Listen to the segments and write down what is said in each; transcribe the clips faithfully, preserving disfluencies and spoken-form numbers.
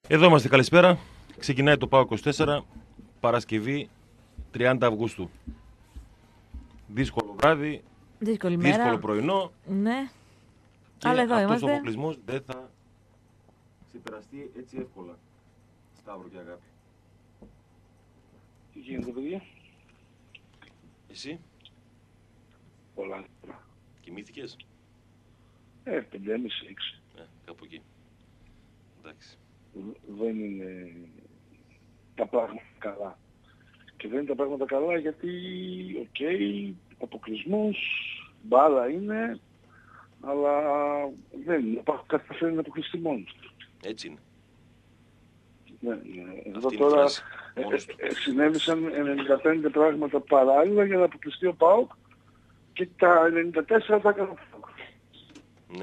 Εδώ είμαστε, καλησπέρα. Ξεκινάει το ΠΑΟΚ είκοσι τέσσερα, Παρασκευή τριάντα Αυγούστου. Δύσκολο βράδυ, δύσκολη δύσκολο μέρα. πρωινό. Ναι, και αλλά εδώ αυτός είμαστε. ο αποκλεισμός δεν θα ξεπεραστεί έτσι εύκολα. Σταύρο και Αγάπη. Τι γίνεται, παιδιά? Εσύ, Πολλά. κοιμήθηκες? Ε, πεντέμισι έξι. Ε, κάπου εκεί. Εντάξει. Δεν είναι τα πράγματα καλά. Και δεν είναι τα πράγματα καλά γιατί, οκ, okay, αποκλεισμός, μπάλα είναι, αλλά δεν είναι. Κάτι θα φέρει να αποκλειστεί μόνος του. Έτσι είναι. Ναι, ναι. Εδώ Αυτή είναι η τώρα φράση, ε, μόνος του. ε, ε, συνέβησαν ενενήντα πέντε πράγματα παράλληλα για να αποκλειστεί ο ΠΑΟΚ και τα ενενήντα τέσσερα τα έκανε ο ΠΑΟΚ. Ναι.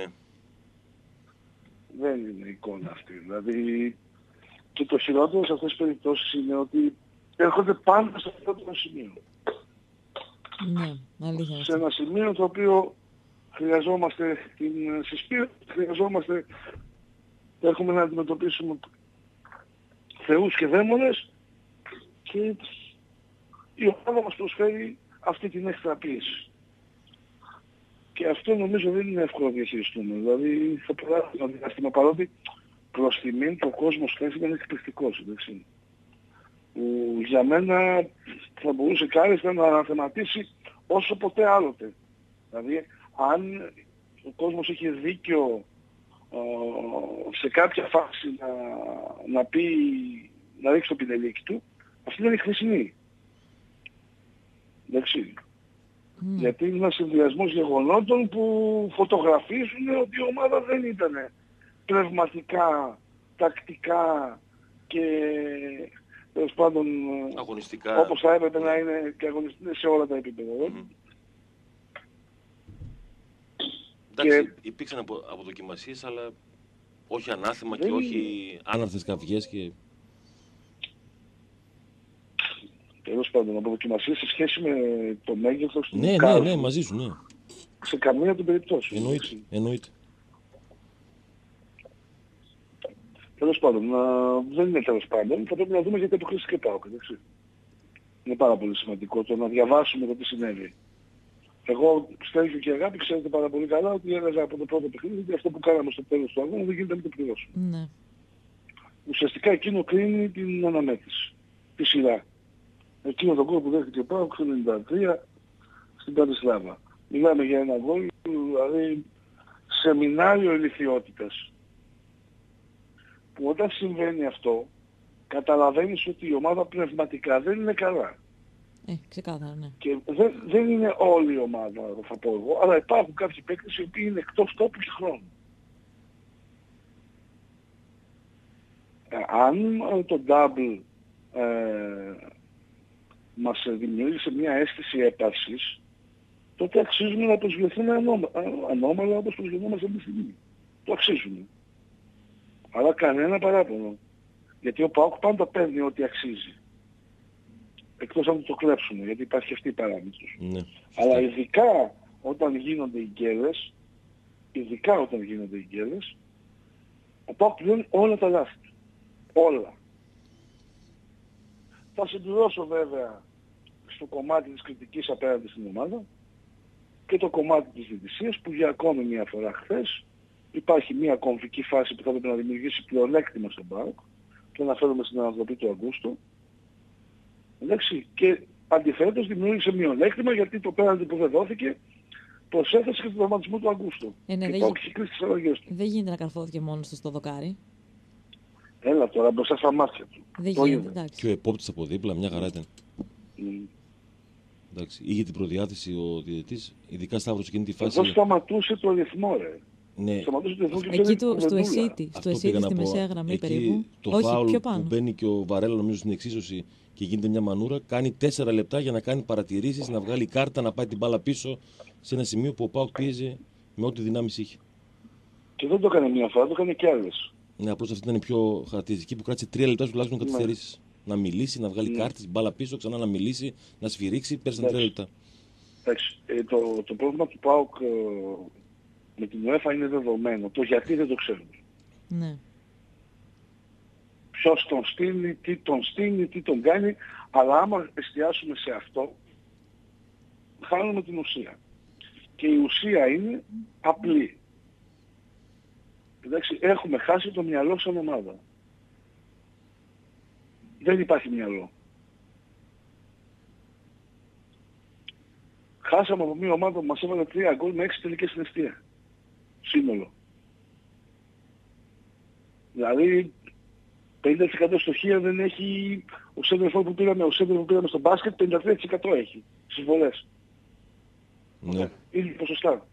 Δεν είναι εικόνα αυτή. Δηλαδή, και το χειρότερο σε αυτές τις περιπτώσεις είναι ότι έρχονται πάντα σε αυτό το σημείο. Ναι, αλήθεια. Σε ένα σημείο το οποίο χρειαζόμαστε την συσπήρωση, χρειαζόμαστε, έχουμε να αντιμετωπίσουμε θεούς και δαίμονες και η ομάδα μας προσφέρει αυτή την έξτρα πίεση. Και αυτό νομίζω δεν είναι εύκολο να διαχειριστούμε. Δηλαδή θα περάσει ένα διάστημα, παρότι προς τιμήν ο κόσμος χθες ήταν εκπληκτικός, εντάξει. Που για μένα θα μπορούσε κάλλιστα να αναθεματίσει όσο ποτέ άλλοτε. Δηλαδή αν ο κόσμος είχε δίκιο ε, σε κάποια φάση να, να πει, να ρίξει το πινελίκι του, αυτή είναι η χρησινή. Εντάξει. Mm. Γιατί είναι ένας συνδυασμός γεγονότων που φωτογραφίζουν ότι η ομάδα δεν ήταν πνευματικά, τακτικά και τέλος πάντων αγωνιστικά, όπως θα έπρεπε να είναι και αγωνιστικά σε όλα τα επίπεδα. Mm. Εντάξει, και... υπήρξαν απο, αποδοκιμασίες, αλλά όχι ανάθεμα δεν... και όχι άναρθες καυγές και... Τέλος πάντων, αποδοκιμασίες σε σχέση με το μέγεθος του ναι, ναι, ναι, μαζί σου, ναι. Σε καμία των περιπτώσεων. Εννοείται, εννοείται. Τέλος πάντων, α, δεν είναι τέλος πάντων, θα πρέπει να δούμε γιατί αποκλείστηκε και ΠΑΟΚ, εντάξει. Είναι πάρα πολύ σημαντικό το να διαβάσουμε το τι συνέβη. Εγώ, Στέλιο και Αγάπη, ξέρετε πάρα πολύ καλά ότι έλεγα από το πρώτο παιχνίδι ότι αυτό που κάναμε στο τέλος του αγώνα δεν γίνεται να το πληρώσουμε. Ναι. Ουσιαστικά εκείνο κρίνει την αναμέτρηση, τη σειρά. Εκείνο το γκολ που δέχτηκε ο ΠΑΟΚ στο ενενήντα τρία στην Πρατισλάβα. Μιλάμε για ένα γκολ, δηλαδή σεμινάριο ηλικιότητας. Που όταν συμβαίνει αυτό, καταλαβαίνεις ότι η ομάδα πνευματικά δεν είναι καλά. Ε, ξεκάθαρα, ναι. Και δεν, δεν είναι όλη η ομάδα, θα πω εγώ, αλλά υπάρχουν κάποιοι παίκτες οι οποίοι είναι εκτός τόπου και χρόνου. Ε, αν το double ε, μας δημιούργησε μια αίσθηση έπαρσης, τότε αξίζουμε να προσβληθούμε ανώμα, ανώμαλα όπως προσβληθούμε αυτή τη στιγμή. Το αξίζουμε. Αλλά κανένα παράπονο. Γιατί ο ΠΑΟΚ πάντα παίρνει ό,τι αξίζει. Εκτός αν το κλέψουμε, γιατί υπάρχει αυτή η παράμετρος. Ναι. Αλλά ειδικά όταν γίνονται οι γκέλες, ειδικά όταν γίνονται οι γκέλες, ο ΠΑΟΚ πληρώνει όλα τα λάθη. Όλα. Θα συμπληρώσω βέβαια στο κομμάτι της κριτικής απέναντι στην ομάδα και το κομμάτι της διαιτησίας που για ακόμη μια φορά χθες υπάρχει μια κομβική φάση που θα πρέπει να δημιουργήσει πλεονέκτημα στον ΠΑΟΚ και αναφέρομαι στην ανατροπή του Αυγούστου. Εντάξει, και αντιθέτως δημιούργησε μειονέκτημα γιατί το πέναλτι που δεν δόθηκε προσέθεσε και τον τραυματισμό του Αυγούστου. Ε, ναι, και δεν, το έχει κλείσει τις αλλαγές του. δεν γίνεται να καρφώθηκε μόνος του στο δοκάρι. Έλα τώρα μπροστά στα μάτια του. Δεν το γίνεται, είδε. εντάξει. Και ο επόπτης από δίπλα, μια χαρά ήταν. Mm. Εντάξει, είχε την προδιάθεση ο διαιτητής, ειδικά Σταύρο σε εκείνη τη φάση. Εδώ σταματούσε το ρυθμό, ρε. Ναι. Σταματούσε το ρυθμό και Εκεί δεν του, στο Εσίτη, στο Εσίτη στη μεσαία γραμμή εκεί, περίπου. Το Όχι, φάουλ πιο πάνω. που μπαίνει και ο Βαρέλα νομίζω στην εξίσωση και γίνεται μια μανούρα, κάνει τέσσερα λεπτά για να κάνει παρατηρήσεις, να βγάλει κάρτα, να πάει την μπάλα πίσω σε ένα σημείο που ο ΠΑΟΚ πίεζε με ό,τι δυνάμεις είχε. Και δεν το έκανε μία φορά, το έκανε και άλλες. Ναι, απλώς αυτή ήταν η πιο χαρακτηριστική που κράτησε τρία λεπτά τουλάχιστον καθυστερήσεις. Ναι. Να μιλήσει, να βγάλει ναι. κάρτες, μπάλα πίσω, ξανά να μιλήσει, να σφυρίξει, πέρασαν τρία λεπτά. Εντάξει, ε, το, το πρόβλημα του ΠΑΟΚ ε, με την UEFA είναι δεδομένο. Το γιατί δεν το ξέρουμε. Ναι. ποιος τον στείλει, τι τον στείλει, τι τον κάνει, αλλά άμα εστιάσουμε σε αυτό, χάνουμε την ουσία. Και η ουσία είναι απλή. Εντάξει, έχουμε χάσει το μυαλό σαν ομάδα. Δεν υπάρχει μυαλό. Χάσαμε από μια ομάδα που μας έβαλε τρία γκολ με έξι τελικές στην εστία. Σύνολο. Δηλαδή πενήντα τοις εκατό στοχεία δεν έχει ο σέντερφορ που πήραμε, ο σέντερφορ που πήραμε στο μπάσκετ, πενήντα τρία τοις εκατό έχει στις βολές. Ναι. Είναι ποσοστά.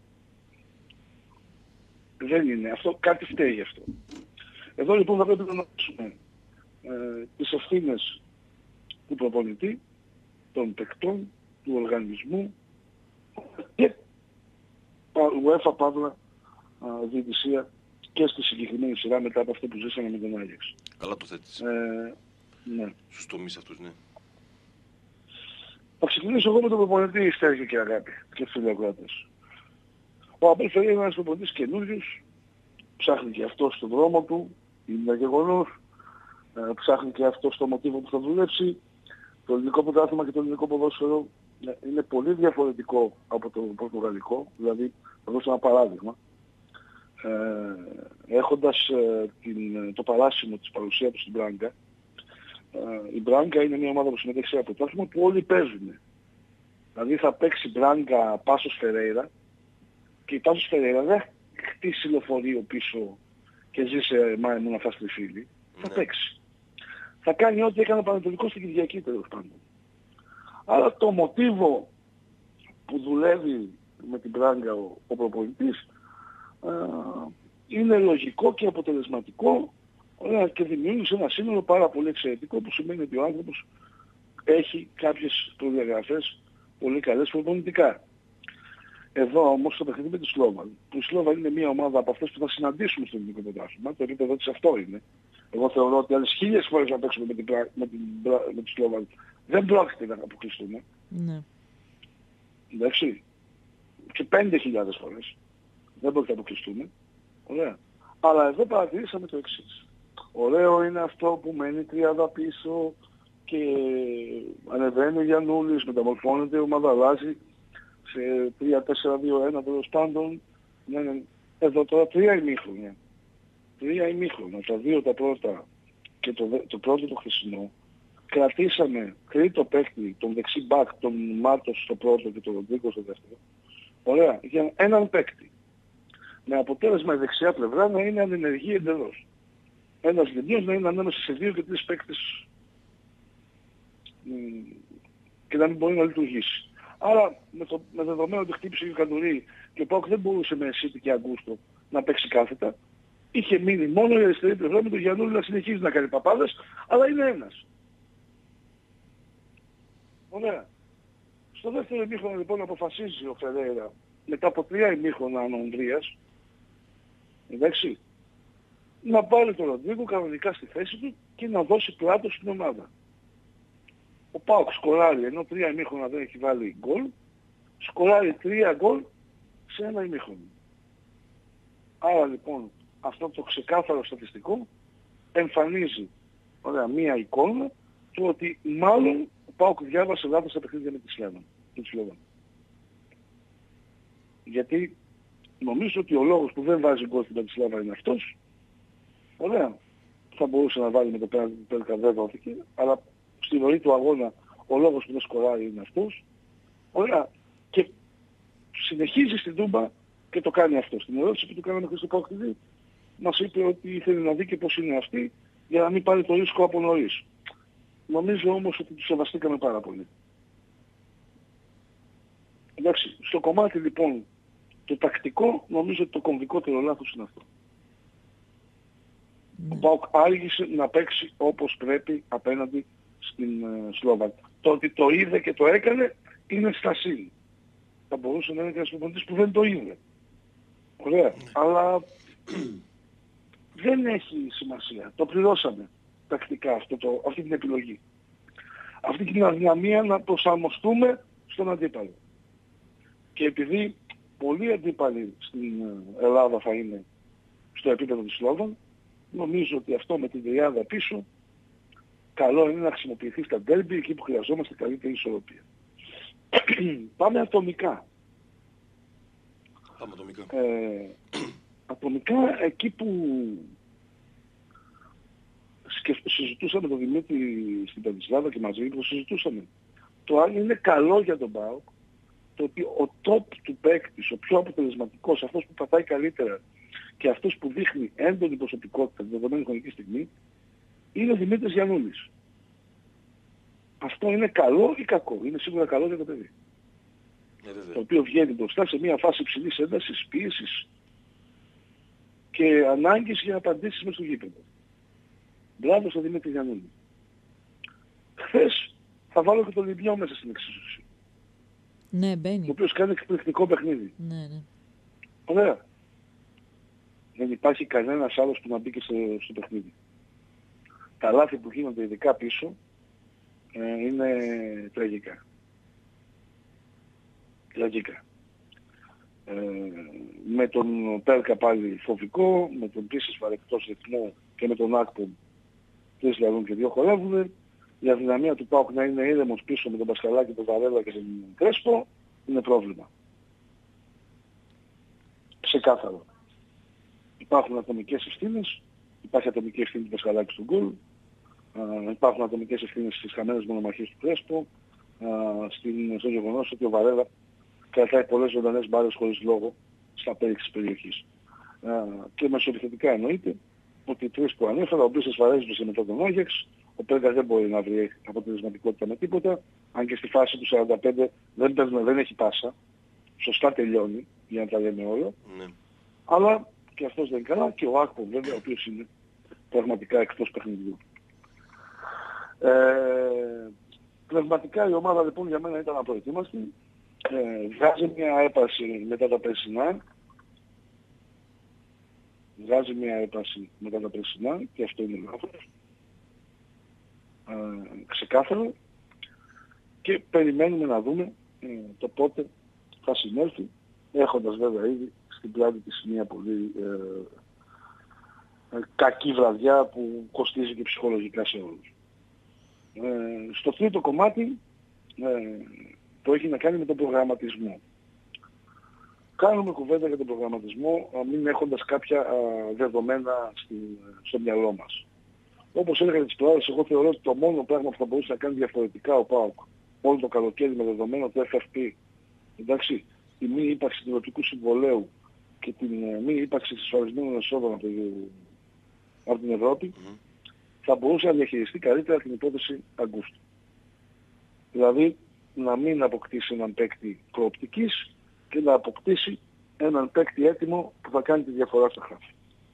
Δεν είναι. Αυτό κάτι φταίει γι' αυτό. Εδώ λοιπόν θα πρέπει να αναλύσουμε ε, τις ευθύνες του προπονητή, των παικτών, του οργανισμού και UEFA Παύλα διαιτησία και στη συγκεκριμένη σειρά μετά από αυτό που ζήσαμε με τον Άγιαξ. Καλά το θέτεις. Ε, ναι. Στους τομείς αυτούς, ναι. Θα ξεκινήσω εγώ με τον προπονητή Στέργιο και Αγάπη και φιλοκράτες. Ο Αμπέλ Φερέιρα είναι ένας προπονητής καινούριος, ψάχνει και αυτό στον δρόμο του, είναι γεγονός, ε, ψάχνει και αυτό στο μοτίβο που θα δουλέψει. Το ελληνικό πρωτάθλημα και το ελληνικό ποδόσφαιρο είναι πολύ διαφορετικό από το πορτογαλικό, δηλαδή θα δώσω ένα παράδειγμα. Ε, έχοντας ε, την, το παράσημο της παρουσίας του στην Μπράγκα, ε, η Μπράγκα είναι μια ομάδα που συμμετέχει σε ένα πρωτάθλημα που όλοι παίζουν. Δηλαδή θα παίξει Μπράγκα Πάσος Φερέιρα και η Πάσος Φερέιρα δεν χτίσει λεωφορείο πίσω και ζει σε Μάιμου να φας τριφύλι. Θα παίξει. Θα κάνει ό,τι έκανε ο Πανετολικός στην Κυριακή τέλος πάντων. Άρα το μοτίβο που δουλεύει με την Μπράγκα ο, ο προπονητής ε, είναι λογικό και αποτελεσματικό, ωραία, και δημιούργησε ένα σύνολο πάρα πολύ εξαιρετικό που σημαίνει ότι ο άνθρωπος έχει κάποιες προδιαγραφές πολύ καλές προπονητικά. Εδώ όμως το παιχνίδι με τη Σλόβαν, που η Σλόβαν είναι μια ομάδα από αυτές που θα συναντήσουμε στο ελληνικό πρωτάθλημα, το επίπεδο της αυτό είναι. Εγώ θεωρώ ότι άλλες χίλιες φορές να παίξουμε με την, με την, με τη Σλόβαν δεν πρόκειται να αποκλειστούμε. Ναι. Εντάξει. Και πέντε χιλιάδες φορές δεν πρόκειται να αποκλειστούμε. Ωραία. Αλλά εδώ παρατηρήσαμε το εξής. Ωραίο είναι αυτό που μένει τριάδα πίσω και ανεβαίνει ο Γιαννούλης, μεταμορφώνεται, η ομάδα αλλάζει σε τρία τέσσερα δύο ένα τέλος πάντων. Ναι, ναι. Εδώ τώρα τρία ημίχρονα. Τρία ημίχρονα. Τα δύο τα πρώτα και το, το πρώτο το χρυσινό. Κρατήσαμε τρίτο παίκτη, τον δεξί μπακ, τον Μάρτος στο πρώτο και τον Ροντρίγκο στο δεύτερο. Ωραία. Για έναν παίκτη. Με αποτέλεσμα η δεξιά πλευρά να είναι ανενεργή εντελώς. Ένας λιμπιός να είναι ανάμεσα σε δύο και τρεις παίκτες και να μην μπορεί να λειτουργήσει. Άρα με, το, με δεδομένο ότι χτύπησε ο Καντουρί και ο Πάοκ δεν μπορούσε με Σίτι και Αγκούστο να παίξει κάθετα, είχε μείνει μόνο η αριστερή πλευρά με τον Γιαννούλη να συνεχίζει να κάνει παπάδες, αλλά είναι ένας. Ωραία. Στο δεύτερο ημίχρονο λοιπόν αποφασίζει ο Φερέιρα μετά από τρία ημίχρονα ανονδρίας, εντάξει, να πάρει τον Ροντρίγκο κανονικά στη θέση του και να δώσει πλάτο στην ομάδα. Ο Πάοκ σκοράρει, ενώ τρία ημίχρονα δεν έχει βάλει γκολ, σκοράρει τρία γκολ σε ένα ημίχρονο. Άρα λοιπόν αυτό το ξεκάθαρο στατιστικό εμφανίζει, ωραία, μία εικόνα του ότι μάλλον ο Πάοκ διάβασε λάθος τα παιχνίδια με τη Σλόβαν. Γιατί νομίζω ότι ο λόγος που δεν βάζει γκολ στην Μπρατισλάβα είναι αυτός. Ωραία. Θα μπορούσε να βάλει με το πέναλτι του Πέλκα, δεν δόθηκε, αλλά στη ροή του αγώνα ο λόγος που δεν σκοράρει είναι αυτός. Ωραία. Και συνεχίζει στην Τούμπα και το κάνει αυτό. Στην ερώτηση που του κάναμε χθες στο Πάοκ τι βι, μας είπε ότι ήθελε να δει και πώς είναι αυτή για να μην πάρει το ρίσκο από νωρίς. Νομίζω όμως ότι του σεβαστήκαμε πάρα πολύ. Εντάξει, στο κομμάτι λοιπόν το τακτικό, νομίζω ότι το κομβικότερο λάθος είναι αυτό. Ο Πάοκ άργησε να παίξει όπως πρέπει απέναντι στην uh, Σλόβαν. Το ότι το είδε και το έκανε είναι στασίλ. Θα μπορούσε να είναι και ένας προπονητής που δεν το είδε. Ωραία. Αλλά δεν έχει σημασία. Το πληρώσαμε τακτικά αυτό το, αυτή την επιλογή. Αυτή την αδυναμία να προσαρμοστούμε στον αντίπαλο. Και επειδή πολλοί αντίπαλοι στην Ελλάδα θα είναι στο επίπεδο της Σλόβαν, νομίζω ότι αυτό με την τριάδα πίσω καλό είναι να χρησιμοποιηθεί στα ντέρμπι εκεί που χρειαζόμαστε καλύτερη ισορροπία. Πάμε ατομικά. Πάμε ατομικά. Ε, ατομικά εκεί που συζητούσαμε τον Δημήτρη στην Πεντισλάδα και μαζί που συζητούσαμε. Το αν είναι καλό για τον ΠΑΟΚ το ότι ο top του παίκτης, ο πιο αποτελεσματικός, αυτός που πατάει καλύτερα και αυτός που δείχνει έντονη προσωπικότητα την δεδομένη χρονική στιγμή, είναι ο Δημήτρης Γιαννούλης. Αυτό είναι καλό ή κακό? Είναι σίγουρα καλό για το παιδί. Ε, το οποίο βγαίνει μπροστά σε μια φάση υψηλής έντασης, πίεσης και ανάγκης για απαντήσεις μες στο γήπεδο. Μπράβο στον Δημήτρη Γιαννούλη. Χθες θα βάλω και τον Λιμπιό μέσα στην εξίσωση. Ναι, μπαίνει. Ο οποίος κάνει εκπληκτικό παιχνίδι. Ναι, ναι. Ωραία. Δεν υπάρχει κανένας άλλος που να μπει και στο, στο παιχνίδι. Τα λάθη που γίνονται ειδικά πίσω ε, είναι τραγικά. Τραγικά. Ε, με τον Πέρκα πάλι φοβικό, με τον Πίσης βαρεκτός ρυθμό και με τον Άκπο τρεις λαδούν και δύο χορεύουν. Η αδυναμία του ΠΑΟΚ να είναι ήρεμος πίσω με τον Πασχαλάκη, τον Βαρέλα και τον Κρέσπο είναι πρόβλημα. Ξεκάθαρο. Υπάρχουν ατομικές ευθύνες, υπάρχει ατομική ευθύνη του Πασχαλάκη στον γκολ, υπάρχουν ατομικές ευθύνες στις χαμένες μονομαχίες του Κρέσπο, στην, στο γεγονός ότι ο Βαρέλα κρατάει πολλές ζωντανές μπάλες χωρίς λόγο στα πέριξ της περιοχής. Και μεσοεπιθετικά εννοείται ότι οι τρεις που ανέφερα, ο οποίος ασφαλίζεται μετά τον Άγιαξ, ο Πέργας δεν μπορεί να βρει αποτελεσματικότητα με τίποτα, αν και στη φάση του σαράντα πέντε δεν, δεν έχει πάσα, σωστά τελειώνει, για να τα λέμε όλα, ναι. Αλλά και αυτός δεν είναι καλά και ο Άκπο βέβαια, ο οποίος είναι πραγματικά εκτός παιχνιδιού. Ε, πνευματικά η ομάδα λοιπόν για μένα ήταν απροετοίμαστη, ε, βγάζει μια έπαρση μετά τα περσινά, βγάζει μια έπαρση μετά τα περσινά και αυτό είναι λάθος. Ε, ξεκάθαρο και περιμένουμε να δούμε ε, το πότε θα συνέλθει, έχοντας βέβαια ήδη στην πλάτη της μια πολύ ε, ε, κακή βραδιά που κοστίζει και ψυχολογικά σε όλους. Ε, στο τρίτο κομμάτι ε, το έχει να κάνει με τον προγραμματισμό. Κάνουμε κουβέντα για τον προγραμματισμό μην έχοντας κάποια α, δεδομένα στη, στο μυαλό μας. Όπως έλεγα τις προάλλες, εγώ θεωρώ ότι το μόνο πράγμα που θα μπορούσε να κάνει διαφορετικά ο ΠΑΟΚ όλο το καλοκαίρι με δεδομένο το εφ εφ πι, εντάξει, η μη ύπαρξη του ιδιωτικού συμβολέου και την μη ύπαρξη εξασφαλισμένων εσόδων από, από την Ευρώπη, mm-hmm. θα μπορούσε να διαχειριστεί καλύτερα την υπόθεση Αγκούστου. Δηλαδή να μην αποκτήσει έναν παίκτη προοπτικής και να αποκτήσει έναν παίκτη έτοιμο που θα κάνει τη διαφορά στα χάφη.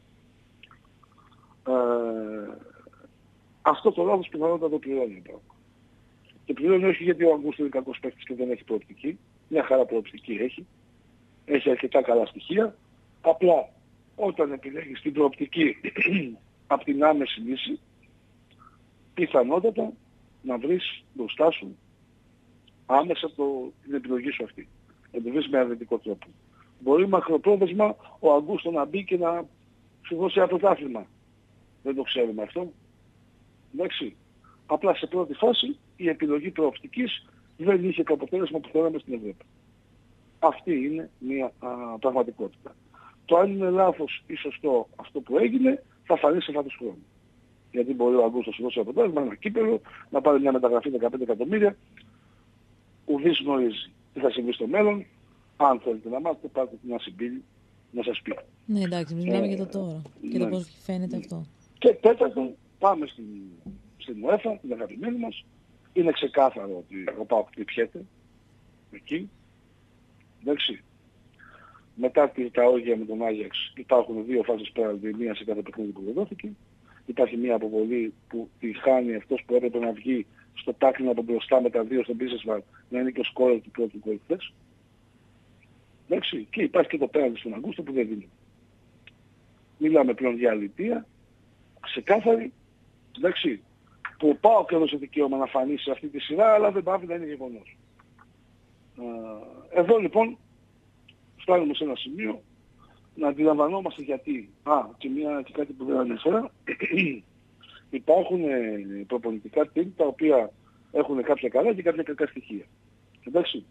Ε, αυτό το λάθος πιθανότατα το πληρώνει. Το πληρώνει όχι γιατί ο Αγκούστου είναι κακός παίκτης και δεν έχει προοπτική. Μια χαρά προοπτική έχει. Έχει αρκετά καλά στοιχεία. Απλά όταν επιλέγεις την προοπτική από την άμεση λύση, πιθανότατα να βρεις μπροστά σου άμεσα το, την επιλογή σου αυτή. Να το βρεις με αρνητικό τρόπο. Μπορεί μακροπρόθεσμα ο Αγκούστο να μπει και να σου δώσει ένα πρωτάθλημα. Δεν το ξέρουμε αυτό. Εντάξει. Απλά σε πρώτη φάση η επιλογή προοπτικής δεν είχε το αποτέλεσμα που θέλαμε στην Ευρώπη. Αυτή είναι μια α, πραγματικότητα. Το αν είναι λάθος ή σωστό αυτό που έγινε θα φανεί σε βάθος χρόνου. Γιατί μπορεί ο Αγκούστος να δώσει αποτέλεσμα, ένα κύπελο, να πάρει μια μεταγραφή δεκαπέντε εκατομμύρια, ουδής γνωρίζει τι θα συμβεί στο μέλλον. Αν θέλετε να μάθετε, πάρτε την Ασυμπίλη να σας πει. Ναι, εντάξει, μιλάμε ε, για το τώρα και ναι. το πώς φαίνεται αυτό. Και τέταρτον, πάμε στην, στην UEFA, την αγαπημένη μας. Είναι ξεκάθαρο ότι ο ΠΑΟΚ πιέται εκεί. Εντάξει. Μετά τα όργια με τον Άγιαξ υπάρχουν δύο φάσεις πέραντι, μία σε κάθε παιχνίδι που δόθηκε. Υπάρχει μία αποβολή που τη χάνει αυτός που έπρεπε να βγει στο τάκλινο από μπροστά με τα δύο στον Μπίσεσβαρ να είναι και ο σκόρερ του πρώτου γκολ χθες. Εντάξει. Και υπάρχει και το πέραντι στον Αγκούστο που δεν δίνει. Μιλάμε πλέον για αλήθεια, ξεκάθαρη, εντάξει, που ο ΠΑΟΚ έδωσε δικαίωμα να φανεί σε αυτή τη σειρά, αλλά δεν πάβει να είναι γεγονός. Εδώ λοιπόν φτάνουμε σε ένα σημείο να αντιλαμβανόμαστε γιατί, α, και, μια, και κάτι που δεν ανέφερα, υπάρχουν ε, προπονητικά team τα οποία έχουν κάποια καλά και κάποια κακά στοιχεία. Εντάξει.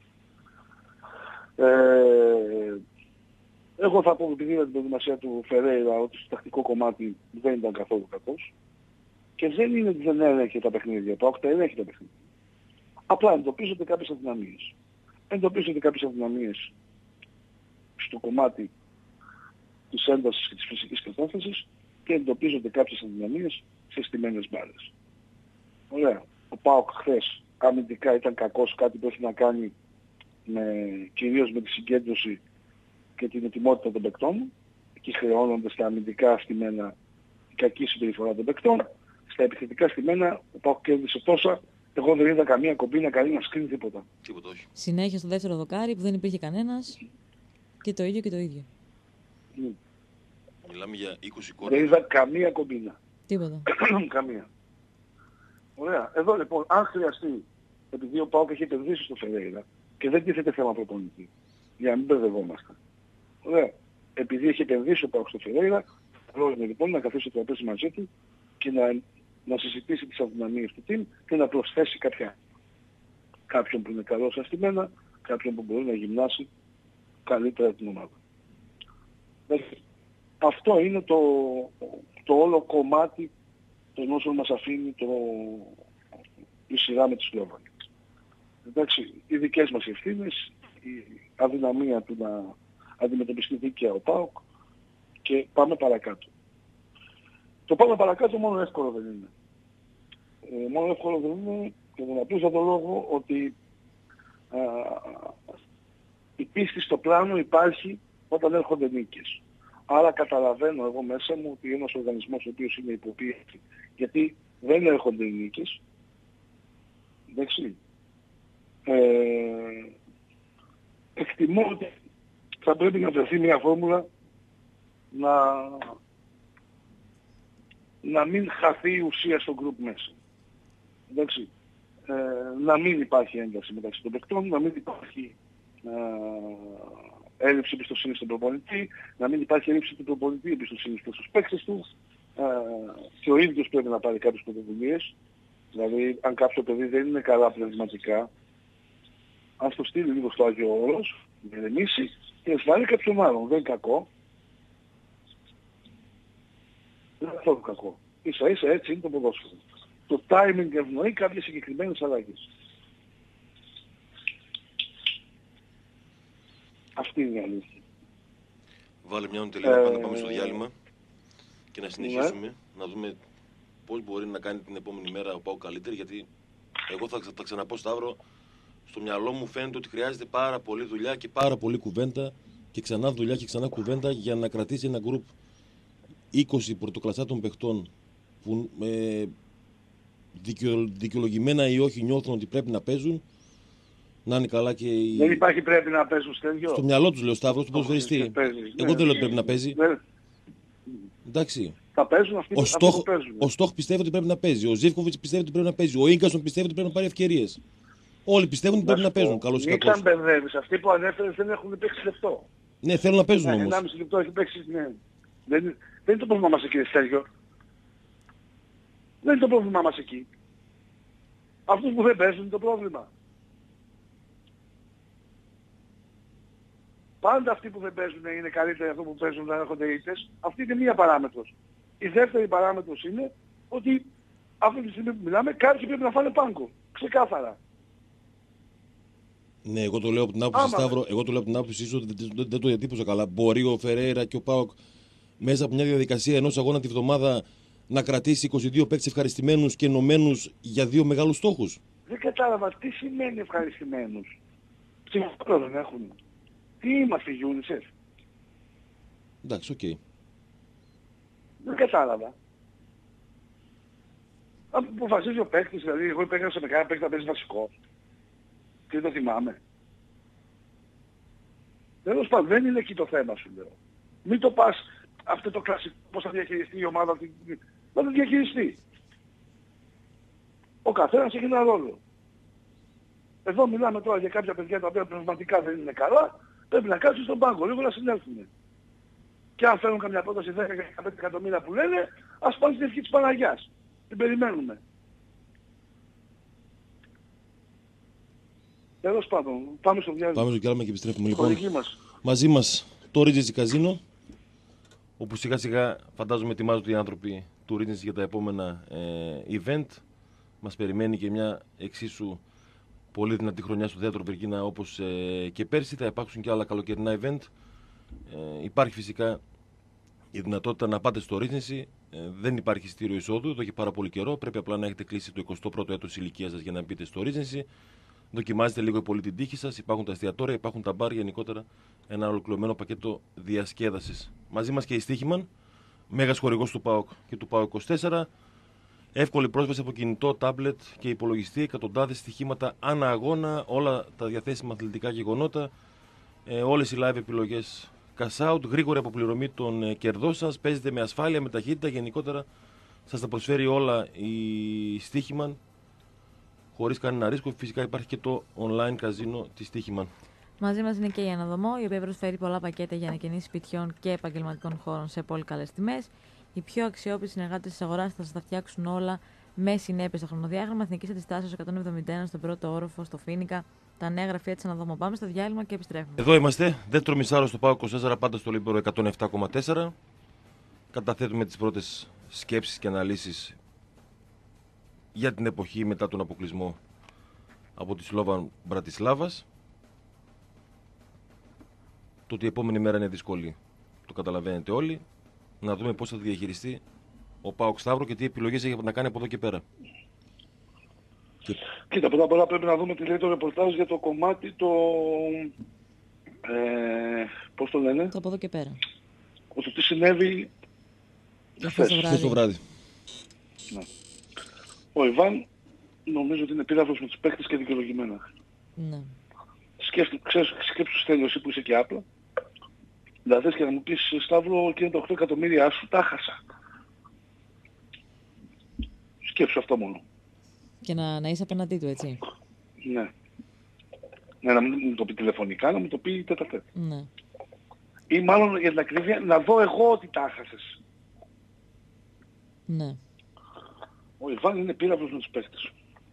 Ε, εγώ θα πω, επειδή είδα την προετοιμασία του Φερέιρα, ότι στο τακτικό κομμάτι δεν ήταν καθόλου κακός και δεν είναι ότι δεν έλεγχε τα παιχνίδια, το ΑΚΤΑ ελέγχει τα παιχνίδια. Απλά εντοπίζονται κάποιες αδυναμίες. Εντοπίζονται κάποιες αδυναμίες στο κομμάτι της έντασης και της φυσικής κατάστασης και εντοπίζονται κάποιες αδυναμίες σε στημένες μπάλες. Ωραία. Ο ΠΑΟΚ χθες αμυντικά ήταν κακός, κάτι που έχει να κάνει με, κυρίως με τη συγκέντρωση και την ετοιμότητα των παικτών. Εκεί χρεώνονται στα αμυντικά στημένα η κακή συμπεριφορά των παικτών. Στα επιθετικά στημένα ο ΠΑΟΚ κέρδισε τόσα. Εγώ δεν είδα καμία κομπίνα καλή να σκρίνει τίποτα. Τίποτα, όχι. Συνέχεια στο δεύτερο δοκάρι που δεν υπήρχε κανένας και το ίδιο και το ίδιο. Mm. Μιλάμε για είκοσι Δεν κόρνερ. είδα καμία κομπίνα. Τίποτα. Καμία. Ωραία. Εδώ λοιπόν, αν χρειαστεί, επειδή ο ΠΑΟΚ έχει επενδύσει στο Φερέιρα και δεν τίθεται θέμα προπονητή, για να μην μπερδευόμαστε. Ωραία. Επειδή έχει επενδύσει ο ΠΑΟΚ στο Φερέιρα, καλό είναι λοιπόν να καθίσει το τραπέζι μαζί του και να, να συζητήσει τις αδυναμίες του team και να προσθέσει κάποια. Κάποιον που είναι καλός αστημένα, κάποιον που μπορεί να γυμνάσει καλύτερα την ομάδα. Αυτό είναι το, το όλο κομμάτι των όσων μας αφήνει το, η σειρά με τη Σλόβακη. Εντάξει, οι δικές μας ευθύνες, η αδυναμία του να αντιμετωπιστεί δίκαια ο ΠΑΟΚ και πάμε παρακάτω. Το πάμε παρακάτω μόνο εύκολο δεν είναι. Ε, μόνο εύκολο δεν είναι και τον απλούστατο το λόγο ότι α, η πίστη στο πλάνο υπάρχει όταν έρχονται νίκες. Άρα καταλαβαίνω εγώ μέσα μου ότι ένας οργανισμός ο οποίος είναι υποπίεση, γιατί δεν έρχονται οι νίκες, εντάξει, ε, εκτιμώ ότι θα πρέπει να βρεθεί μια φόρμουλα να, να μην χαθεί η ουσία στο γκρουπ μέσα. Εντάξει, ε, να μην υπάρχει ένταση μεταξύ των παικτών, να μην υπάρχει ε, έλλειψη εμπιστοσύνη στον προπονητή, να μην υπάρχει έλλειψη του προπονητή εμπιστοσύνη προς τους παίκτες του ε, και ο ίδιος πρέπει να πάρει κάποιες πρωτοβουλίες. Δηλαδή, αν κάποιο παιδί δεν είναι καλά πνευματικά, αν το στείλει λίγο στο Άγιο Όρος, να ηρεμήσει και να βάλει κάποιον άλλον. Δεν είναι κακό. Δεν είναι καθόλου κακό. Ίσα ίσα έτσι είναι το ποδόσφαιρο. Το timing ευνοεί κάποιες συγκεκριμένες αλλαγές. Αυτή είναι η αλήθεια. Βάλε μια οντελεία Ε, να πάμε στο διάλειμμα και να συνεχίσουμε ναι. να δούμε πώς μπορεί να κάνει την επόμενη μέρα ο ΠΑΟΚ καλύτερη, γιατί εγώ θα, θα ξαναπώ, Σταύρο, στο μυαλό μου φαίνεται ότι χρειάζεται πάρα πολλή δουλειά και πάρα πολλή κουβέντα και ξανά δουλειά και ξανά κουβέντα για να κρατήσει ένα γκρουπ είκοσι πρωτοκλασσάτων παιχτών που ε, δικαιο, δικαιολογημένα ή όχι νιώθουν ότι πρέπει να παίζουν, να είναι καλά και οι... Δεν υπάρχει πρέπει να παίζουν Στέλιο. Στο μυαλό τους λέω, Σταύρο, του ποδοσφαιριστή. Εγώ δεν λέω ότι πρέπει να παίζει. Ναι. Εντάξει. Θα παίζουν αυτοί, Ο αυτοί Στόχ, που παίζουν. ο Στόχ πιστεύει ότι πρέπει να παίζει. Ο Ζίβκοβιτς πιστεύει ότι πρέπει να παίζει. Ο Ίγκασον πιστεύει ότι πρέπει να πάρει ευκαιρίες. Όλοι πιστεύουν ότι πρέπει να παίζουν. Καλώς ή Μην κακώς. μπερδεύεις. Αυτοί που ανέφερες δεν έχουν παίξει λεπτό. Ναι, θέλουν να παίζουν Ναι, όμως. ενάμιση λεπτό έχει παίξει. Ναι. Δεν, δεν είναι το πρόβλημά μας εκεί, κύριε Στέλιο. Δεν είναι το πρόβλημά μας εκεί. Αυτούς που δεν παίζουν είναι το πρόβλημα. Πάντα αυτοί που δεν παίζουν είναι καλύτεροι από αυτοί που παίζουν να έρχονται ήττες. Αυτή είναι μία παράμετρος. Η δεύτερη παράμετρος είναι ότι αυτή τη στιγμή που μιλάμε κάποιοι πρέπει να φάνε πάγκο. Ξεκάθαρα. Ναι, εγώ το λέω από την άποψη, Άμα. Σταύρο, εγώ το λέω από την άποψη ίσως ότι δεν, δεν το διατύπωσα καλά. Μπορεί ο Φερέιρα και ο ΠΑΟΚ μέσα από μια διαδικασία ενός αγώνα τη βδομάδα να κρατήσει είκοσι δύο παίκτες ευχαριστημένους και ενωμένους για δύο μεγάλους στόχους. Δεν κατάλαβα τι σημαίνει ευχαριστημένους. Ψυχολόγο δεν έχουν. Τι είμαστε η UNICEF. Εντάξει, οκ. Okay. Δεν κατάλαβα. Αν αποφασίζει ο παίκτης, δηλαδή εγώ υπέγραψα με κανένα παίκτη να παίζει βασικό. Και δεν το θυμάμαι. Τέλος πάντων, δεν είναι εκεί το θέμα σου λέω. Μην το πας αυτό το κλασικό πώς θα διαχειριστεί η ομάδα, να το διαχειριστεί. Ο καθένας έχει ένα ρόλο. Εδώ μιλάμε τώρα για κάποια παιδιά τα οποία πνευματικά δεν είναι καλά, πρέπει να κάτσουν στον πάγκο, λίγο να συνέλθουν. Και αν φέρουν καμιά πρόταση δέκα με δεκαπέντε εκατομμύρια που λένε, ας πάνε στην ευχή της Παναγιάς. την περιμένουμε. Τέλος πάντων, πάμε στο διάλειμμα. Πάμε στο διάλειμμα και επιστρέφουμε λοιπόν. Μας. Μαζί μας το Regency Casino, όπου σιγά σιγά φαντάζομαι ετοιμάζονται οι άνθρωποι του Regency για τα επόμενα ε, event. Μας περιμένει και μια εξίσου πολύ δυνατή χρονιά στο θέατρο Βεργίνα όπως ε, και πέρσι. Θα υπάρξουν και άλλα καλοκαιρινά event. Ε, υπάρχει φυσικά η δυνατότητα να πάτε στο Regency. Ε, δεν υπάρχει εισιτήριο εισόδου εδώ και πάρα πολύ καιρό. Πρέπει απλά να έχετε κλείσει το εικοστό πρώτο έτος ηλικίας σας για να μπείτε στο Regency. Δοκιμάζετε λίγο πολύ την τύχη σας. Υπάρχουν τα εστιατόρια, υπάρχουν τα μπαρ, γενικότερα ένα ολοκληρωμένο πακέτο διασκέδασης. Μαζί μας και η Στοίχημαν, μέγας χορηγός του ΠΑΟΚ και του ΠΑΟΚ είκοσι τέσσερα. Εύκολη πρόσβαση από κινητό, τάμπλετ και υπολογιστή, εκατοντάδες στοιχήματα ανά αγώνα, όλα τα διαθέσιμα αθλητικά γεγονότα, ε, όλες οι live επιλογές cash out, γρήγορη αποπληρωμή των ε, κερδών σας, παίζετε με ασφάλεια, με ταχύτητα, γενικότερα σας τα προσφέρει όλα η Στοίχημαν χωρίς κανένα ρίσκο. Φυσικά υπάρχει και το online καζίνο της Στοίχημαν. Μαζί μας είναι και η Αναδομό, η οποία προσφέρει πολλά πακέτα για ανακαινήσεις σπιτιών και επαγγελματικών χώρων σε πολύ καλές τιμές. Οι πιο αξιόπιστοι συνεργάτες της αγοράς θα σας τα φτιάξουν όλα με συνέπειες στο χρονοδιάγραμμα. Εθνικής Αντιστάσεως εκατόν εβδομήντα ένα στον πρώτο όροφο, στο Φοίνικα. Τα νέα γραφεία της Αναδομό. Πάμε στο διάλειμμα και επιστρέφουμε. Εδώ είμαστε. Δεύτερο μισάρο στο ΠΑΟΚ είκοσι τέσσερα, πάντα στο Λίμπερο εκατόν επτά κόμμα τέσσερα. Καταθέτουμε τις πρώτες σκέψεις και αναλύσεις για την εποχή μετά τον αποκλεισμό από τη Σλόβαν Μπρατισλάβας. Το ότι η επόμενη μέρα είναι δύσκολη το καταλαβαίνετε όλοι. Να δούμε πώς θα το διαχειριστεί ο ΠΑΟΚ Σταύρο και τι επιλογές έχει να κάνει από εδώ και πέρα. Και... Κοίτα, πρώτα απ' όλα πρέπει να δούμε τι λέει το ρεπορτάζ για το κομμάτι το... Ε, πώς το λένε? Το από εδώ και πέρα. Το τι συνέβη χθες το βράδυ. Ναι. Ο Ιβάν νομίζω ότι είναι πείραβος με τους παίκτες και δικαιολογημένα. Ναι. Σκέφτου, ξέρεις, σκέψου Στέλιο, εσύ που είσαι και άπλα. Δηλαδή και να μου πεις, Σταύρο, και τα οκτώ εκατομμύρια σου τα χάσα. Σκέψου αυτό μόνο. Και να, να είσαι απέναντί του, έτσι. Ναι. Ναι, να μην μου το πει τηλεφωνικά, να μου το πει τέτα-τέτα. Ναι. Ή μάλλον για την ακρίβεια, να δω εγώ ότι τα χάσες. Ναι. Ο Ιβάν είναι πείραβος με τους παίκτες.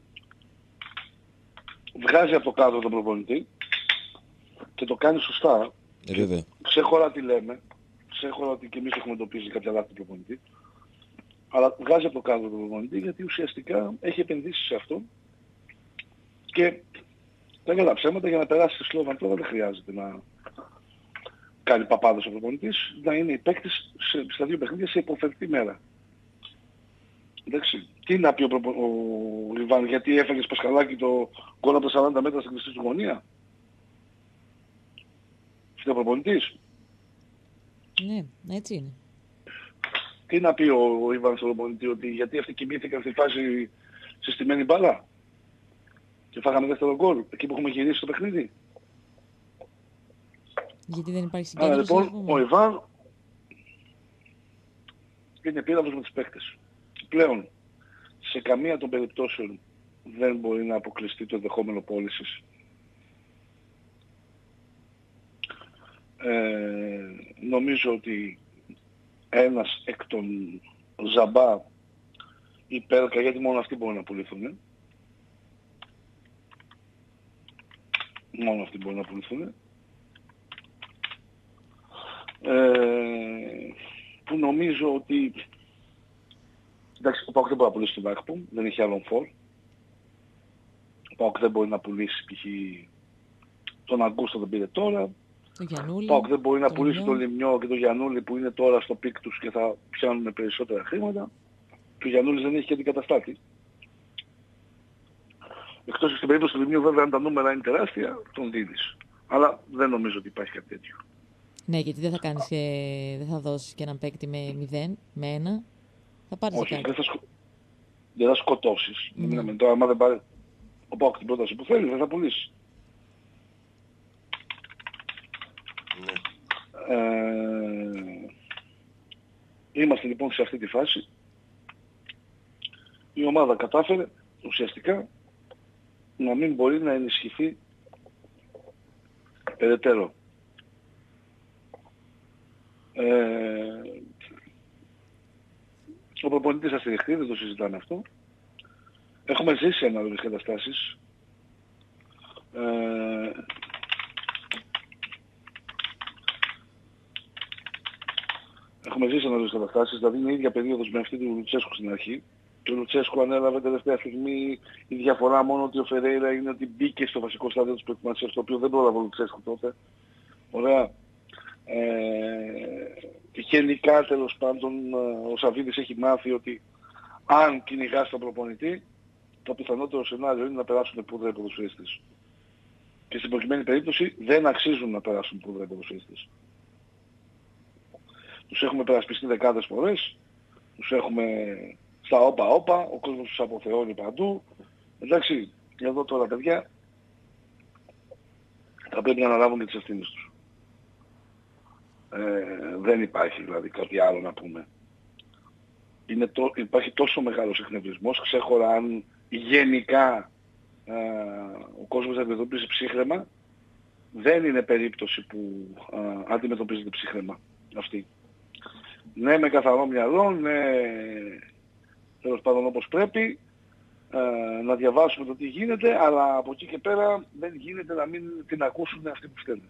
Βγάζει από το κάδρο τον προπονητή και το κάνει σωστά. Ε, βέβαια. Ξέχωρα τι λέμε. Ξέχωρα ότι και εμείς έχουμε εντοπίσει κάποια λάθη του προπονητή. Αλλά βγάζει από το κάδρο τον προπονητή γιατί ουσιαστικά έχει επενδύσει σε αυτό. Και δεν τα ψέματα, για να περάσει στη Σλόβαν τώρα δεν χρειάζεται να κάνει παπάδες ο προπονητής. Να είναι οι παίκτες στα δύο παιχνίδια σε υποφερτή μέρα. Εντάξει. Τι να πει ο, προπο... ο Ιβάν, γιατί έφαγε σπασκαλάκι το γκολ από τα σαράντα μέτρα στην κλειστή του γωνία? Είστε ο προπονητής. Ναι, έτσι είναι. Τι να πει ο, ο Ιβάν στον προπονητή, ότι γιατί αυτοί κοιμήθηκαν στη φάση συστημένη μπάλα και φάγαμε δεύτερο γκολ, εκεί που έχουμε γυρίσει το παιχνίδι? Γιατί δεν υπάρχει συγκέντρωση. Άρα λοιπόν ο Ιβάν είναι πείραβος με τους παίκτες. Πλέον σε καμία των περιπτώσεων δεν μπορεί να αποκλειστεί το ενδεχόμενο πώλησης. Ε, νομίζω ότι ένας εκ των Ζαμπά ή Πέρκα, γιατί μόνο αυτοί μπορούν να πουληθούν. Μόνο αυτοί μπορούν να πουληθούν. Ε, που νομίζω ότι... Εντάξει, ο ΠΑΟΚ δεν μπορεί να πουλήσει τον Βάκπο, δεν έχει άλλον φόρ. Ο ΠΑΟΚ δεν μπορεί να πουλήσει π.χ. τον Αγκούστο, δεν πήρε τώρα. Ο ΠΑΟΚ δεν μπορεί να πουλήσει τον Λιμιό και τον Γιαννούλη που είναι τώρα στο πικ τους και θα πιάνουν περισσότερα χρήματα. Και ο Γιαννούλης δεν έχει και αντικαταστάτη. Εκτός στην περίπτωση του Λιμιού βέβαια αν τα νούμερα είναι τεράστια, τον δίνεις. Αλλά δεν νομίζω ότι υπάρχει κάτι τέτοιο. Ναι, γιατί δεν θα κάνεις και δεν θα δώσεις και έναν παίκτη με μηδέν, με ένα. Θα πάρεις όχι, κάτι. δεν θα, σκο... δεν θα σκοτώσεις. Ναι. Mm. Τώρα, άμα δεν πάρει ο ΠΑΟΚ την πρόταση που θέλει, δεν θα πουλήσει. Ναι. Ε... Είμαστε λοιπόν σε αυτή τη φάση. Η ομάδα κατάφερε ουσιαστικά να μην μπορεί να ενισχυθεί περαιτέρω. Ε... Ο προπονητής θα στηριχτεί, δεν το συζητάμε αυτό. Έχουμε ζήσει ανάλογες καταστάσεις. Ε, έχουμε ζήσει ανάλογες καταστάσεις, δηλαδή είναι η ίδια περίοδος με αυτή του Λουτσέσκου στην αρχή. Και ο Λουτσέσκου ανέλαβε τελευταία στιγμή, η διαφορά μόνο ότι ο Φερέιρα είναι ότι μπήκε στο βασικό στάδιο της προετοιμασίας, το οποίο δεν πρόλαβε ο Λουτσέσκου τότε. Ωραία. Ε, γενικά τέλος πάντων ο Σαββίδης έχει μάθει ότι αν κυνηγάς τον προπονητή, το πιθανότερο σενάριο είναι να περάσουν πούδρα οι ποδοσφαιριστές. Και στην προκειμένη περίπτωση δεν αξίζουν να περάσουν πούδρα οι ποδοσφαιριστές. Τους έχουμε περασπιστεί δεκάδες φορές, τους έχουμε στα όπα όπα, ο κόσμος τους αποθεώνει παντού. Εντάξει, εδώ τώρα παιδιά θα πρέπει να αναλάβουν και τις ευθύνες τους. Ε, δεν υπάρχει δηλαδή κάτι άλλο να πούμε. Είναι το, υπάρχει τόσο μεγάλος εκνευρισμός, ξέχωρα αν γενικά ε, ο κόσμος αντιμετωπίζει ψύχραιμα, δεν είναι περίπτωση που ε, αντιμετωπίζεται ψύχραιμα αυτή. Ναι, με καθαρό μυαλό, ναι, τέλος πάντων όπως πρέπει, ε, να διαβάσουμε το τι γίνεται, αλλά από εκεί και πέρα δεν γίνεται να μην την ακούσουν αυτοί που φταίνουν.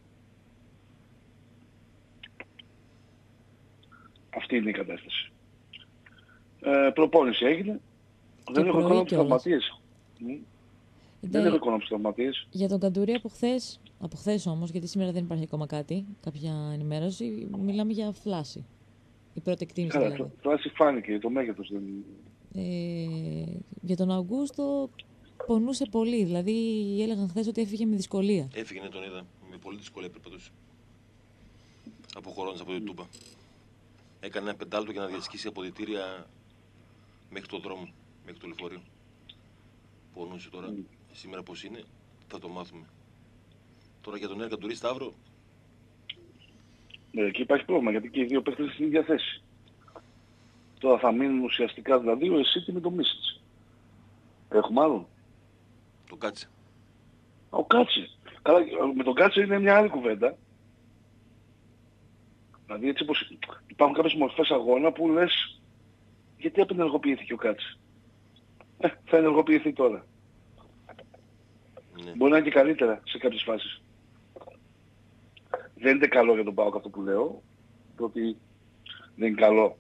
Αυτή είναι η κατάσταση. Ε, προπόνηση έγινε. Και δεν έχω εικόνα από τους τραυματίες. Δεν έχω εικόνα από τους τραυματίες. Για τον Καντουρί από χθες, από χθες όμως, γιατί σήμερα δεν υπάρχει ακόμα κάτι, κάποια ενημέρωση, μιλάμε για φλάση. Η πρώτη εκτίμηση δηλαδή. Καλά, φλάση φάνηκε, το μέγεθος δεν... Ε, για τον Αυγούστο πονούσε πολύ, δηλαδή έλεγαν χθες ότι έφυγε με δυσκολία. Έφυγε, ναι, τον είδα. Με πολύ δυσκολία περπατούσε. Αποχωρώντας από την Τούμπα. Έκανε ένα πεντάλτο για να διασχίσει αποδυτήρια μέχρι το δρόμο, μέχρι το λεωφορείο. Πονούσε τώρα. Mm. Σήμερα πώς είναι, θα το μάθουμε. Τώρα για τον Νέα Καντουρί, Σταύρο. Ναι, εκεί υπάρχει πρόβλημα, γιατί και οι δύο παίχτες στην ίδια θέση. Τώρα θα μείνουν ουσιαστικά δηλαδή ο Εσίτη με τον Μίσιτς. Έχουμε άλλον. Το Κάτσε. Ο Κάτσε. Καλά, με τον Κάτσε είναι μια άλλη κουβέντα. Δηλαδή έτσι όπως υπάρχουν κάποιες μορφές αγώνα που λες γιατί απενεργοποιήθηκε ο Κάτσε. Ε, θα ενεργοποιηθεί τώρα. Ναι. Μπορεί να είναι και καλύτερα σε κάποιες φάσεις. Δεν είναι καλό για τον ΠΑΟΚ αυτό που λέω, διότι δεν είναι καλό.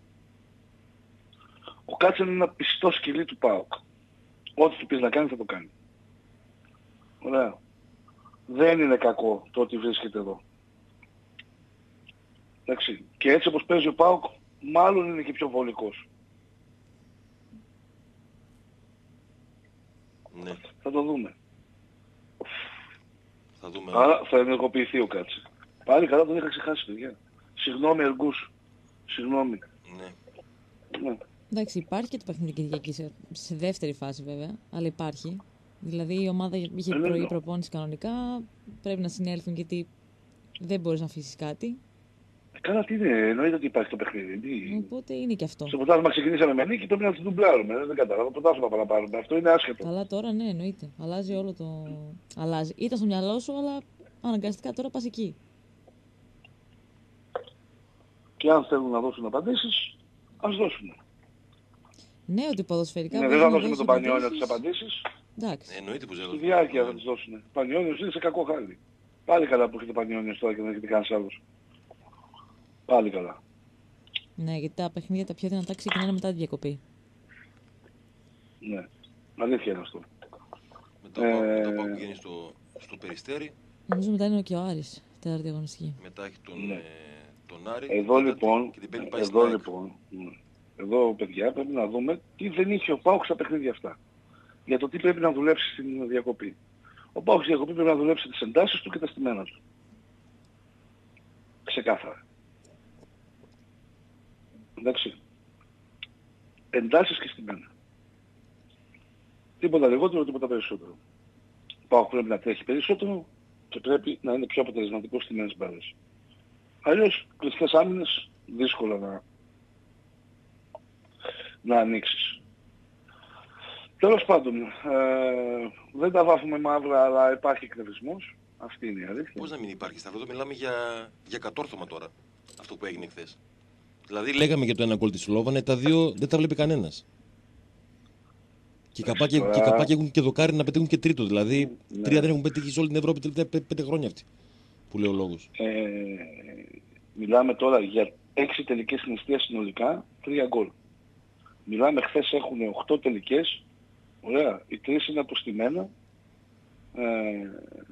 Ο Κάτσε είναι ένα πιστό σκυλί του ΠΑΟΚ. Ό,τι του πεις να κάνει θα το κάνει. Ωραία. Δεν είναι κακό το ότι βρίσκεται εδώ. Εντάξει. Και έτσι όπως παίζει ο ΠΑΟΚ, μάλλον είναι και πιο βολικός. Ναι. Θα το δούμε. Θα δούμε. Άρα θα ενεργοποιηθεί ο Κάτσε. Πάλι καλά τον είχα ξεχάσει, παιδιά. Συγγνώμη Εργούς. Συγγνώμη. Ναι. Ναι. Εντάξει, υπάρχει και το παιχνίδι Κυριακή σε, σε δεύτερη φάση βέβαια, αλλά υπάρχει. Δηλαδή η ομάδα είχε ε, πρωί προπόνηση κανονικά, πρέπει να συνέλθουν γιατί δεν μπορείς να αφήσεις κάτι. Καλά, τι είναι, εννοείται ότι υπάρχει το παιχνίδι. Τι... Οπότε είναι και αυτό. Στο πρωτάθλημα ξεκινήσαμε με νίκη, πρέπει να το ντουμπλάρουμε. Δεν κατάλαβα, το πρωτάθλημα παραπάρουμε. Αυτό είναι άσχετο. Καλά τώρα, ναι, εννοείται. Αλλάζει όλο το. Αλλάζει. Ήταν στο μυαλό σου, αλλά αναγκαστικά τώρα πας εκεί. Και αν θέλουν να δώσουν απαντήσεις, ας δώσουν. Ναι, ότι ποδοσφαιρικά. Ναι, δεν θα δώσουμε τον Πανιόνιο τις απαντήσεις. Εντάξει. Εννοείται που ζέλω. Στη διάρκεια θα τις δώσουν. Πανιόνιος είναι σε κακό χάλι. Πάλι καλά που έχετε Πανιόνιος τώρα και δεν έχετε κανένας άλλος. Πάλι καλά. Ναι, γιατί τα παιχνίδια τα πιο δυνατά ξεκινάνε μετά τη διακοπή. Ναι, αλήθεια είναι αυτό. Μετά ε... το πάω που γίνει στο, στο Περιστέρι. Νομίζω μετά είναι και ο Άρης, τέταρτη αγωνιστική. Μετά έχει τον, ναι. ε, τον Άρη. Εδώ λοιπόν, και την πάει εδώ λοιπόν, ναι. Εδώ παιδιά πρέπει να δούμε τι δεν είχε ο ΠΑΟΚ στα παιχνίδια αυτά. Για το τι πρέπει να δουλέψει στην διακοπή. Ο ΠΑΟΚ στη διακοπή πρέπει να δουλέψει τις εντάσεις του και τα στημένα του. Ξεκάθαρα. Εντάξει. Εντάσεις και στημένα. Τίποτα λιγότερο, τίποτα περισσότερο. Ο ΠΑΟΚ πρέπει να τρέχει περισσότερο και πρέπει να είναι πιο αποτελεσματικός στις στημένες μπάλες. Αλλιώς κλειστές άμυνες δύσκολα να, να ανοίξεις. Τέλος πάντων, ε, δεν τα βάφουμε μαύρα, αλλά υπάρχει εκνευρισμός. Αυτή είναι η αλήθεια. Πώς να μην υπάρχει, Σταύρο, εδώ μιλάμε για, για κατόρθωμα τώρα, αυτό που έγινε χθες. Δηλαδή λέγαμε για το ένα γκολ της Σλόβανε, τα δύο δεν τα βλέπει κανένας. Και οι καπάκια, τώρα... και οι καπάκια έχουν και δοκάρι να πετύχουν και τρίτο. Δηλαδή ναι. τρία δεν έχουν πετύχει σε όλη την Ευρώπη τελευταία πέ, πέντε χρόνια αυτοί. Που λέει ο λόγος. Ε, μιλάμε τώρα για έξι τελικές στην αιστεία συνολικά, τρία γκολ. Μιλάμε χθες έχουν οκτώ τελικές. Ωραία, οι τρεις είναι αποστημένα. Ε,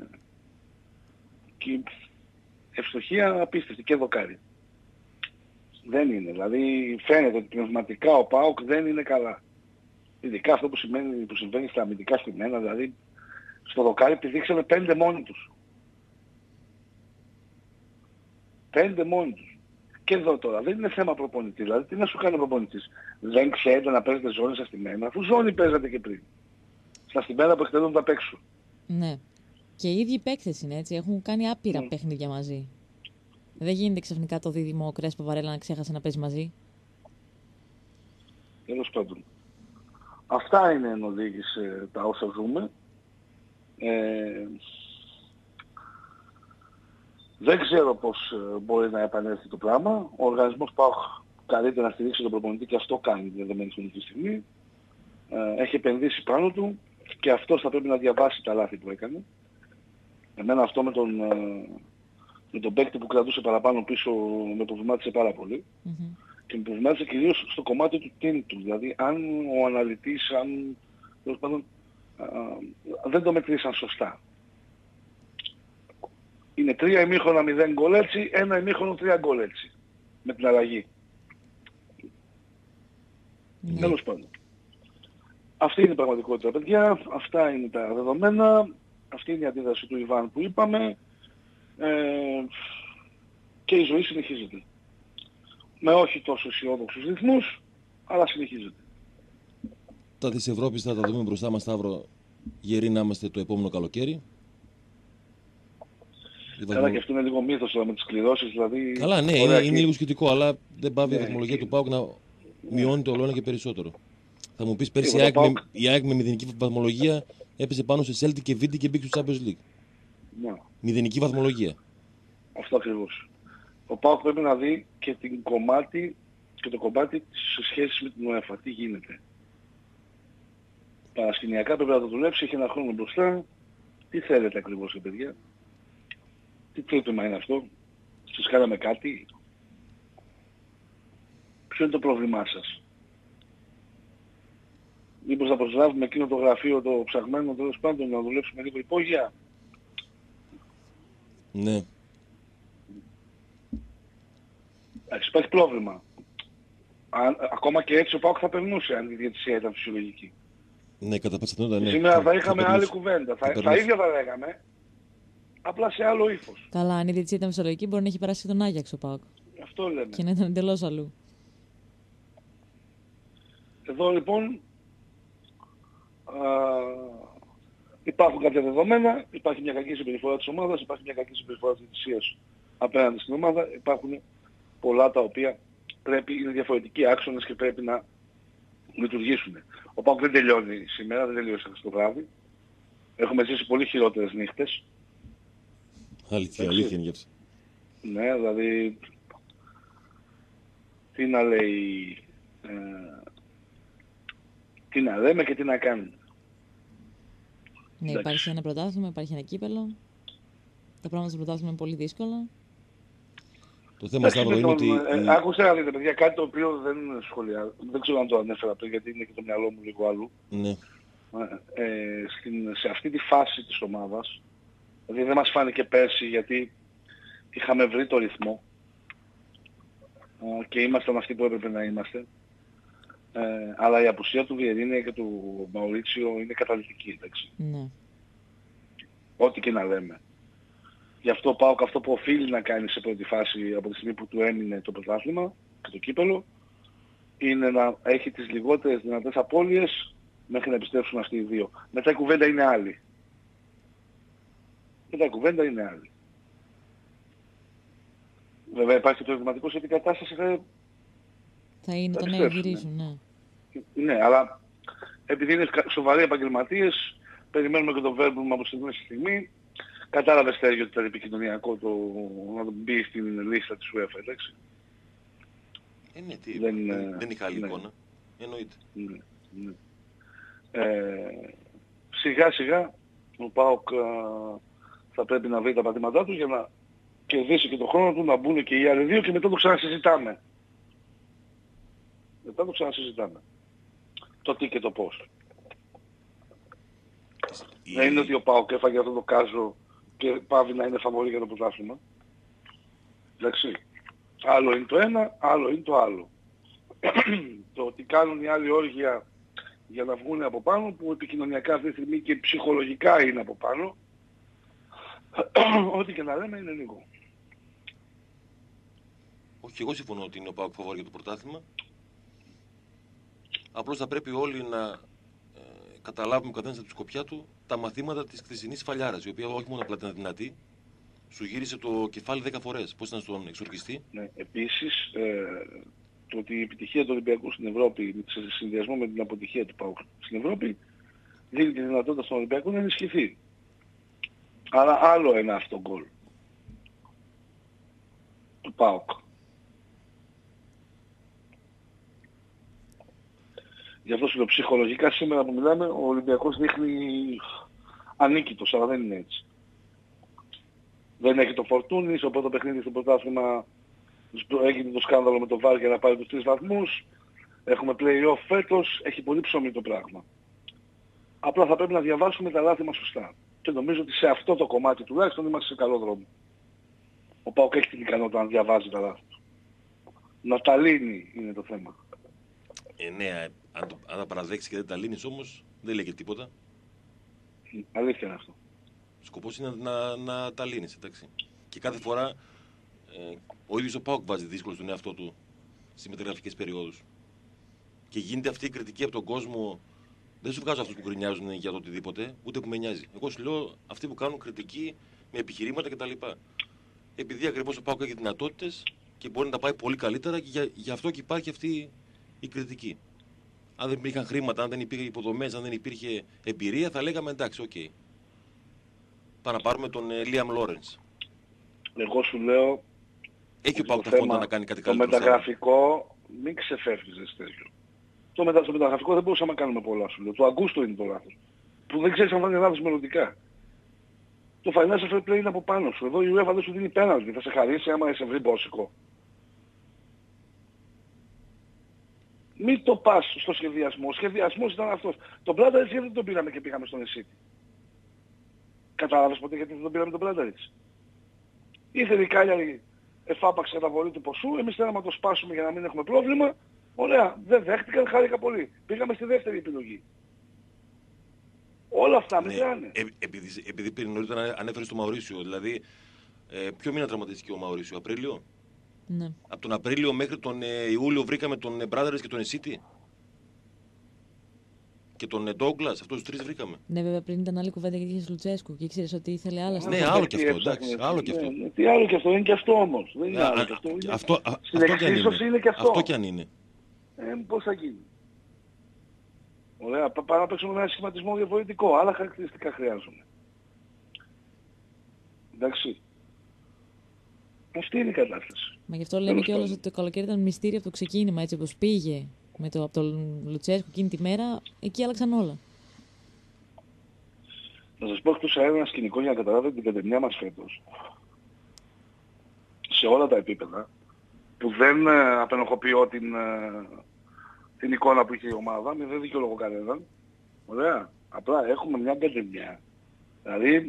και ευστοχία απίστευτη και δοκάρι. Δεν είναι. Δηλαδή φαίνεται ότι πνευματικά ο ΠΑΟΚ δεν είναι καλά. Ειδικά αυτό που, σημαίνει, που συμβαίνει στα αμυντικά στημένα, δηλαδή στο δοκάρι πηδήξανε πέντε μόνοι τους. Πέντε μόνοι τους. Και εδώ τώρα δεν είναι θέμα προπονητή. Δηλαδή τι να σου κάνει ο προπονητής. Δεν ξέρετε να παίζετε ζώνη στα στημένα, αφού ζώνη παίζατε και πριν. Στα στημένα που εκτελούνται απ' έξω. Ναι. Και οι ίδιοι παίκτες είναι έτσι. Έχουν κάνει άπειρα mm. παιχνίδια μαζί. Δεν γίνεται ξαφνικά το δίδυμο Κρέσπο Βαρέλα να ξέχασε να παίζει μαζί. Τέλος πάντων. Αυτά είναι εν οδήγηση τα όσα ζούμε. Ε, δεν ξέρω πώς μπορεί να επανέλθει το πράγμα. Ο οργανισμός ΠΑΟΚ καλείται να στηρίξει τον προπονητή και αυτό κάνει την δεδομένη χρονική στιγμή. Ε, έχει επενδύσει πάνω του και αυτός θα πρέπει να διαβάσει τα λάθη που έκανε. Εμένα αυτό με τον, με τον παίκτη που κρατούσε παραπάνω πίσω με προβλημάτισε πάρα πολύ. Mm-hmm. Και με προβλημάτισε κυρίως στο κομμάτι του τίνητου. Δηλαδή αν ο αναλυτής, αν πάντων, α, δεν το μετρήσαν σωστά. Είναι τρία ημίχρονα μηδέν γκολ έτσι, ένα ημίχρονο τρία γκολ έτσι. Με την αλλαγή. Mm. Τέλος πάντων. Αυτή είναι η πραγματικότητα, παιδιά. Αυτά είναι τα δεδομένα. Αυτή είναι η αντίδραση του Ιβάν που είπαμε. Ε, και η ζωή συνεχίζεται. Με όχι τόσο αισιόδοξους ρυθμούς, αλλά συνεχίζεται. Τα της Ευρώπης θα τα δούμε μπροστά μας, Σταύρο, γεροί να είμαστε το επόμενο καλοκαίρι. Καλά βαθμο... και αυτό είναι λίγο μύθος τώρα με τις κληρώσεις, δηλαδή... Καλά, ναι, είναι, και... είναι λίγο σχετικό, αλλά δεν πάβει ναι, η βαθμολογία και... του ΠΑΟΚ να ναι. μειώνεται όλο ένα και περισσότερο. Θα μου πεις πέρσι η ΑΕΚ, ΠΑΟΚ... με, η ΑΕΚ με μηδενική βαθμολογία έπαιζε πάνω σε Celtic και Βίντι και μπήκε στο Champions League. Ναι. Μηδενική βαθμολογία. Αυτό ακριβώς. Ο ΠΑΟΚ πρέπει να δει και, την κομμάτι, και το κομμάτι σε σχέση με την UEFA. Τι γίνεται. Παρασκηνιακά πρέπει να το δουλέψει, έχει ένα χρόνο μπροστά. Τι θέλετε ακριβώς, παιδιά. Τι τρίτημα είναι αυτό. Σας κάναμε κάτι. Ποιο είναι το πρόβλημά σας. Μήπως θα προσλάβουμε εκείνο το γραφείο το ψαγμένο τέλος πάντων να δουλέψουμε λίγο υπόγεια. Ναι. Εντάξει, υπάρχει πρόβλημα. Αν, ακόμα και έτσι ο ΠΑΟΚ θα περνούσε αν η διαιτησία ήταν φυσιολογική. Ναι, κατά πάσα πιθανότητα, ναι. Σήμερα θα, θα είχαμε θα άλλη κουβέντα. Θα, θα, θα ίδια θα λέγαμε, απλά σε άλλο ύφος. Καλά, αν η διαιτησία ήταν φυσιολογική μπορεί να έχει περάσει τον Άγιαξ ο ΠΑΟΚ. Αυτό λέμε. Και να ήταν εντελώς αλλού. Εδώ λοιπόν α, υπάρχουν κάποια δεδομένα, υπάρχει μια κακή συμπεριφορά της ομάδας, υπάρχει μια κακή συμπεριφορά της διαιτησίας απέναντι στην ομάδα, υπάρχουν πολλά τα οποία πρέπει, είναι διαφορετικοί άξονες και πρέπει να λειτουργήσουν. Ο ΠΑΟΚ δεν τελειώνει σήμερα, δεν τελειώσει αυτό το βράδυ. Έχουμε ζήσει πολύ χειρότερες νύχτες. Αλήθεια, αλήθεια είναι γι' αυτό. Ναι, δηλαδή, τι να λέει, ε, τι να λέμε και τι να κάνουμε. Ναι, εντάξει. Υπάρχει ένα πρωτάθλημα, υπάρχει ένα κύπελο. Τα πράγματα στο πρωτάθλημα είναι πολύ δύσκολα. Το θέμα, Σταύρο, είναι ότι... Ε, άκουσα να δείτε, παιδιά, κάτι το οποίο δεν σχολιάζω. Δεν ξέρω αν το ανέφερα πριν, γιατί είναι και το μυαλό μου λίγο αλλού. Ναι. Ε, στην, σε αυτή τη φάση της ομάδας, δηλαδή δεν μας φάνηκε πέρσι γιατί είχαμε βρει το ρυθμό και ήμασταν αυτοί που έπρεπε να είμαστε. Ε, αλλά η απουσία του Βιερίνια και του Μαουρίτσιο είναι καταλυτική, εντάξει. Ναι. Ό,τι και να λέμε. Γι' αυτό πάω και αυτό που οφείλει να κάνει σε πρώτη φάση από τη στιγμή που του έμεινε το πρωτάθλημα και το κύπελο είναι να έχει τις λιγότερες δυνατές απώλειες μέχρι να επιστρέψουν αυτοί οι δύο. Μετά η κουβέντα είναι άλλη. Μετά η κουβέντα είναι άλλη. Βέβαια υπάρχει και το ερωτηματικό σε την κατάσταση θα... Θα είναι το νέο γυρίζουν, ναι. Ναι, αλλά επειδή είναι σοβαροί επαγγελματίες, περιμένουμε και το Βέρμπρουμ από στιγμή στη στιγμή. Κατάλαβες Στέργιο ότι ήταν επικοινωνιακό το να μπει στην λίστα της UEFA, εντάξει. Ε, ναι, τι, δεν, δεν, δεν είχα άλλη ναι. εικόνα. Εννοείται. Ναι, ναι. Ε, σιγά σιγά ο ΠΑΟΚ θα πρέπει να βρει τα πατήματά του για να κερδίσει και τον χρόνο του, να μπουν και οι άλλοι δύο και μετά το ξανασυζητάμε. Μετά το ξανασυζητάμε. Το τι και το πώς. Η... Δεν είναι ότι ο ΠΑΟΚ έφαγε αυτό το κάζο και πάβει να είναι φαβορί για το πρωτάθλημα. Εντάξει. Άλλο είναι το ένα, άλλο είναι το άλλο. Το ότι κάνουν οι άλλοι όργια για να βγουν από πάνω, που επικοινωνιακά αυτή τη στιγμή και ψυχολογικά είναι από πάνω, ό,τι και να λέμε είναι λίγο. Όχι, εγώ συμφωνώ ότι είναι ο ΠΑΟΚ φαβορί για το πρωτάθλημα. Απλώς θα πρέπει όλοι να ε, καταλάβουμε ο καθένας από τη σκοπιά του τα μαθήματα της χθεσινής φαλιάρας, η οποία όχι μόνο απλά ήταν δυνατή, σου γύρισε το κεφάλι δέκα φορές. Πώς ήταν στον εξορκιστή. Ναι, επίσης, ε, το ότι η επιτυχία του Ολυμπιακού στην Ευρώπη, σε συνδυασμό με την αποτυχία του ΠΑΟΚ στην Ευρώπη, δίνει τη δυνατότητα στον Ολυμπιακό να ενισχυθεί. Άρα άλλο ένα αυτό γκολ του ΠΑΟΚ. Γι' αυτό σου λέω, ψυχολογικά σήμερα που μιλάμε, ο Ολυμπιακός δείχνει ανίκητος, αλλά δεν είναι έτσι. Δεν έχει το φορτούνι, στο πρώτο παιχνίδι στο πρωτάθλημα έγινε το σκάνδαλο με το βάρ για να πάρει τους τρεις βαθμούς. Έχουμε play-off φέτος, έχει πολύ ψωμί το πράγμα. Απλά θα πρέπει να διαβάσουμε τα λάθη μας σωστά. Και νομίζω ότι σε αυτό το κομμάτι τουλάχιστον είμαστε σε καλό δρόμο. Ο ΠΑΟΚ έχει την ικανότητα να διαβάζει τα λάθη του. Να τα λύνει είναι το θέμα. Ε, ναι, αν, το, αν τα παραδέξεις και δεν τα λύνεις όμως, δεν λέει και τίποτα. Αλήθεια είναι αυτό. Σκοπός είναι να, να, να τα λύνεις, εντάξει. Και κάθε φορά ε, ο ίδιος ο ΠΑΟΚ βάζει δύσκολο στον εαυτό του στις μεταγραφικές περιόδους. Και γίνεται αυτή η κριτική από τον κόσμο. Δεν σου βγάζω αυτούς που γκρινιάζουν για το οτιδήποτε, ούτε που με νοιάζει. Εγώ σου λέω αυτοί που κάνουν κριτική με επιχειρήματα κτλ. Επειδή ακριβώς ο ΠΑΟΚ έχει δυνατότητες και μπορεί να τα πάει πολύ καλύτερα και για, γι' αυτό και υπάρχει αυτή η κριτική. Αν δεν υπήρχαν χρήματα, αν δεν υπήρχε υποδομές, αν δεν υπήρχε εμπειρία, θα λέγαμε εντάξει, οκ. Okay. Πάμε να πάρουμε τον Λίαμ Λόρενς. Εγώ σου λέω. Έχει ο ΠΑΟΚ τα φόντα να κάνει κάτι το καλύτερο. Το μεταγραφικό μην ξεφεύγεις τέτοιο. Το, μετα, το μεταγραφικό δεν μπορούσαμε να κάνουμε πολλά, σου λέω. Το Αγκούστο είναι το λάθος. Που δεν ξέρεις αν θα είναι λάθος μελλοντικά. Το financial fair play είναι από πάνω σου. Εδώ η UEFA δεν σου δίνει πέναλτι. Θα σε χαρίσει άμα σε βρει μπόσικο. Μην το πας στο σχεδιασμό. Ο σχεδιασμός ήταν αυτός. Τον Πλάταριτς γιατί δεν τον πήραμε και πήγαμε στον Εσίτη. Κατάλαβες ποτέ γιατί δεν τον πήραμε τον Πλάταριτς. Ήθελε η Κάλιαρη εφάπαξε καταβολή του ποσού. Εμείς θέλαμε να το σπάσουμε για να μην έχουμε πρόβλημα. Ωραία. Δεν δέχτηκαν. Χάρηκα πολύ. Πήγαμε στη δεύτερη επιλογή. Όλα αυτά ναι, μετράνε. Ε, επειδή, επειδή πριν νωρίτερα ανέφερε στο Μαουρίσιο. Δηλαδή, ε, ποιο μήνα τραυματίστηκε ο Μαουρίσιο, Απρίλιο. Ναι. Από τον Απρίλιο μέχρι τον ε, Ιούλιο βρήκαμε τον ε, Brothers και τον Εσίτη. Και τον Ντόγκλας, αυτούς τους τρεις βρήκαμε. Ναι, βέβαια πριν ήταν άλλη κουβέντα γιατί είχες Λουτσέσκου και ήξερες ότι ήθελε άλλα. Ναι, ναι άλλο κι αυτό, εντάξει, άλλο κι αυτό. Ναι, τι άλλο κι αυτό, είναι κι αυτό όμως. Δεν είναι Α, άλλο α, κι αυτό. Είναι... αυτό, α, Στην αυτό κι αν εξίσωση είναι. είναι κι αυτό. Αυτό κι αν είναι. Ε, πώς θα γίνει. Ωραία, πάμε να παίξουμε ένα σχηματισμό διαφορετικό. Άλλα χαρακτηριστικά χρειάζομαι. Εντάξει. Αυτή είναι η κατάσταση. Μα γι' αυτό λέμε κιόλας ότι το καλοκαίρι ήταν μυστήριο από το ξεκίνημα, έτσι όπως πήγε με το, από τον Λουτσέσκου εκείνη τη μέρα, εκεί άλλαξαν όλα. Να σας πω εκτός αέρα ένα σκηνικό για να καταλάβετε την κατεμιά μας φέτος. Σε όλα τα επίπεδα, που δεν ε, απενοχοποιώ την, ε, την εικόνα που είχε η ομάδα, με δεν δικαιολογώ κανέναν. Ωραία. Απλά έχουμε μια κατεμιά. Δηλαδή,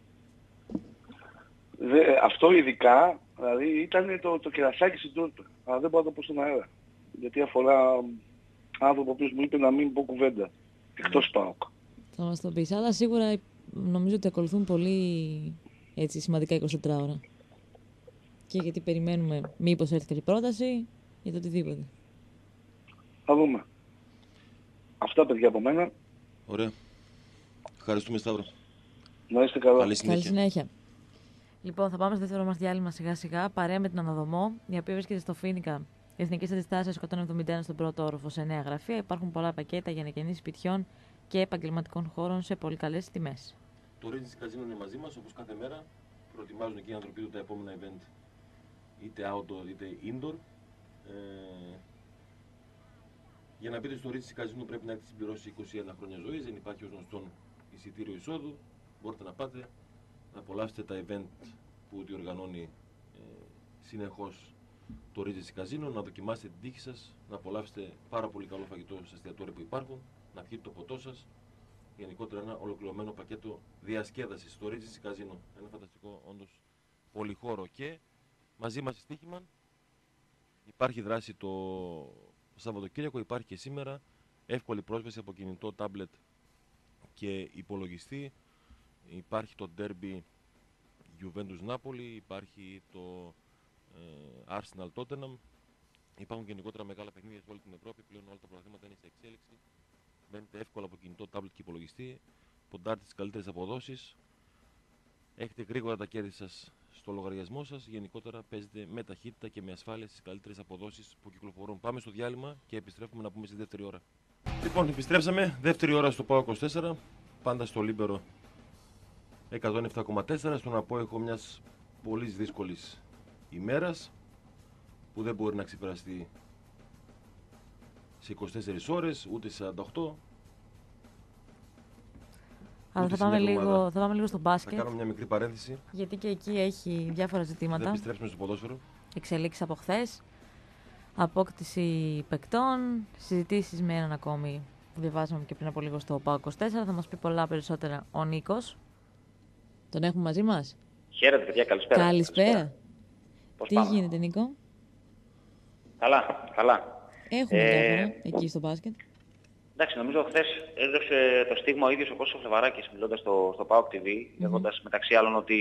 δε, αυτό ειδικά, δηλαδή ήταν το, το κερασάκι στην τούρτα. Αλλά δεν μπορώ να το πω στον αέρα. Γιατί αφορά άνθρωπο ο οποίος μου είπε να μην πω κουβέντα. Εκτός ΠΑΟΚ. Θα μας το πεις. Αλλά σίγουρα νομίζω ότι ακολουθούν πολύ έτσι, σημαντικά είκοσι τέσσερις ώρα. Και γιατί περιμένουμε μήπως έρθει καλή πρόταση για το οτιδήποτε. Θα δούμε. Αυτά παιδιά από μένα. Ωραία. Ευχαριστούμε Σταύρο. Να είστε καλά. Καλή συνέχεια. Καλή συνέχεια. Λοιπόν, θα πάμε στο δεύτερο μας διάλειμμα σιγά σιγά, παρέα με την Αναδομό, η οποία βρίσκεται στο Φοίνικα. Εθνικής Αντιστάσεως εκατόν εβδομήντα ένα στον πρώτο όροφο σε νέα γραφεία. Υπάρχουν πολλά πακέτα για ανακαινήσεις σπιτιών και επαγγελματικών χώρων σε πολύ καλές τιμές. Το Regency Casino είναι μαζί μας, όπως κάθε μέρα. Προετοιμάζουν και οι άνθρωποι του τα επόμενα event. Είτε outdoor είτε indoor. Ε, για να μπείτε στο Ρίτσι Καζίνο πρέπει να έχετε συμπληρώσει είκοσι ένα χρόνια ζωής, δεν υπάρχει ως γνωστόν εισιτήριο εισόδου. Μπορείτε να πάτε να απολαύσετε τα event που διοργανώνει ε, συνεχώς το Ρίτσι Καζίνο, να δοκιμάσετε την τύχη σας, να απολαύσετε πάρα πολύ καλό φαγητό στα εστιατόρια που υπάρχουν, να πιείτε το ποτό σας. Γενικότερα ένα ολοκληρωμένο πακέτο διασκέδασης στο Ρίτσι Καζίνο. Ένα φανταστικό όντως πολυχώρο. Και μαζί μας στη Στοίχημαν υπάρχει δράση το Σαββατοκύριακο, υπάρχει και σήμερα εύκολη πρόσβαση από κινητό, τάμπλετ και υπολογιστή. Υπάρχει το Derby Juventus Napoli, υπάρχει το ε, Arsenal Tottenham. Υπάρχουν γενικότερα μεγάλα παιχνίδια σε όλη την Ευρώπη. Πλέον όλα τα πρωταθλήματα είναι σε εξέλιξη. Μπαίνετε εύκολα από κινητό, τάμπλετ και υπολογιστή. Ποντάρτε τις καλύτερες αποδόσεις. Έχετε γρήγορα τα κέρδη σας στο λογαριασμό σας. Γενικότερα παίζετε με ταχύτητα και με ασφάλεια στις καλύτερες αποδόσεις που κυκλοφορούν. Πάμε στο διάλειμμα και επιστρέφουμε να πούμε στη δεύτερη ώρα. Λοιπόν, επιστρέψαμε. Δεύτερη ώρα στο ΠΑΟΚ είκοσι τέσσερα. Πάντα στο Λίμπερο εκατόν επτά κόμμα τέσσερα. Στον απόϊχο μιας πολύ δύσκολης ημέρας που δεν μπορεί να ξεπεραστεί σε είκοσι τέσσερις ώρες, ούτε σε σαράντα οκτώ. Αλλά θα πάμε, λίγο, θα πάμε λίγο στο μπάσκετ. Θα κάνω μια μικρή παρένθεση. Γιατί και εκεί έχει διάφορα ζητήματα. Θα επιστρέψουμε στο ποδόσφαιρο. Εξελίξεις από χθες. Απόκτηση παικτών. Συζητήσεις με έναν ακόμη που διαβάζαμε και πριν από λίγο στο ΠΑΟΚ είκοσι τέσσερα. Θα μας πει πολλά περισσότερα ο Νίκος. Τον έχουμε μαζί μας. Χαίρετε, παιδιά, καλησπέρα. Καλησπέρα. καλησπέρα. Πώς Τι πάμε? γίνεται, Νίκο? Καλά, καλά. Έχουμε ε... διάφορα εκεί στο μπάσκετ. Εντάξει, νομίζω χθες έδωσε το στίγμα ο ίδιος ο Κώστας Φλεβαράκης μιλώντας στο, στο ΠΑΟΚ τι βι, mm-hmm. λέγοντας μεταξύ άλλων ότι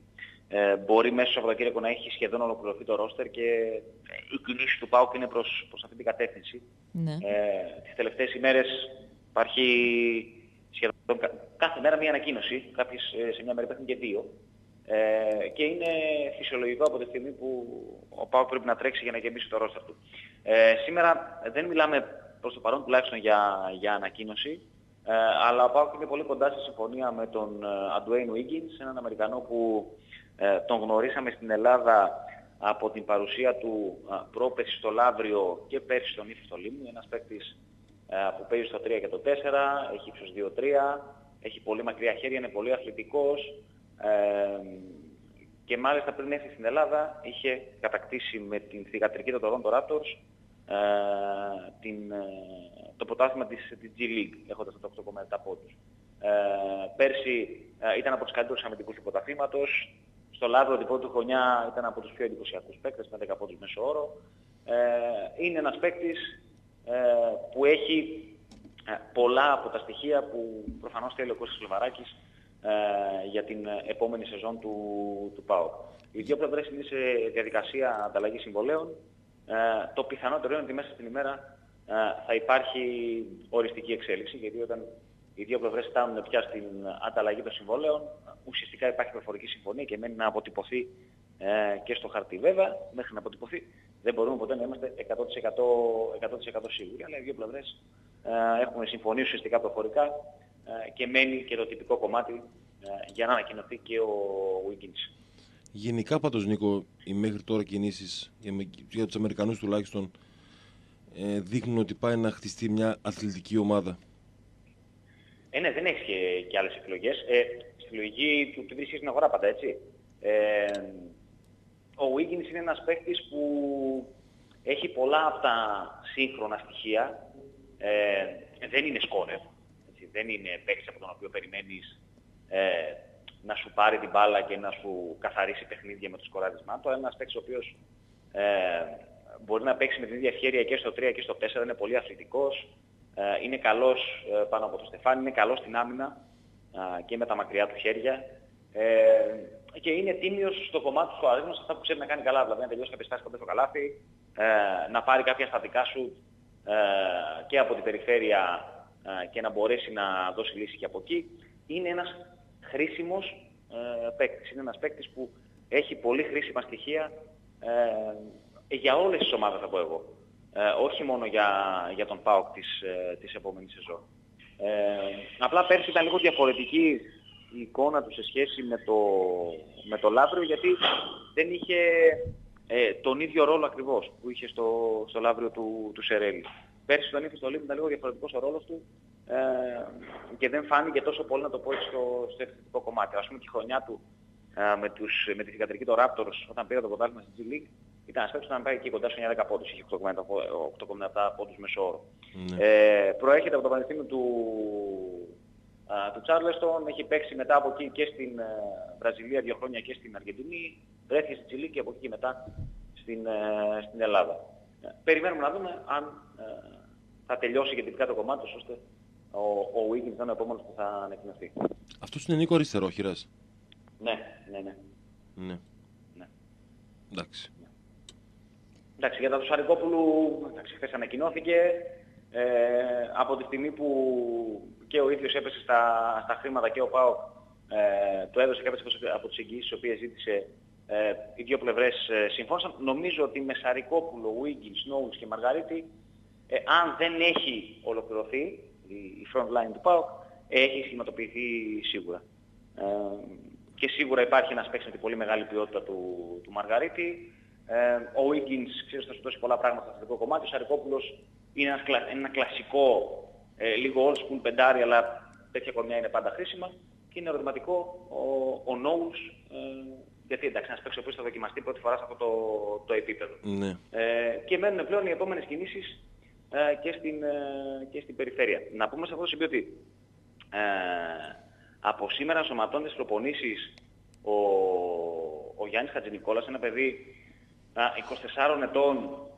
ε, μπορεί μέσα στο Σαββατοκύριακο να έχει σχεδόν ολοκληρωθεί το ρόστερ και η κινήση του ΠΑΟΚ είναι προς, προς αυτή την κατεύθυνση. Mm-hmm. Ε, τις τελευταίες ημέρες υπάρχει σχεδόν κάθε μέρα μία ανακοίνωση, κάποιες σε μια μέρα υπάρχουν και δύο. Ε, και είναι φυσιολογικό από τη στιγμή που ο ΠΑΟΚ πρέπει να τρέξει για να γεμίσει το ρόστερ του. Ε, σήμερα δεν μιλάμε προς το παρόν τουλάχιστον για, για ανακοίνωση, ε, αλλά ο ΠΑΟΚ είναι πολύ κοντά στη συμφωνία με τον Αντουέιν Wiggins, έναν Αμερικανό που ε, τον γνωρίσαμε στην Ελλάδα από την παρουσία του ε, πρόπερση στο Λαύριο και πέρσι στον Ήφη στο Λίμνη, ένας παίκτης ε, που παίζει στο τρία και το τέσσερα, έχει ύψος δύο τρία, έχει πολύ μακριά χέρια, είναι πολύ αθλητικός. Ε, και μάλιστα πριν έρθει στην Ελλάδα είχε κατακτήσει με την θυγατρική των Toronto Raptors ε, την, ε, το πρωτάθλημα της, της G League, έχοντας τα οκτώ κόμμα επτά πόντους. Ε, πέρσι ε, ήταν από τους καλύτερους αμυντικούς του πρωταθλήματος. Στο Λαύριο την πρώτη χρονιά ήταν από τους πιο εντυπωσιακούς παίκτες με δέκα πόντους μέσο όρο. Ε, είναι ένας παίκτης ε, που έχει ε, πολλά από τα στοιχεία που προφανώς θέλει ο Κώστας Φλεβαράκης για την επόμενη σεζόν του, του ΠΑΟΚ. Οι δύο πλευρές είναι σε διαδικασία ανταλλαγής συμβολέων. Ε, το πιθανότερο είναι ότι μέσα στην ημέρα ε, θα υπάρχει οριστική εξέλιξη, γιατί όταν οι δύο πλευρές φτάνουν πια στην ανταλλαγή των συμβολέων, ουσιαστικά υπάρχει προφορική συμφωνία και μένει να αποτυπωθεί ε, και στο χαρτί. Βέβαια, μέχρι να αποτυπωθεί δεν μπορούμε ποτέ να είμαστε εκατό τοις εκατό, εκατό τοις εκατό σίγουροι, αλλά οι δύο πλευρές ε, έχουν συμφωνήσει ουσιαστικά προφορικά και μένει και το τυπικό κομμάτι για να ανακοινωθεί και ο Wiggins. Γενικά πάντως, Νίκο, οι μέχρι τώρα κινήσεις για τους Αμερικανούς τουλάχιστον δείχνουν ότι πάει να χτιστεί μια αθλητική ομάδα. Ε, ναι, δεν έχει και, και άλλες επιλογές. Ε, στη λογική του τι βρίσκει στην αγορά πάντα, έτσι. Ε, ο Wiggins είναι ένας παίκτης που έχει πολλά από τα σύγχρονα στοιχεία. Ε, δεν είναι σκόρερ. Δεν είναι παίκτης από τον οποίο περιμένεις ε, να σου πάρει την μπάλα και να σου καθαρίσει παιχνίδια με το σκοράρισμά του. Ένας παίκτης ο οποίος ε, μπορεί να παίξει με την ίδια ευχέρεια και στο τρία και στο τέσσερα, είναι πολύ αθλητικός, ε, είναι καλός ε, πάνω από το στεφάνι, είναι καλός στην άμυνα ε, και με τα μακριά του χέρια ε, και είναι τίμιος στο κομμάτι του σκοραρίσματος, αυτά που ξέρει να κάνει καλά, δηλαδή να τελειώσει κάποιες στάσεις κοντά στο καλάθι, ε, να πάρει κάποια στατικά σου ε, και από την περιφέρεια και να μπορέσει να δώσει λύση και από εκεί. Είναι ένας χρήσιμος ε, παίκτης. Είναι ένας παίκτης που έχει πολύ χρήσιμα στοιχεία ε, για όλες τις ομάδες, θα πω εγώ. Ε, όχι μόνο για, για τον ΠΑΟΚ της, ε, της επόμενης σεζόν. Ε, απλά πέρσι ήταν λίγο διαφορετική η εικόνα του σε σχέση με το, με το Λαύριο, γιατί δεν είχε ε, τον ίδιο ρόλο ακριβώς που είχε στο, στο Λαύριο του, του Σερέλη. Πέρσι τον είχε στο Λίβ, ήταν λίγο διαφορετικός ο ρόλος του ε, και δεν φάνηκε τόσο πολύ, να το πω έτσι, στο, στο επιθετικό κομμάτι. Ας πούμε τη χρονιά του ε, με, τους, με τη θυγατρική των Raptors όταν πήρε το πρωτάθλημα στην G League, ήταν ένας παίκτης που ήταν πάει εκεί κοντά στους εννιά δέκα πόντους, είχε οκτώ κόμμα επτά πόντους μεσόωρο. Mm. Ε, προέρχεται από το Πανεπιστήμιο του, α, του Charleston, έχει παίξει μετά από εκεί και στην ε, Βραζιλία δύο χρόνια και στην Αργεντινή, βρέθηκε στην G League και από εκεί και μετά στην, ε, στην Ελλάδα. Ε, περιμένουμε να δούμε αν ε, θα τελειώσει και τυπικά το κομμάτι, ώστε ο, ο Wiggins θα είναι ο επόμενος που θα ανακοινωθεί. Αυτός είναι Νίκο αριστερόχειρας. Ναι, ναι, ναι. Ναι. ναι. Εντάξει. Εντάξει, για τον Σαρικόπουλου, εντάξει, χθες ανακοινώθηκε. Ε, από τη στιγμή που και ο ίδιος έπεσε στα, στα χρήματα και ο ΠΑΟΚ ε, του έδωσε κάποιες από τις εγγυήσεις τις οποίες ζήτησε, ε, οι δύο πλευρές ε, συμφώνησαν. Νομίζω ότι με Σαρικόπουλο, Wiggins, Knowles και Μαργαρίτη, ε, αν δεν έχει ολοκληρωθεί η, η front line του ΠΑΟΚ, ε, έχει σχηματοποιηθεί σίγουρα. Ε, και σίγουρα υπάρχει ένας παίκτης με την πολύ μεγάλη ποιότητα του, του Μαργαρίτη. Ε, ο Wiggins, ξέρεις, θα σου δώσει πολλά πράγματα στο θετικό κομμάτι. Ο Σαρικόπουλος είναι ένας, ένα κλασικό, ε, λίγο old school πεντάρι, αλλά τέτοια κορμιά είναι πάντα χρήσιμα. Και είναι ερωτηματικό ο, ο Knowles, ε, γιατί εντάξει, ένας παίκτης ο οποίος θα δοκιμαστεί πρώτη φορά σε αυτό το, το επίπεδο. Ναι. Ε, και μένουν πλέον οι επόμενες κινήσεις ε, και, στην, ε, και στην περιφέρεια. Να πούμε σε αυτό το σημείο ότι ε, από σήμερα σωματώνται στις προπονήσεις ο, ο Γιάννης Χατζηνικόλας, ένα παιδί είκοσι τεσσάρων ετών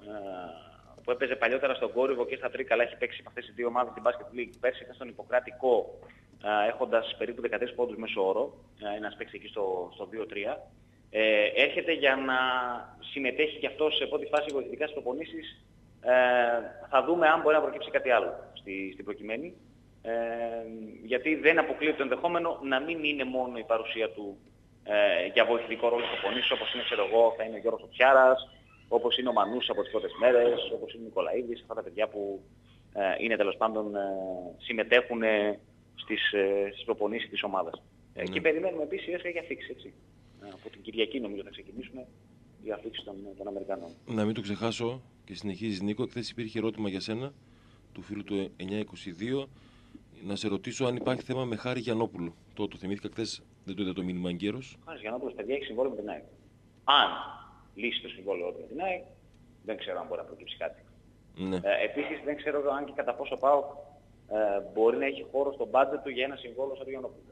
που έπαιζε παλιότερα στον Κόρυβο και στα Τρίκαλα, έχει παίξει με αυτές τις δύο ομάδες στην Basket League. Πέρσι ήταν στον Ιπποκράτικο έχοντας περίπου δεκατρείς πόντους μέσο όρο, ένας παίξει εκεί στο, στο δύο τρία. Ε, έρχεται για να συμμετέχει και αυτός σε πρώτη φάση βοηθητικά στις προπονήσεις. Ε, θα δούμε αν μπορεί να προκύψει κάτι άλλο στη, στην προκειμένη. Ε, γιατί δεν αποκλείεται το ενδεχόμενο να μην είναι μόνο η παρουσία του ε, για βοηθητικό ρόλο στις προπονήσεις, όπως είναι, ξέρω εγώ, θα είναι ο Γιώργος Οψιάρας, όπως είναι ο Μανούς από τις πρώτες μέρες, όπως είναι ο Νικολαίδης, αυτά τα παιδιά που ε, είναι τέλος πάντων ε, συμμετέχουν ε, στις, ε, στις προπονήσεις της ομάδας. Mm. Ε, και περιμένουμε επίσης έσχα για αφήξεις, έτσι. Ε, από την Κυριακή νομίζω θα ξεκινήσουμε οι αφήξεις των, των Αμερικανών. Να μην το ξεχάσω και συνεχίζεις, Νίκο, χθες υπήρχε ερώτημα για σένα, του φίλου του εννιά είκοσι δύο, να σε ρωτήσω αν υπάρχει θέμα με Χάρη Γιαννόπουλο. Το, το θυμήθηκα χθες, δεν το είδα το μήνυμα εγκαίρος. Χάρης Γιαννόπουλος, παιδιά, έχει συμβόλαιο με την ΑΕΚ. Αν λύσει το συμβόλαιο με την ΑΕΚ, δεν ξέρω αν μπορεί να προκύψει κάτι. Ναι. Ε, επίσης δεν ξέρω αν και κατά πόσο ΠΑΟΚ ε, μπορεί να έχει χώρο στο μπάτζετ του για ένα συμβόλαιο σαν το Γιαννόπουλο.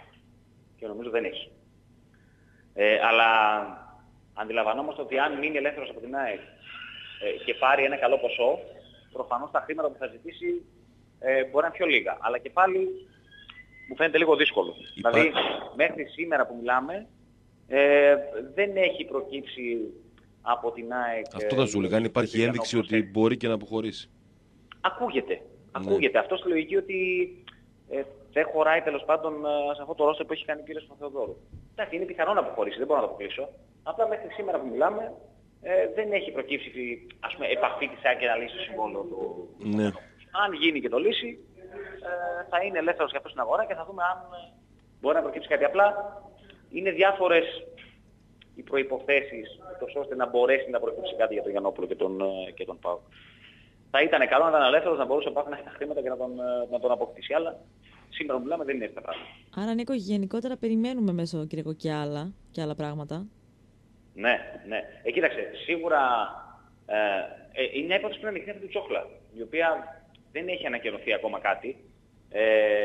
Και νομίζω δεν έχει. Ε, αλλά αντιλαμβανόμαστε ότι αν μείνει ελεύθερος από την ΑΕΚ ε, και πάρει ένα καλό ποσό, προφανώς τα χρήματα που θα ζητήσει ε, μπορεί να είναι πιο λίγα. Αλλά και πάλι μου φαίνεται λίγο δύσκολο. Υπά... Δηλαδή μέχρι σήμερα που μιλάμε ε, δεν έχει προκύψει από την ΑΕΚ... Αυτό θα σου έλεγα, αν υπάρχει ένδειξη ότι μπορεί και να αποχωρήσει. Ακούγεται. Ναι. Ακούγεται. Αυτό στη λογική ότι ε, δεν χωράει τέλος πάντων σε αυτό το ρόστερ που έχει κάνει ο κύριος Παπαθεοδόρου. Εντάξει, είναι πιθανό να αποχωρήσει, δεν μπορώ να το αποκλείσω. Απλά μέχρι σήμερα που μιλάμε ε, δεν έχει προκύψει ας πούμε, επαφή της ΑΕΚ να λύσει το συμβόλαιο του. Ναι. Αν γίνει και το λύσει, ε, θα είναι ελεύθερος και αυτό στην αγορά και θα δούμε αν ε, μπορεί να προκύψει κάτι. Απλά είναι διάφορες οι προϋποθέσεις τόσο ώστε να μπορέσει να προκύψει κάτι για τον Γιαννόπουλο και τον, και τον ΠΑΟΚ. Θα ήταν καλό να ήταν ελεύθερος, να μπορούσε ο ΠΑΟΚ να έχει τα χρήματα και να τον, να τον αποκτήσει. Αλλά σήμερα που μιλάμε δεν είναι έτσι τα πράγματα. Άρα, Νίκο, γενικότερα περιμένουμε μέσω Κυριακό και άλλα, και άλλα πράγματα. Ναι, ναι. Ε, κοίταξε, σίγουρα ε, ε, είναι μια υπόθεση που είναι ανοιχτή αυτή του Τσόχλα, η οποία δεν έχει ανακοινωθεί ακόμα κάτι. Ε,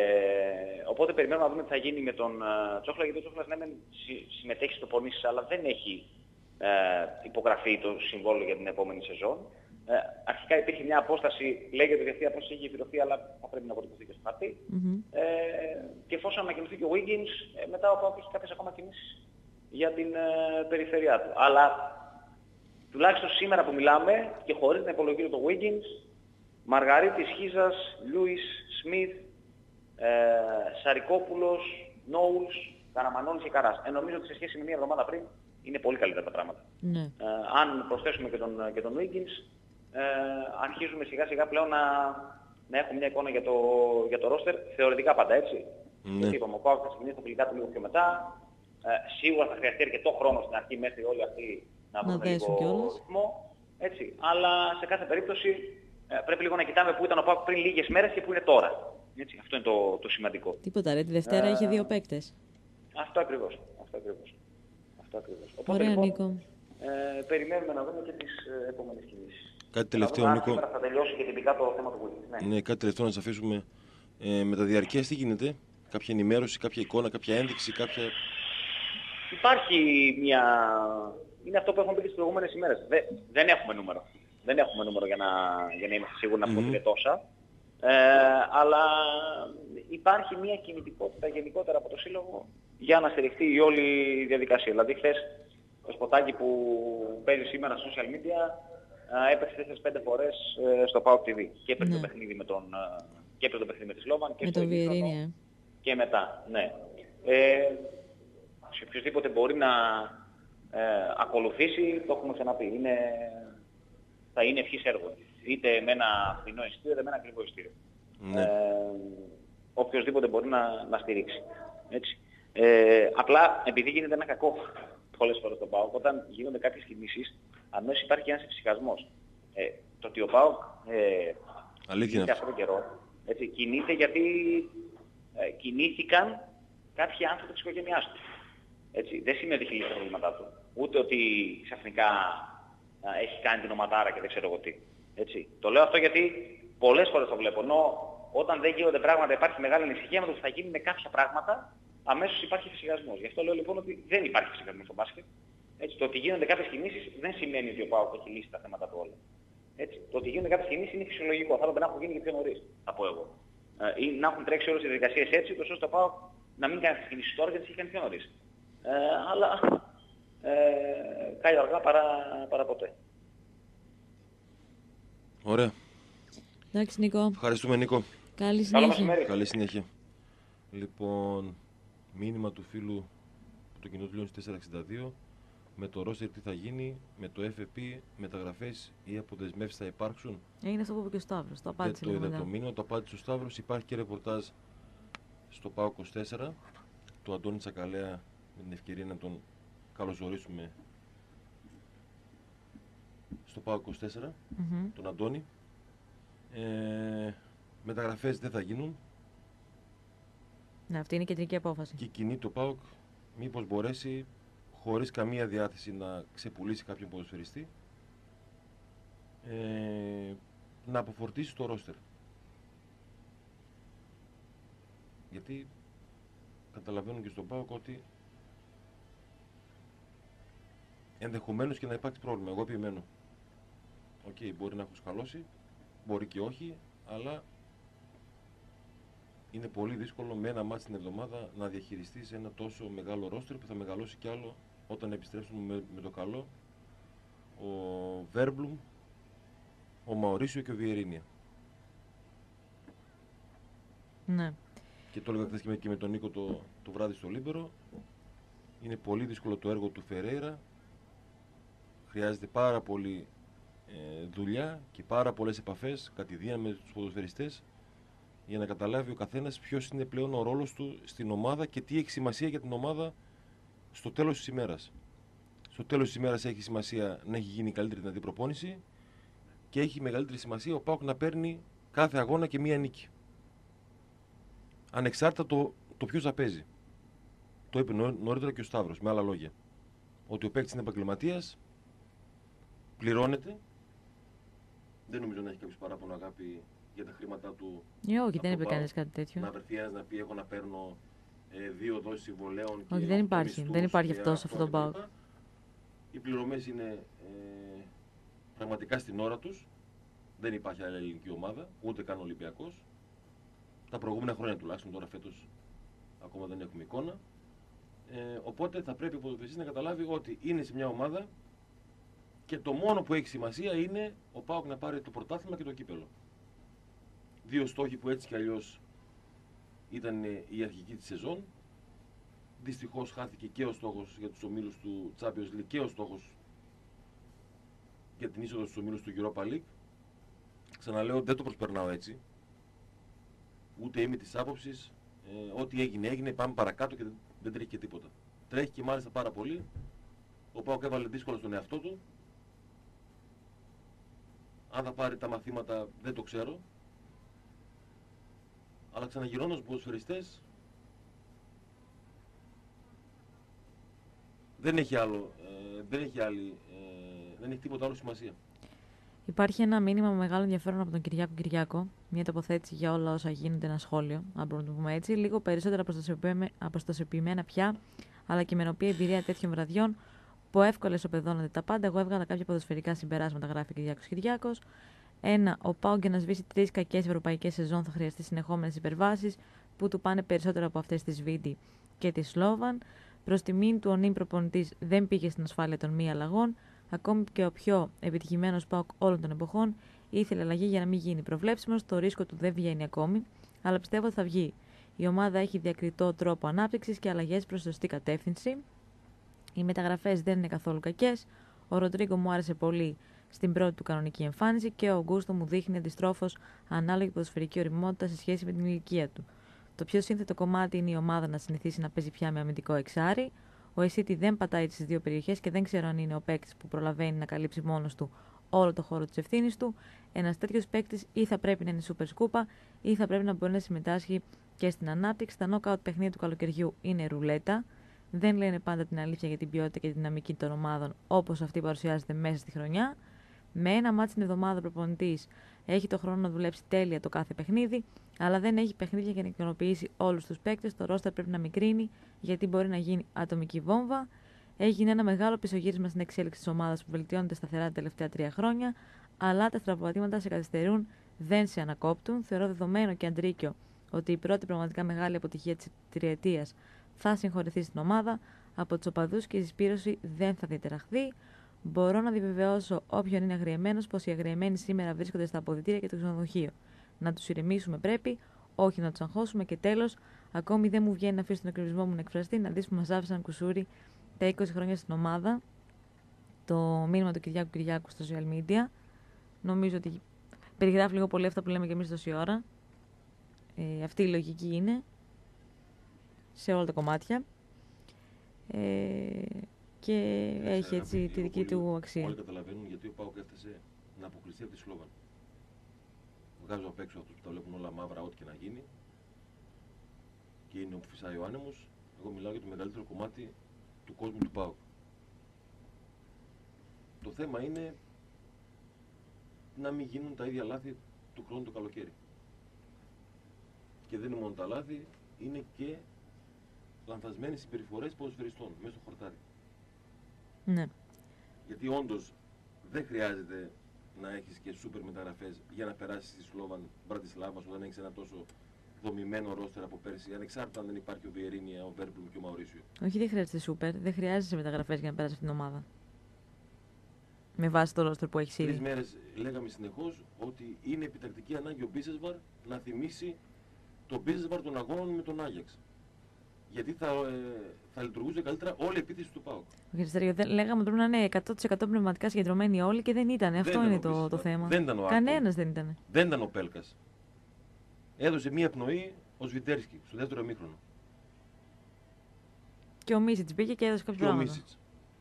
οπότε περιμένουμε να δούμε τι θα γίνει με τον uh, Τσόχλα, γιατί ο Τσόχλας ναι, συ, συμμετέχει στις προπονήσεις, αλλά δεν έχει ε, υπογραφεί το συμβόλαιο για την επόμενη σεζόν. Ε, αρχικά υπήρχε μια απόσταση, λέγεται ότι αυτή η απόσταση έχει επιβεβαιωθεί, αλλά θα πρέπει να αποτυπωθεί και στο χαρτί. Mm-hmm. Ε, και εφόσον ανακοινωθεί και ο Wiggins, ε, μετά ο ΠΑΟΚ έχει κάποιες ακόμα κινήσεις για την ε, περιφερειά του. Αλλά τουλάχιστον σήμερα που μιλάμε και χωρίς να υπολογίζω το Wiggins, Μαργαρίτης, Χίζας, Λούις, Σμιθ, ε, Σαρικόπουλος, Knowles, Καραμανόλης και Καράς. Ε, νομίζω ότι σε σχέση με μία εβδομάδα πριν είναι πολύ καλύτερα τα πράγματα. Ναι. Ε, αν προσθέσουμε και τον, και τον Wiggins, ε, αρχίζουμε σιγά σιγά πλέον να, να έχουμε μια εικόνα για το, για το roster, θεωρητικά πάντα έτσι. Ναι. Γιατί είπαμε, ο ΠΑΟΚ θα ξεκινήσει τα φιλικά του λίγο πιο μετά. Ε, σίγουρα θα χρειαστεί αρκετό χρόνο στην αρχή μέχρι όλη αυτή να Να βρούμε δέσουν λίγο κιόλας. ρυθμό. Έτσι. Αλλά σε κάθε περίπτωση ε, πρέπει λίγο να κοιτάμε που ήταν ο ΠΑΟΚ πριν λίγες μέρες και που είναι τώρα. Έτσι. Αυτό είναι το, το σημαντικό. Τίποτα ρε, τη Δευτέρα Ε, είχε δύο παίκτες. Αυτό ακριβώς. Αυτό ακριβώς. Αυτό ακριβώς. Οπότε Ωραία, λοιπόν, Νίκο. ε, περιμένουμε να δούμε και τις ε, επόμενες κινήσεις. Κάτι τελευταίο, να δούμε Νίκο. αν σήμερα θα τελειώσει και τυπικά το θέμα του Willis. Ναι. Ναι, κάτι τελευταίο να σας αφήσουμε. Ε, με τα διαρκές τι γίνεται, κάποια ενημέρωση, κάποια εικόνα, κάποια ένδειξη, κάποια... Υπάρχει μια... Είναι αυτό που έχουμε πει και τις προηγούμενες ημέρες. Δε, δεν έχουμε νούμερο. Δεν έχουμε νούμερο για να, για να είμαστε σίγουροι να πούμε Mm-hmm. ότι είναι τόσα. Ε, αλλά υπάρχει μια κινητικότητα γενικότερα από το Σύλλογο για να στηριχτεί η όλη διαδικασία. Δηλαδή χθες το σποτάκι που παίζει σήμερα στο social media ε, έπαιξε τέσσερις πέντε φορές ε, στο ΠΑΟΚ τι βι. Και έπαιξε Ναι. το παιχνίδι με τον... Ε, και έπαιξε το παιχνίδι με τη Σλόβαν και Με στο τον ημίχρονο Βιερίνια. και μετά. Ναι. Ε, σε οποιοδήποτε μπορεί να ε, ακολουθήσει, το έχουμε ξαναπεί. Είναι, θα είναι ευχής έργο. Είτε με ένα φθηνό εισιτήριο, είτε με ένα ακριβό εισιτήριο. Ναι. Ε, οποιοδήποτε μπορεί να, να στηρίξει. Έτσι. Ε, απλά επειδή γίνεται ένα κακό πολλές φορές στον ΠΑΟΚ, όταν γίνονται κάποιες κινήσεις, αμέσως υπάρχει ένας εφησυχασμός. Ε, το ότι ο ΠΑΟΚ ε, Αλήθεια κινείται είναι αυτόν τον καιρό, έτσι, κινείται γιατί ε, κινήθηκαν κάποιοι άνθρωποι της οικογένειάς του. Έτσι, δεν σημαίνει ότι έχει λύσει τα προβλήματά του. Ούτε ότι ξαφνικά α, έχει κάνει την οματάρα και δεν ξέρω εγώ τι. Έτσι. Το λέω αυτό γιατί πολλές φορές το βλέπω. Ενώ όταν δεν γίνονται πράγματα υπάρχει μεγάλη ανησυχία με το ότι θα γίνουν κάποια πράγματα, αμέσως υπάρχει φυσικασμός. Γι' αυτό λέω λοιπόν ότι δεν υπάρχει φυσικασμός στο μπάσκετ. Έτσι, το ότι γίνονται κάποιες κινήσεις δεν σημαίνει ότι ο ΠΑΟΚ έχει λύσει τα θέματα του όλα. Έτσι, το ότι γίνονται κάποιες κινήσεις είναι φυσιολογικό. Θα έπρεπε να έχουν γίνει και πιο νωρίς, θα πω εγώ. Ε, ή να έχουν τρέξει όλες τις διαδικασίες έτσι, ώστε ο ΠΑΟΚ να μην κάνει τις κινήσεις τώρα γιατί τις έχει κάνει πιο νωρίς. Ε, αλλά ε, κάει αργά παρά, παρά ποτέ. Ωραία. Εντάξει, Νίκο. Ευχαριστούμε, Νίκο. Καλή Καλό συνέχεια. μεσημέρι. Καλή συνέχεια. Λοιπόν, μήνυμα του φίλου που το κοινό τελειώνει τετρακόσια εξήντα δύο. Με το roster τι θα γίνει, με το εφ πι, μεταγραφές ή αποδεσμεύσεις θα υπάρξουν. Έγινε αυτό που είπε και ο Σταύρος. Το Δεν απάντησε το λίγο είδα μετά. το μήνυμα, το απάντησε ο Σταύρος. Υπάρχει και ρεπορτάζ στο ΠΑΟΚ είκοσι τέσσερα του Αντώνη Τσακαλέα, με την ευκαιρία να τον καλωσορίσουμε στο ΠΑΟΚ είκοσι τέσσερα, Μμμ. τον Αντώνη. Ε, μεταγραφές δεν θα γίνουν Ναι, αυτή είναι η κεντρική απόφαση. και κινεί το ΠΑΟΚ μήπως μπορέσει χωρίς καμία διάθεση να ξεπουλήσει κάποιον ποδοσφαιριστή ε, να αποφορτήσει το ρόστερ. Γιατί καταλαβαίνουν και στον ΠΑΟΚ ότι ενδεχομένως και να υπάρξει πρόβλημα. Εγώ επιμένω. Οκ, okay, μπορεί να έχω σκαλώσει, μπορεί και όχι, αλλά είναι πολύ δύσκολο με ένα μάτς την εβδομάδα να διαχειριστείς ένα τόσο μεγάλο ρόστερ που θα μεγαλώσει κι άλλο όταν επιστρέψουν με, με το καλό ο Βέρμπλουμ, ο Μαουρίσιο και ο Βιερίνια. Ναι. Και το έλεγα χθες και με, και με τον Νίκο το, το βράδυ στο Λίμπερο. Είναι πολύ δύσκολο το έργο του Φερέιρα. Χρειάζεται πάρα πολύ ε, δουλειά και πάρα πολλές επαφές κατηδίαν με τους ποδοσφαιριστές για να καταλάβει ο καθένας ποιος είναι πλέον ο ρόλος του στην ομάδα και τι έχει σημασία για την ομάδα στο τέλος της ημέρας. Στο τέλος της ημέρας έχει σημασία να έχει γίνει η καλύτερη δυνατή προπόνηση και έχει μεγαλύτερη σημασία ο ΠΑΟΚ να παίρνει κάθε αγώνα και μία νίκη. Ανεξάρτητα το, το ποιος θα παίζει. Το είπε νω, νωρίτερα και ο Σταύρος, με άλλα λόγια. Ότι ο παίκτης είναι επαγγελματίας, πληρώνεται. Δεν νομίζω να έχει κάποιος παράπονο αγάπη για τα χρήματά του. Ε, όχι, από δεν είπε τον κανείς ΠΑΟΚ. κάτι τέτοιο. Να βρεθεί ένας να πει: έχω να παίρνω ε, δύο δόσεις συμβολέων. Όχι, και δεν οκτώ υπάρχει. μισθούς Δεν υπάρχει και αυτό σε αυτόν τον κτλ. ΠΑΟΚ. Οι πληρωμές είναι ε, πραγματικά στην ώρα τους. Δεν υπάρχει άλλη ελληνική ομάδα, ούτε καν Ολυμπιακός. Τα προηγούμενα χρόνια τουλάχιστον, τώρα φέτος ακόμα δεν έχουμε εικόνα. Ε, οπότε θα πρέπει ο ποδοσφαιριστής να καταλάβει ότι είναι σε μια ομάδα και το μόνο που έχει σημασία είναι ο ΠΑΟΚ να πάρει το πρωτάθλημα και το κύπελο. Δύο στόχοι που έτσι κι αλλιώς ήταν η αρχική της σεζόν. Δυστυχώς χάθηκε και ο στόχος για τους ομίλους του Champions League και ο στόχος για την είσοδο στους ομίλους του Europa League. Ξαναλέω, δεν το προσπερνάω έτσι. Ούτε είμαι της άποψης, ε, ό,τι έγινε έγινε, πάμε παρακάτω και δεν, δεν τρέχει και τίποτα. Τρέχει και μάλιστα πάρα πολύ Ο ΠΑΟΚ έβαλε δύσκολα στον εαυτό του. Αν θα πάρει τα μαθήματα δεν το ξέρω. Αλλά ξαναγυρώνω στους ποδοσφαιριστές, δεν έχει άλλο, ε, δεν έχει άλλη, ε, δεν έχει τίποτα άλλο σημασία. Υπάρχει ένα μήνυμα με μεγάλο ενδιαφέρον από τον Κυριάκο Κυριάκο. Μια τοποθέτηση για όλα όσα γίνονται, ένα σχόλιο, αν μπορούμε να το πούμε έτσι. Λίγο περισσότερα αποστασιοποιημένα πια, αλλά και με οποία εμπειρία τέτοιων βραδιών που εύκολα ισοπεδώνονται τα πάντα. Εγώ έβγαλα κάποια ποδοσφαιρικά συμπεράσματα, γράφει ο Κυριάκος Κυριάκος. Ένα, ο ΠΑΟΚ για να σβήσει τρεις κακές ευρωπαϊκές σεζόν θα χρειαστεί συνεχόμενες υπερβάσεις που του πάνε περισσότερο από αυτές της Βίντι και της Σλόβαν. Προς τιμήν του ο νυν προπονητής δεν πήγε στην ασφάλεια των μη αλλαγών. Ακόμη και ο πιο επιτυχημένος ΠΑΟΚ όλων των εποχών ήθελε αλλαγή για να μην γίνει προβλέψιμος. Το ρίσκο του δεν βγαίνει ακόμη, αλλά πιστεύω ότι θα βγει. Η ομάδα έχει διακριτό τρόπο ανάπτυξης και αλλαγές προς σωστή κατεύθυνση. Οι μεταγραφές δεν είναι καθόλου κακές. Ο Ροντρίγκο μου άρεσε πολύ στην πρώτη του κανονική εμφάνιση και ο Γκούστο μου δείχνει αντιστρόφως ανάλογη ποδοσφαιρική ωριμότητα σε σχέση με την ηλικία του. Το πιο σύνθετο κομμάτι είναι η ομάδα να συνηθίσει να παίζει πια με αμυντικό εξάρι. Ο Εσίτη δεν πατάει στις δύο περιοχές και δεν ξέρω αν είναι ο παίκτης που προλαβαίνει να καλύψει μόνος του όλο το χώρο της ευθύνης του. Ένας τέτοιος παίκτης ή θα πρέπει να είναι σούπερ σκούπα ή θα πρέπει να μπορεί να συμμετάσχει και στην ανάπτυξη. Τα νόκαουτ παιχνίδια του καλοκαιριού είναι ρουλέτα. Δεν λένε πάντα την αλήθεια για την ποιότητα και την δυναμική των ομάδων όπως αυτή παρουσιάζεται μέσα στη χρονιά. Με ένα μάτι την εβδομάδα ο προπονητής έχει το χρόνο να δουλέψει τέλεια το κάθε παιχνίδι, αλλά δεν έχει παιχνίδια για να ικανοποιήσει όλους τους παίκτες. Το ρόστερ πρέπει να μικρύνει, γιατί μπορεί να γίνει ατομική βόμβα. Έγινε ένα μεγάλο πισωγύρισμα στην εξέλιξη της ομάδας που βελτιώνεται σταθερά τα τελευταία τρία χρόνια, αλλά τα στραβοπατήματα σε καθυστερούν, δεν σε ανακόπτουν. Θεωρώ δεδομένο και αντρίκιο ότι η πρώτη πραγματικά μεγάλη αποτυχία της τριετίας θα συγχωρηθεί στην ομάδα. Από τους οπαδούς και η συσπήρωση δεν θα διατεραχθεί. Μπορώ να διαβεβαιώσω όποιον είναι αγριεμένος πως οι αγριεμένοι σήμερα βρίσκονται στα αποδυτήρια και το ξενοδοχείο. Να τους ηρεμήσουμε πρέπει, όχι να τους αγχώσουμε. Και τέλος, ακόμη δεν μου βγαίνει να αφήσω τον εκνευρισμό μου να εκφραστεί, να δεις που μας άφησαν κουσούρι τα είκοσι χρόνια στην ομάδα. Το μήνυμα του Κυριάκου Κυριάκου στα social media. Νομίζω ότι περιγράφει λίγο πολύ αυτά που λέμε και εμείς τόση ώρα. Ε, αυτή η λογική είναι σε όλα τα κομμάτια. Ε, και έχει έτσι τη δική του αξία. Όλοι καταλαβαίνουν γιατί ο ΠΑΟΚ έφτασε να αποκλειστεί από τη Σλόβαν. Βγάζω απ' έξω αυτούς που τα βλέπουν όλα μαύρα, ό,τι και να γίνει. Και είναι όπου φυσάει ο άνεμος. Εγώ μιλάω για το μεγαλύτερο κομμάτι του κόσμου του ΠΑΟΚ. Το θέμα είναι να μην γίνουν τα ίδια λάθη του χρόνου το καλοκαίρι. Και δεν είναι μόνο τα λάθη, είναι και λανθασμένες συμπεριφορές ποδοσφαιριστών μέσα στο χορτάρι. Ναι. Γιατί όντως δεν χρειάζεται να έχεις και σούπερ μεταγραφές για να περάσεις στη Σλόβαν Μπρατισλάβας όταν έχεις ένα τόσο δομημένο ρόστερ από πέρσι, ανεξάρτητα αν δεν υπάρχει ο Βιερίνια, ο Βέρμπλουμ και ο Μαουρίσιο. Όχι, δεν χρειάζεται σούπερ, δεν χρειάζεσαι μεταγραφές για να περάσει αυτήν την ομάδα. Με βάση το ρόστερ που έχει ήδη. Τρεις μέρες λέγαμε συνεχώς ότι είναι επιτακτική ανάγκη ο Μπίσεσβαρ να θυμίσει τον Μπίσεσβαρ των αγώνων με τον Άγιαξ. Γιατί θα, ε, θα λειτουργούσε καλύτερα όλη η επίθεση του ΠΑΟΚ. Λέγαμε ότι πρέπει να είναι εκατό τοις εκατό πνευματικά συγκεντρωμένοι όλοι και δεν ήταν. Αυτό δεν είναι το, το θέμα. Δεν ήταν ο Κανένας δεν ήταν. Δεν ήταν ο Πέλκας. Έδωσε μία πνοή ο Σβιτέρσκι στο δεύτερο ημίχρονο. Και ο Μίσιτς πήγε και έδωσε κάποια πράγματα. Και ο Μίσιτς.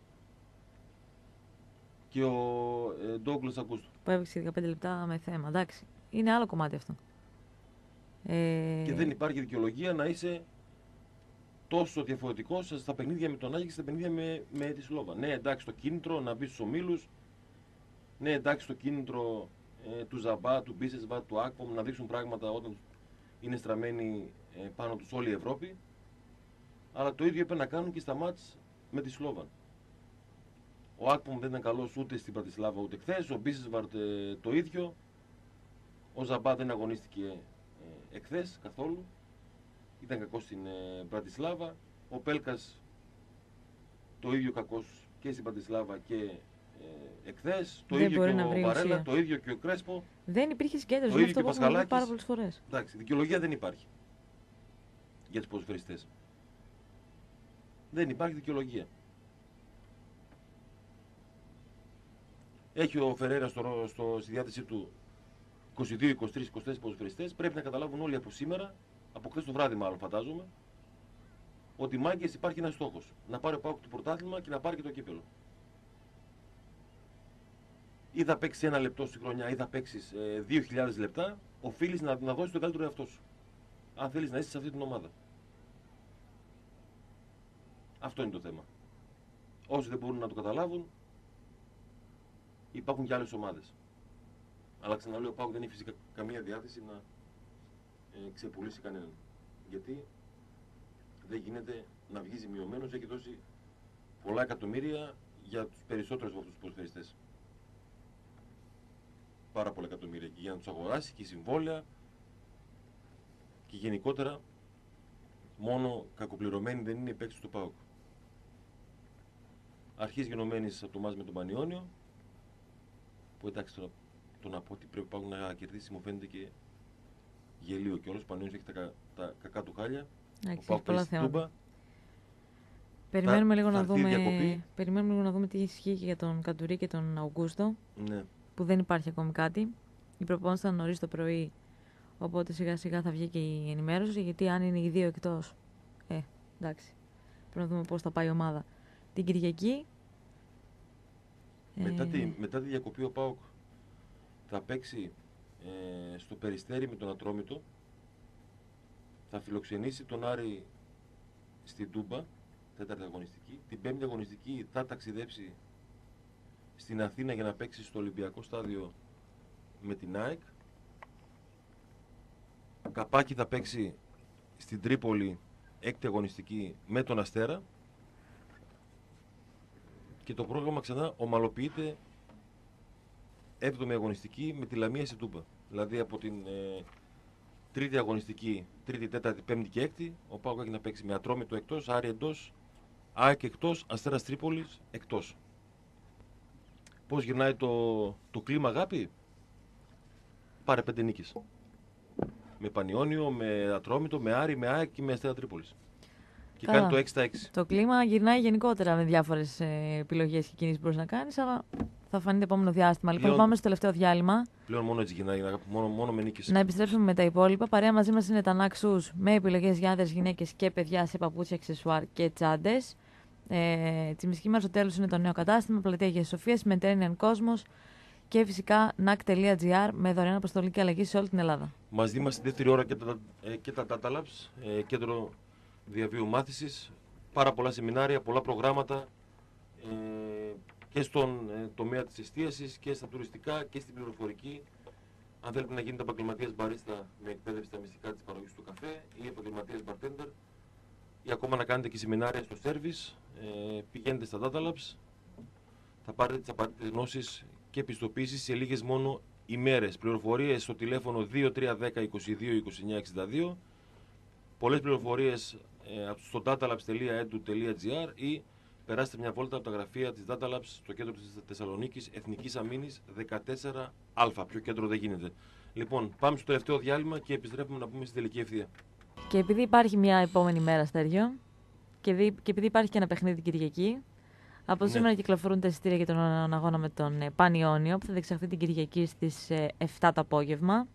Και ο ε, Ντόγκλας Αγκούστου. Που έβγαλε δεκαπέντε λεπτά με θέμα. Εντάξει. Είναι άλλο κομμάτι αυτό. Ε... Και δεν υπάρχει δικαιολογία να είσαι τόσο διαφορετικό στα παιχνίδια με τον Άγιο και στα παιχνίδια με, με τη Σλόβα. Ναι, εντάξει, το κίνητρο να μπει στους ομίλους. Ναι, εντάξει, το κίνητρο ε, του Ζαμπά, του Μπίσεσβα, του Ακπομ να δείξουν πράγματα όταν είναι στραμμένοι ε, πάνω τους όλη η Ευρώπη. Αλλά το ίδιο έπρεπε να κάνουν και στα μάτς με τη Σλόβαν. Ο Ακπομ δεν ήταν καλός ούτε στην Πρατισλάβα ούτε χθες. Ο Μπίσεσβαρτ ε, το ίδιο. Ο Ζαμπά δεν αγωνίστηκε ε, εχθές καθόλου. Ήταν κακός στην ε, Μπρατισλάβα. Ο Πέλκας το ίδιο κακός και στην Μπρατισλάβα και ε, εχθές. Το δεν ίδιο και ο Βαρέλα, Βαρέλα, το ίδιο και ο Κρέσπο. Δεν υπήρχε συγκέντρωση. Το ίδιο αυτό και ο που έχουμε δει Πασχαλάκης. πάρα πολλές φορές. Εντάξει, δικαιολογία δεν υπάρχει για τους ποδοσφαιριστές. Δεν υπάρχει δικαιολογία. Έχει ο Φερέρα στο, στο, στη διάθεσή του είκοσι δύο, είκοσι τρία, είκοσι τέσσερα ποδοσφαιριστές. Πρέπει να καταλάβουν όλοι από σήμερα, από χθες το βράδυ μάλλον φαντάζομαι, ότι μάγκες υπάρχει ένας στόχος. Να πάρει ο ΠΑΟΚ το πρωτάθλημα και να πάρει και το κύπελλο. ή θα παίξει ένα λεπτό στη χρονιά ή θα παίξει ε, δύο χιλιάδες λεπτά, οφείλει να, να δώσει τον καλύτερο εαυτό σου. Αν θέλει να είσαι σε αυτή την ομάδα. Αυτό είναι το θέμα. Όσοι δεν μπορούν να το καταλάβουν, υπάρχουν και άλλες ομάδες. Αλλά ξαναλέω, ο ΠΑΟΚ δεν έχει φυσικά καμία διάθεση να ε, ξεπουλήσει κανέναν. Γιατί δεν γίνεται να βγει ζημιωμένος, έχει δώσει πολλά εκατομμύρια για τους περισσότερους από αυτούς τους ποδοσφαιριστές. Πάρα πολλά εκατομμύρια και για να τους αγοράσει και συμβόλαια και γενικότερα μόνο κακοπληρωμένοι δεν είναι οι παίκτες του ΠΑΟΚ. Αρχής γενομένης από το μάτς με τον Πανιόνιο, που εντάξει τώρα το να πω ότι πρέπει ΠΑΟΚ να κερδίσει μου φαίνεται και γελίο και όλος ο Πανιόνιος έχει τα, τα κακά του χάλια. Ναι, ο ΠΑΟΚ παίζει στην Τούμπα. Περιμένουμε, θα, λίγο θα να δούμε, περιμένουμε λίγο να δούμε τι ισχύει και για τον Καντουρί και τον Αουγκούστο. Ναι. Που δεν υπάρχει ακόμη κάτι. Η προπόνηση ήταν νωρίς το πρωί, οπότε σιγά σιγά θα βγει και η ενημέρωση. Γιατί αν είναι οι δύο εκτός, ε, εντάξει, πρέπει να δούμε πώς θα πάει η ομάδα. Την Κυριακή. Μετά, ε... τη, μετά τη διακοπή ο ΠΑΟΚ θα παίξει ε, στο Περιστέρι με τον Ατρόμητο. Θα φιλοξενήσει τον Άρη στην Τούμπα, τέταρτη αγωνιστική. Την πέμπτη αγωνιστική θα ταξιδέψει στην Αθήνα για να παίξει στο Ολυμπιακό στάδιο με την ΑΕΚ. Καπάκι θα παίξει στην Τρίπολη έκτη αγωνιστική με τον Αστέρα. Και το πρόγραμμα ξανά ομαλοποιείται έβδομη αγωνιστική με τη Λαμία στην Τούμπα. Δηλαδή από την ε, τρίτη αγωνιστική, τρίτη, τέταρτη, πέμπτη και έκτη, ο ΠΑΟΚ έχει να παίξει με Ατρόμητο εκτός, Άρη εντός, ΑΕΚ εκτός, Αστέρας Τρίπολης εκτός. Πώς γυρνάει το, το κλίμα, αγάπη? Πάρε πέντε νίκες. Με Πανιόνιο, με Ατρόμητο, με Άρη, με ΑΕΚ και με Αστέρα Τρίπολης. Και Καλά. κάνει το έξι στα έξι. Το κλίμα γυρνάει γενικότερα με διάφορες ε, επιλογές και κινήσεις που μπορείς να κάνεις, αλλά θα φανεί το επόμενο διάστημα. Πλέον, λοιπόν, πάμε στο τελευταίο διάλειμμα. Πλέον μόνο έτσι γυρνάει, μόνο, μόνο με νίκες. Να επιστρέψουμε με τα υπόλοιπα. Παρέα μαζί μας είναι τα Ναξούς με επιλογές για άντρες, γυναίκες και παιδιά σε παπούτσια, αξεσουάρ και τσάντες. Ε, Τσιμισκή μας στο τέλος είναι το νέο κατάστημα, πλατεία Αγίας Σοφίας, Mediterranean Cosmos και φυσικά νακ τελεία τζι άρ με δωρεάν αποστολή και αλλαγή σε όλη την Ελλάδα. Μαζί μας στη δεύτερη ώρα και τα, ε, και τα Data Labs, ε, κέντρο διαβίου μάθησης, πάρα πολλά σεμινάρια, πολλά προγράμματα ε, και στον ε, τομέα της εστίασης και στα τουριστικά και στην πληροφορική. Αν θέλετε να γίνετε επαγγελματίας μπαρίστα με εκπαίδευση στα μυστικά της παραγωγής του καφέ ή επαγγελματίας bartender ή ακόμα να κάνετε και σεμινάρια στο service, ε, πηγαίνετε στα Data Labs, θα πάρετε τις απαραίτητες γνώσεις και επιστοποίησεις σε λίγες μόνο ημέρες. Πληροφορίες στο τηλέφωνο δύο τρία ένα μηδέν είκοσι δύο είκοσι εννιά εξήντα δύο. Πολλές πληροφορίες ε, στο datalabs τελεία edu τελεία gr ή περάστε μια βόλτα από τα γραφεία της Data Labs στο κέντρο της Θεσσαλονίκης, Εθνικής Αμήνης δεκατέσσερα α. Πιο κέντρο δεν γίνεται. Λοιπόν, πάμε στο τελευταίο διάλειμμα και επιστρέφουμε να πούμε στην τελική ευθεία. Και επειδή υπάρχει μια επόμενη μέρα, Στέργιο, και, δι... και επειδή υπάρχει και ένα παιχνίδι την Κυριακή, από ναι. σήμερα κυκλοφορούν τα εισιτήρια για τον αγώνα με τον ε, Πανιόνιο, που θα διεξαχθεί την Κυριακή στις ε, εφτά το απόγευμα,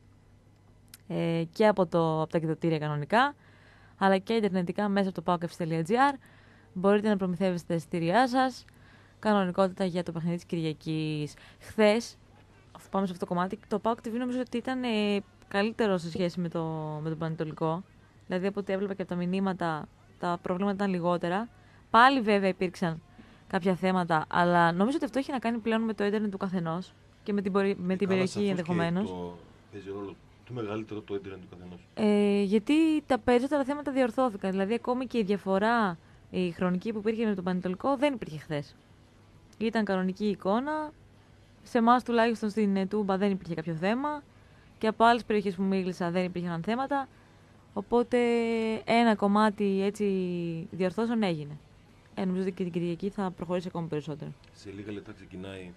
ε, και από, το, από τα εκδοτήρια κανονικά, αλλά και ιντερνετικά μέσα από το πάοκ εφ σι τελεία τζι άρ. Μπορείτε να προμηθεύεστε τα εισιτήριά σας. Κανονικότητα για το παιχνίδι της Κυριακής. Χθες, αφού πάμε σε αυτό το κομμάτι, το ΠΑΟΚ τι βι νομίζω ότι ήταν ε, καλύτερο σε σχέση με, το, με τον Πανετολικό. Δηλαδή από ό,τι έβλεπα και από τα μηνύματα, τα προβλήματα ήταν λιγότερα. Πάλι βέβαια υπήρξαν κάποια θέματα, αλλά νομίζω ότι αυτό έχει να κάνει πλέον με το ίντερνετ του καθενός και με την, με την περιοχή ενδεχομένως. Παίζει ρόλο το μεγαλύτερο το ίντερνετ του καθενός. Ε, γιατί τα περισσότερα θέματα διορθώθηκαν. Δηλαδή, ακόμη και η διαφορά η χρονική που υπήρχε με τον Πανετολικό δεν υπήρχε χθες. Ήταν κανονική εικόνα. Σε εμάς τουλάχιστον στην Τούμπα δεν υπήρχε κάποιο θέμα. Και από άλλες περιοχές που μίλησα δεν υπήρχαν θέματα. Οπότε ένα κομμάτι έτσι διορθώσεων έγινε. Ε, νομίζω ότι και την Κυριακή θα προχωρήσει ακόμη περισσότερο. Σε λίγα λεπτά ξεκινάει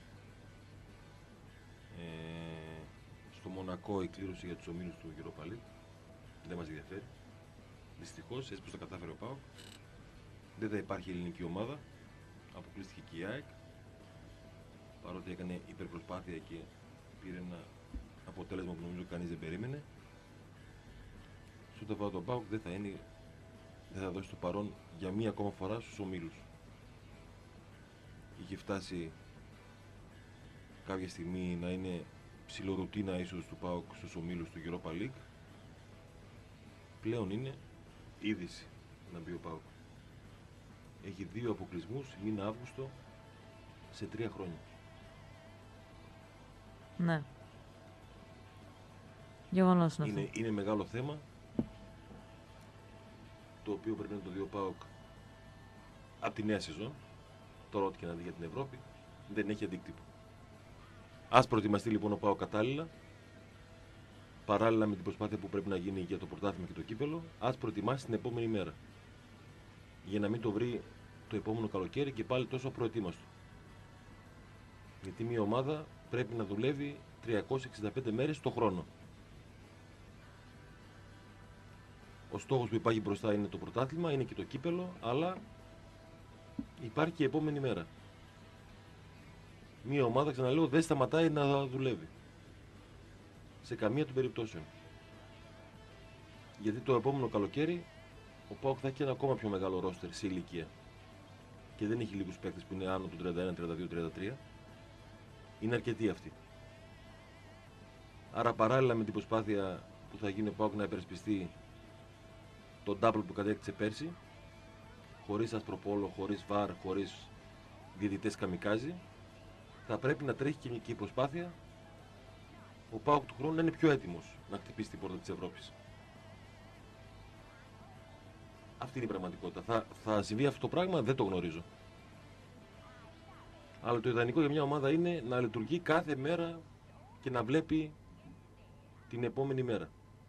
ε, στο Μονακό η κλήρωση για τους ομίλους του Europa League. Δεν μας ενδιαφέρει. Δυστυχώς, έτσι πως τα κατάφερε ο ΠΑΟΚ. Δεν θα υπάρχει ελληνική ομάδα. Αποκλείστηκε και η ΑΕΚ. Παρότι έκανε υπερπροσπάθεια και πήρε ένα αποτέλεσμα που νομίζω κανείς δεν περίμενε. Στο ταβά το ΠΑΟΚ δεν θα είναι, δεν θα δώσει το παρόν για μία ακόμα φορά στους ομίλους. Είχε φτάσει κάποια στιγμή να είναι ψιλορουτίνα ίσως του ΠΑΟΚ στους ομίλους του Europa League. Πλέον είναι είδηση να μπει ο ΠΑΟΚ. Έχει δύο αποκλεισμούς μήνα Αύγουστο σε τρία χρόνια. Ναι. Γεγονός είναι, είναι, αυτό. είναι μεγάλο θέμα, το οποίο πρέπει να το δει ο ΠΑΟΚ από τη νέα σεζόν. Τώρα ό,τι και να δει για την Ευρώπη δεν έχει αντίκτυπο. Ας προετοιμαστεί λοιπόν ο ΠΑΟΚ κατάλληλα, παράλληλα με την προσπάθεια που πρέπει να γίνει για το πρωτάθλημα και το κύπελο, ας προετοιμάσει την επόμενη μέρα. Για να μην το βρει το επόμενο καλοκαίρι και πάλι τόσο απροετοίμαστο. Γιατί μια ομάδα πρέπει να δουλεύει τριακόσιες εξήντα πέντε μέρες το χρόνο. Ο στόχος που υπάρχει μπροστά είναι το πρωτάθλημα, είναι και το κύπελο, αλλά υπάρχει και η επόμενη μέρα. Μία ομάδα, ξαναλέω, δεν σταματάει να δουλεύει. Σε καμία των περιπτώσεων. Γιατί το επόμενο καλοκαίρι ο ΠΑΟΚ θα έχει ένα ακόμα πιο μεγάλο ρόστερ σε ηλικία. Και δεν έχει λίγους παίκτες που είναι άνω του τριάντα ένα, τριάντα δύο, τριάντα τρία. Είναι αρκετοί αυτοί. Άρα παράλληλα με την προσπάθεια που θα γίνει ο ΠΑΟΚ να υπερασπιστεί τον double που κατέκτησε πέρσι, χωρίς ασπροπόλο, χωρίς βαρ, χωρίς διαιτητές καμικάζι, θα πρέπει να τρέχει και η προσπάθεια ο ΠΑΟΚ του χρόνου να είναι πιο έτοιμος να χτυπήσει την πόρτα της Ευρώπης. Αυτή είναι η πραγματικότητα. Θα, θα συμβεί αυτό το πράγμα, δεν το γνωρίζω. Αλλά το ιδανικό για μια ομάδα είναι να λειτουργεί κάθε μέρα και να βλέπει την επόμενη μέρα.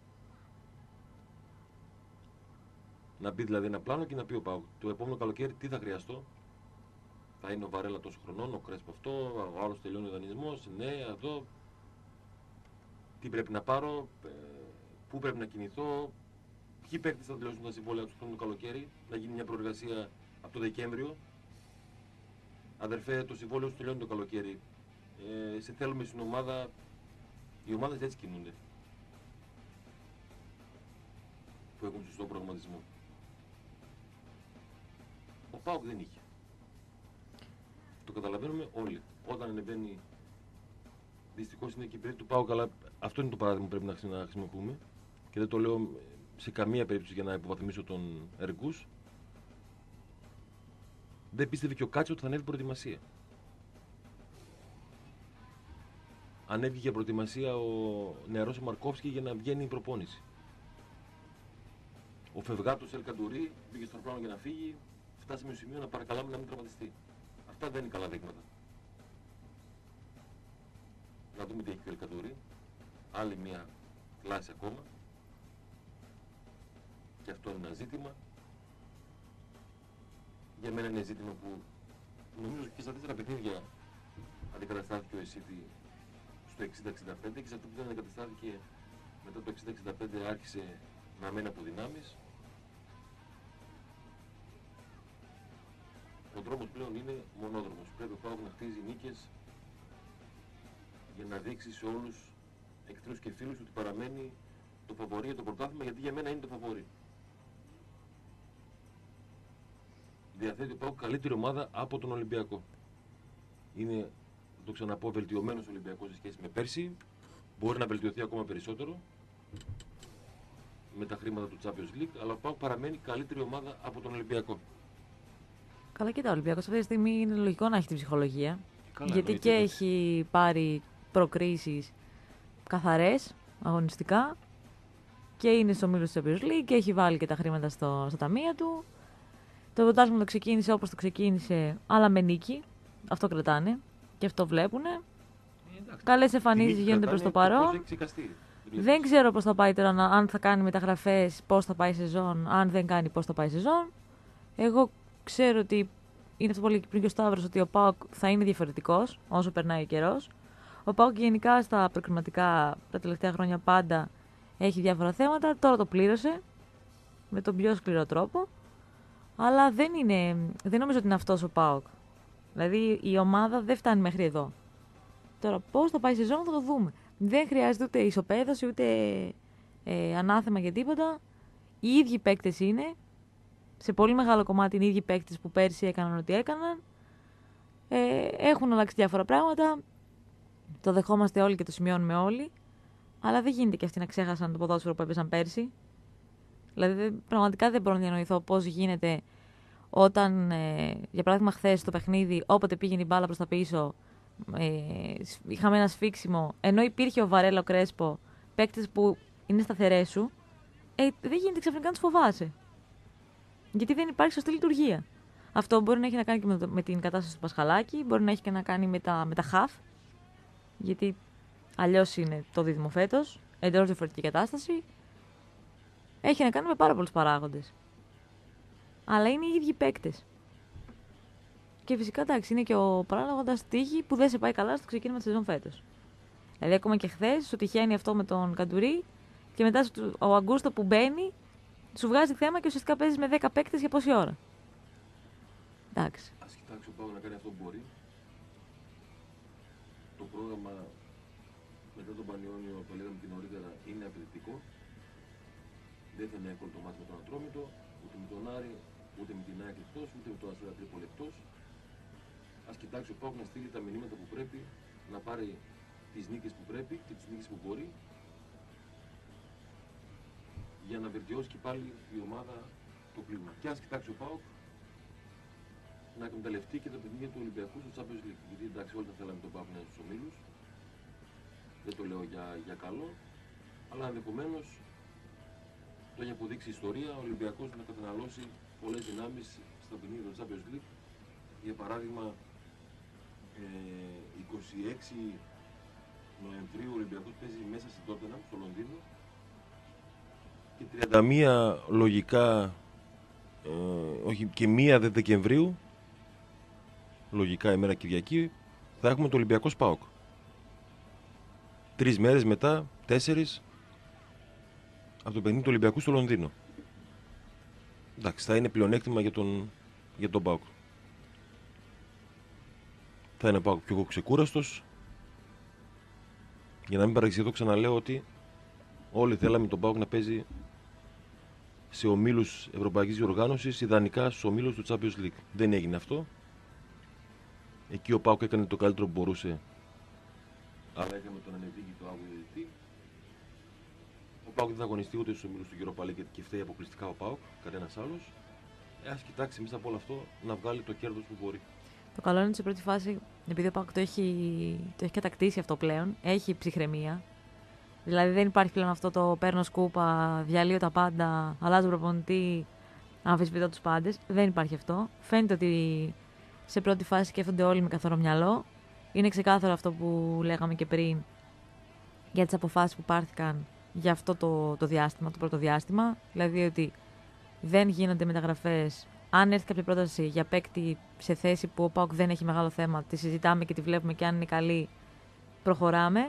Να μπει δηλαδή ένα πλάνο και να πει ο ΠΑΟΚ το επόμενο καλοκαίρι τι θα χρειαστώ. Θα είναι ο Βαρέλα τόσο χρονών, ο Κρέσπο αυτό, ο άλλος τελειώνει ο δανεισμός, ναι, εδώ. Τι πρέπει να πάρω, πού πρέπει να κινηθώ, ποιοι παίκτες θα τελειώσουν τα συμβόλαια τους το καλοκαίρι, να γίνει μια προεργασία από το Δεκέμβριο. Αδερφέ, το συμβόλαιο σου τελειώνει το καλοκαίρι. Ε, σε θέλουμε στην ομάδα. Οι ομάδες έτσι κινούνται. Που έχουν σωστό προγραμματισμό. Ο ΠΑΟΚ δεν είχε. Το καταλαβαίνουμε όλοι. Όταν ανεβαίνει. Δυστυχώς είναι και η περίπτωση του ΠΑΟΚ, αλλά αυτό είναι το παράδειγμα που πρέπει να χρησιμοποιούμε. Και δεν το λέω σε καμία περίπτωση για να υποβαθμίσω τον Εργκούς. Δεν πίστευε και ο Κάτσο ότι θα ανέβει προετοιμασία. Ανέβηκε για προετοιμασία ο νεαρός ο Μαρκόφσκι για να βγαίνει η προπόνηση. Ο Φευγάτος Ελ Καντουρί πήγε στο αεροπλάνο για να φύγει, φτάσαμε στο σημείο να παρακαλάμε να μην τραυματιστεί. Αυτά δεν είναι καλά δείγματα. Να δούμε τι έχει πει ο Ελ Καντουρί. Άλλη μια κλάση ακόμα. Και αυτό είναι ένα ζήτημα. Για μένα είναι ζήτημα που νομίζω και στα τέσσερα παιχνίδια αντικαταστάθηκε ο Εσίτη στο εξήντα εξήντα πέντε και σε αυτό που δεν αντικαταστάθηκε μετά το εξήντα εξήντα πέντε άρχισε να μένει από δυνάμεις. Ο δρόμος πλέον είναι μονόδρομος. Πρέπει ο ΠΑΟΚ να χτίζει νίκες για να δείξει σε όλους εχθρούς και φίλους ότι παραμένει το φαβορί για το πρωτάθλημα, γιατί για μένα είναι το φαβορί. Διαθέτει ο ΠΑΟΚ καλύτερη ομάδα από τον Ολυμπιακό. Είναι, το ξαναπώ, βελτιωμένος Ολυμπιακός σε σχέση με πέρσι. Μπορεί να βελτιωθεί ακόμα περισσότερο με τα χρήματα του Champions League, αλλά ο ΠΑΟΚ παραμένει καλύτερη ομάδα από τον Ολυμπιακό. Καλά, κοίτα, ο Ολυμπιακός αυτή τη στιγμή είναι λογικό να έχει την ψυχολογία. Καλά, γιατί και έτσι. έχει πάρει προκρίσεις καθαρές, αγωνιστικά, και είναι στο μήλος της Champions League και έχει βάλει και τα χρήματα στο, στα ταμεία του. Το πρωτάθλημα το ξεκίνησε όπως το ξεκίνησε, αλλά με νίκη. Αυτό κρατάνε και αυτό βλέπουν. Καλές εμφανίσεις γίνονται προς το παρόν. Δεν ξέρω πώς θα πάει τώρα, αν θα κάνει μεταγραφές, πώς θα πάει η σεζόν, αν δεν κάνει, πώς θα πάει η σεζόν. Εγώ ξέρω ότι είναι αυτό που λέει πριν και ο Σταύρος, ότι ο ΠΑΟΚ θα είναι διαφορετικός όσο περνάει ο καιρός. Ο ΠΑΟΚ γενικά στα προκριματικά τα τελευταία χρόνια πάντα έχει διάφορα θέματα. Τώρα το πλήρωσε με τον πιο σκληρό τρόπο. Αλλά δεν, είναι, δεν νομίζω ότι είναι αυτός ο ΠΑΟΚ. Δηλαδή η ομάδα δεν φτάνει μέχρι εδώ. Τώρα πώς θα πάει η σεζόν θα το δούμε. Δεν χρειάζεται ούτε ισοπαίδωση ούτε ε, ανάθεμα για τίποτα. Οι ίδιοι παίκτες είναι. Σε πολύ μεγάλο κομμάτι είναι οι ίδιοι παίκτες που πέρσι έκαναν ό,τι έκαναν. Ε, έχουν αλλάξει διάφορα πράγματα. Το δεχόμαστε όλοι και το σημειώνουμε όλοι. Αλλά δεν γίνεται και αυτοί να ξέχασαν το ποδόσφαιρο που έπαιζαν πέρσι. Δηλαδή, πραγματικά δεν μπορώ να διανοηθώ πώς γίνεται όταν, ε, για παράδειγμα, χθες το παιχνίδι, όποτε πήγαινε η μπάλα προς τα πίσω, ε, είχαμε ένα σφίξιμο, ενώ υπήρχε ο Βαρέλα, ο Κρέσπο, παίκτες που είναι σταθερές σου, ε, δεν γίνεται ξαφνικά να τους φοβάσαι. Γιατί δεν υπάρχει σωστή λειτουργία. Αυτό μπορεί να έχει να κάνει και με, το, με την κατάσταση του Πασχαλάκη, μπορεί να έχει και να κάνει με τα, με τα χαφ, γιατί αλλιώς είναι το δίδυμο φέτος, εντελώς διαφορετική κατάσταση. Έχει να κάνει με πάρα πολλούς παράγοντες. Αλλά είναι οι ίδιοι παίκτες. Και φυσικά εντάξει, είναι και ο παράλογοντας τύχη που δεν σε πάει καλά στο ξεκίνημα της σεζόν φέτος. Δηλαδή, ακόμα και χθες σου τυχαίνει αυτό με τον Καντουρί και μετά ο Αγκούστο που μπαίνει, σου βγάζει θέμα και ουσιαστικά παίζεις με δέκα παίκτες για πόση ώρα. Εντάξει. Ας κοιτάξει ο Πάοκ να κάνει αυτό που μπορεί. Το πρόγραμμα μετά τον Πανιόνιο, το λέγαμε και νωρίτερα, είναι απαιτητικό. Δεν θα είναι εύκολο το μάτι με τον Ατρόμητο, ούτε με τον Άρη, ούτε με την ΑΕΚ εκτός, ούτε με τον Αστέρα Τρίπολη εκτός. Ας κοιτάξει ο Πάοκ να στείλει τα μηνύματα που πρέπει, να πάρει τις νίκες που πρέπει και τις νίκες που μπορεί, για να βελτιώσει και πάλι η ομάδα το κλίμα. Και ας κοιτάξει ο Πάοκ να εκμεταλλευτεί και τα παιχνίδια του Ολυμπιακού στο Champions League. Γιατί εντάξει, όλοι θα θέλαμε τον Πάοκ να είναι στους ομίλους. Δεν το λέω για, για καλό, αλλά ενδεχομένως το έχει αποδείξει η ιστορία ο Ολυμπιακός να καταναλώσει πολλές δυνάμεις στα παιχνίδια του Champions League. Για παράδειγμα, ε, είκοσι έξι Νοεμβρίου ο Ολυμπιακός παίζει μέσα στην Τότεναμ, στο Λονδίνο, και τριάντα μία λογικά, ε, όχι, και μία Δεκεμβρίου, λογικά ημέρα Κυριακή, θα έχουμε το Ολυμπιακό ΠΑΟΚ. Τρεις μέρες μετά, τέσσερις, από το παιχνίδι του Ολυμπιακού στο Λονδίνο. Εντάξει, θα είναι πλεονέκτημα για τον, για τον ΠΑΟΚ. Θα είναι ο ΠΑΟΚ πιο ξεκούραστος. Για να μην παρεξηγηθώ, ξαναλέω ότι όλοι θέλαμε τον ΠΑΟΚ να παίζει σε ομίλους Ευρωπαϊκής Διοργάνωσης, ιδανικά στους ομίλους του Champions League. Δεν έγινε αυτό. Εκεί ο ΠΑΟΚ έκανε το καλύτερο που μπορούσε, αλλά είχαμε τον ανεβίγητο άγιο διαιτητή. Ο ΠΑΟΚ δεν θα αγωνιστεί ούτε στους ομίλους του Europa League και φταίει αποκλειστικά ο ΠΑΟΚ, κανένας άλλος. Ε, ας κοιτάξει μέσα από όλο αυτό να βγάλει το κέρδος που μπορεί. Το καλό είναι ότι σε πρώτη φάση, επειδή ο ΠΑΟΚ το έχει, το έχει κατακτήσει αυτό πλέον, έχει ψυχραιμία. Δηλαδή δεν υπάρχει πλέον αυτό το παίρνω σκούπα, διαλύω τα πάντα, αλλάζω προπονητή, αμφισβητώ τους πάντες. Δεν υπάρχει αυτό. Φαίνεται ότι σε πρώτη φάση σκέφτονται όλοι με καθαρό μυαλό. Είναι ξεκάθαρο αυτό που λέγαμε και πριν για τις αποφάσεις που πάρθηκαν για αυτό το, το διάστημα, το πρώτο διάστημα. Δηλαδή ότι δεν γίνονται μεταγραφές. Αν έρθει κάποια πρόταση για παίκτη σε θέση που ο ΠΑΟΚ δεν έχει μεγάλο θέμα, τη συζητάμε και τη βλέπουμε και αν είναι καλή, προχωράμε.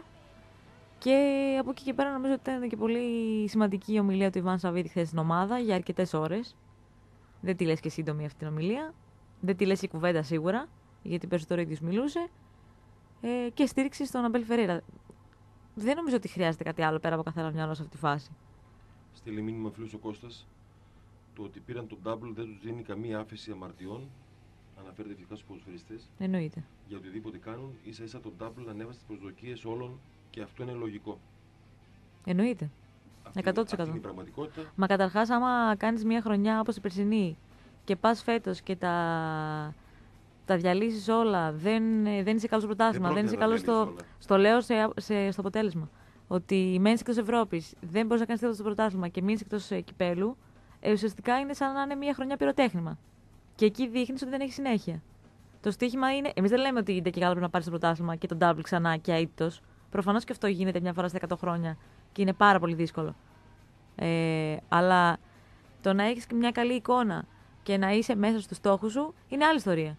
Και από εκεί και πέρα νομίζω ότι ήταν και πολύ σημαντική η ομιλία του Ιβάν Σαββίδη χθες στην ομάδα για αρκετές ώρες. Δεν τη λες και σύντομη αυτή την ομιλία. Δεν τη λες και κουβέντα σίγουρα, γιατί περισσότερο ίδιος μιλούσε. Ε, και στήριξη στον Αμπέλ Φερέιρα. Δεν νομίζω ότι χρειάζεται κάτι άλλο πέρα από καθαρά μυαλό σε αυτή τη φάση. Στείλει μήνυμα φίλος ο Κώστας. Το ότι πήραν τον double δεν τους δίνει καμία άφεση αμαρτιών. Αναφέρεται φυσικά στους ποδοσφαιριστές. Εννοείται. Για οτιδήποτε κάνουν, ίσα ίσα το double ανέβασε τις προσδοκίες όλων και αυτό είναι λογικό. Εννοείται. Αυτή, εκατό τοις εκατό. Αυτή είναι η πραγματικότητα. Μα καταρχάς, άμα κάνεις μια χρονιά όπως η περσινή και πας φέτος και τα, τα διαλύσεις όλα, δεν, δεν είσαι καλός στο πρωτάθλημα, δεν, δεν είσαι καλός στο, στο λέω σε, σε, στο αποτέλεσμα. Ότι μένεις εκτός Ευρώπης, δεν μπορείς να κάνεις τίποτα στο πρωτάθλημα και μείνεις εκτός κυπέλου, ε, ουσιαστικά είναι σαν να είναι μια χρονιά πυροτέχνημα. Και εκεί δείχνεις ότι δεν έχει συνέχεια. Το στοίχημα είναι. Εμείς δεν λέμε ότι είναι και καλό πρέπει να πάρει το πρωτάθλημα και τον double ξανά και αίτητος. Προφανώς και αυτό γίνεται μια φορά στα εκατό χρόνια και είναι πάρα πολύ δύσκολο. Ε, αλλά το να έχεις μια καλή εικόνα και να είσαι μέσα στους στόχους σου είναι άλλη ιστορία.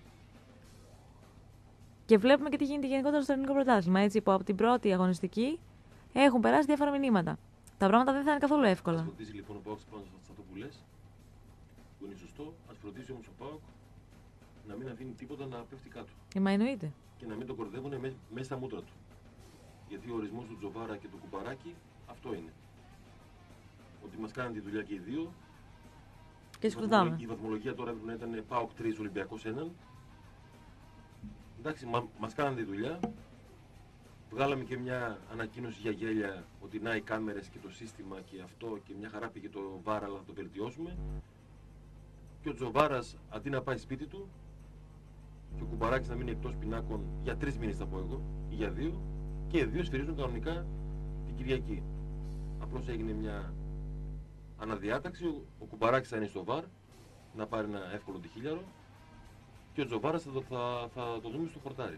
Και βλέπουμε και τι γίνεται γενικότερα στο ελληνικό πρωτάθλημα. Έτσι, που από την πρώτη αγωνιστική έχουν περάσει διάφορα μηνύματα. Τα πράγματα δεν θα είναι καθόλου εύκολα. Ας φροντίσει λοιπόν ο ΠΑΟΚ πάνω σε αυτό που λες, που είναι σωστό. Ας φροντίσει όμως ο ΠΑΟΚ να μην αφήνει τίποτα να πέφτει κάτω. Ε, μα εννοείται. Και να μην το κορδεύουν μέσα στα μούτρα του. Γιατί ο ορισμός του Τζοβάρα και του Κουπαράκη αυτό είναι. Ότι μας κάνουν τη δουλειά και οι δύο. Και σκοτάμε. Η βαθμολογία τώρα έπρεπε να ήταν ΠΑΟΚ τρία, Ολυμπιακός ένα. Εντάξει, μα, μας κάναν τη δουλειά. Βγάλαμε και μια ανακοίνωση για γέλια ότι να οι κάμερες και το σύστημα και αυτό και μια χαρά πήγε το βάρα, αλλά θα το βελτιώσουμε. Και ο Τζοβάρας αντί να πάει σπίτι του και ο Κουμπαράκης να μείνει εκτός πινάκων για τρεις μήνες θα πω εγώ ή για δύο, και οι δύο σφυρίζουν κανονικά την Κυριακή. Απλώς έγινε μια αναδιάταξη, ο Κουμπαράκης θα είναι στο βαρ να πάρει ένα εύκολο τυχίλιαρο και ο Τζοβάρας θα, θα, θα το δούμε στο χορτάρι.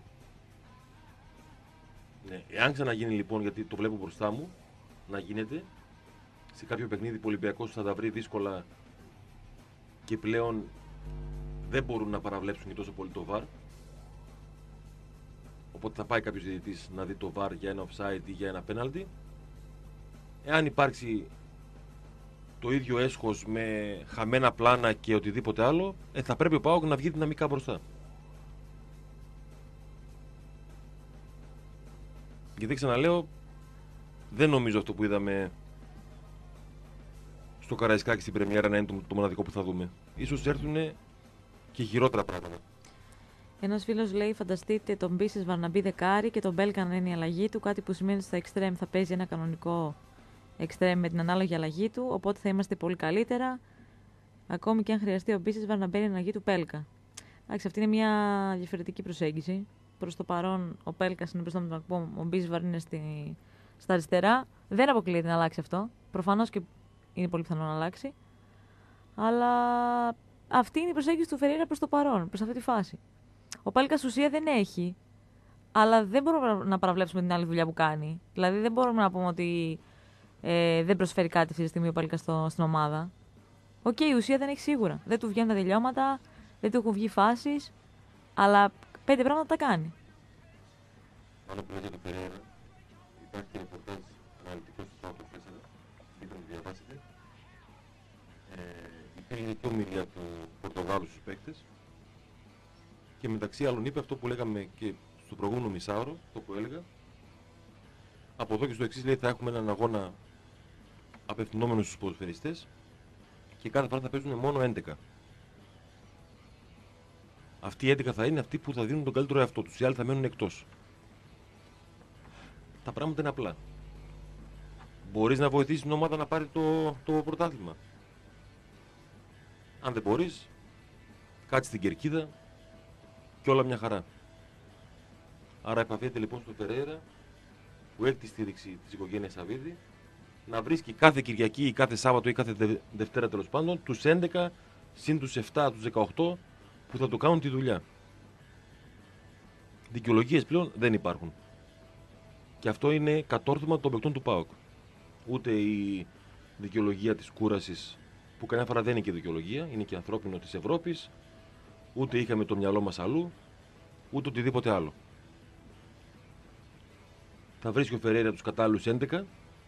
Ναι, εάν ξαναγίνει λοιπόν, γιατί το βλέπω μπροστά μου να γίνεται, σε κάποιο παιχνίδι που ο Ολυμπιακός θα τα βρει δύσκολα και πλέον δεν μπορούν να παραβλέψουν και τόσο πολύ το βαρ, οπότε θα πάει κάποιος διαιτητής να δει το βαρ για ένα offside ή για ένα penalty. Εάν υπάρξει το ίδιο έσχος με χαμένα πλάνα και οτιδήποτε άλλο, ε, θα πρέπει ο ΠΑΟΚ να βγει δυναμικά μπροστά. Γιατί ξαναλέω, δεν νομίζω αυτό που είδαμε στο Καραϊσκάκι στην πρεμιέρα να είναι το, το μοναδικό που θα δούμε. Ίσως έρθουν και χειρότερα πράγματα. Ένας φίλος λέει: φανταστείτε τον Μπίσες Βαρναμπή δεκάρι και τον Μπέλκα να είναι η αλλαγή του. Κάτι που σημαίνει ότι στα εξτρέμ θα παίζει ένα κανονικό εξτρέμ με την ανάλογη αλλαγή του. Οπότε θα είμαστε πολύ καλύτερα. Ακόμη και αν χρειαστεί ο Μπίσες Βαρναμπή είναι η αλλαγή του Πέλκα. Εντάξει, αυτή είναι μια διαφορετική προσέγγιση. Προς το παρόν ο Πέλκας είναι μπροστά με τον Ακπό, ο Μπίσβαρ είναι στη... στα αριστερά. Δεν αποκλείεται να αλλάξει αυτό. Προφανώς και είναι πολύ πιθανό να αλλάξει. Αλλά αυτή είναι η προσέγγιση του Φερέιρα προς το παρόν, προς αυτή τη φάση. Ο Πέλκας ουσία δεν έχει, αλλά δεν μπορούμε να παραβλέψουμε την άλλη δουλειά που κάνει. Δηλαδή δεν μπορούμε να πούμε ότι ε, δεν προσφέρει κάτι αυτή τη στιγμή ο Πέλκας στην ομάδα. Οκ, okay, η ουσία δεν έχει σίγουρα. Δεν του βγαίνουν τα τελειώματα, δεν του έχουν βγει φάσεις, αλλά πέντε πράγματα τα κάνει. Πάνω που λέγεται Περέρα, υπάρχει και ρεπορτάζ αναλυτικό στο Σπάου τέσσερα, μπορείτε να το διαβάσετε. Ε, υπήρχε και ομιλία του Πορτογάλου στους παίκτες και μεταξύ άλλων είπε αυτό που λέγαμε και στο προηγούμενο μισάωρο, το που έλεγα. Από εδώ και στο εξής λέει θα έχουμε έναν αγώνα απευθυνόμενο στους ποδοσφαιριστές και κάθε φορά θα παίζουν μόνο έντεκα. Αυτοί οι έντεκα θα είναι αυτοί που θα δίνουν τον καλύτερο εαυτό τους. Οι άλλοι θα μένουν εκτός. Τα πράγματα είναι απλά. Μπορείς να βοηθήσεις την ομάδα να πάρει το, το πρωτάθλημα. Αν δεν μπορείς, κάτσε στην κερκίδα και όλα μια χαρά. Άρα επαφείται λοιπόν στο Φερέιρα που έχει τη στήριξη της οικογένειας Σαββίδη να βρίσκει κάθε Κυριακή ή κάθε Σάββατο ή κάθε δε, Δευτέρα τέλος πάντων τους έντεκα συν τους επτά, τους δεκαοκτώ που θα του κάνουν τη δουλειά. Δικαιολογίες πλέον δεν υπάρχουν. Και αυτό είναι κατόρθωμα των παικτών του ΠΑΟΚ. Ούτε η δικαιολογία της κούρασης, που κανένα φορά δεν είναι και δικαιολογία, είναι και ανθρώπινο της Ευρώπης, ούτε είχαμε το μυαλό μας αλλού, ούτε οτιδήποτε άλλο. Θα βρίσκει ο Φερέιρα τους κατάλληλους έντεκα.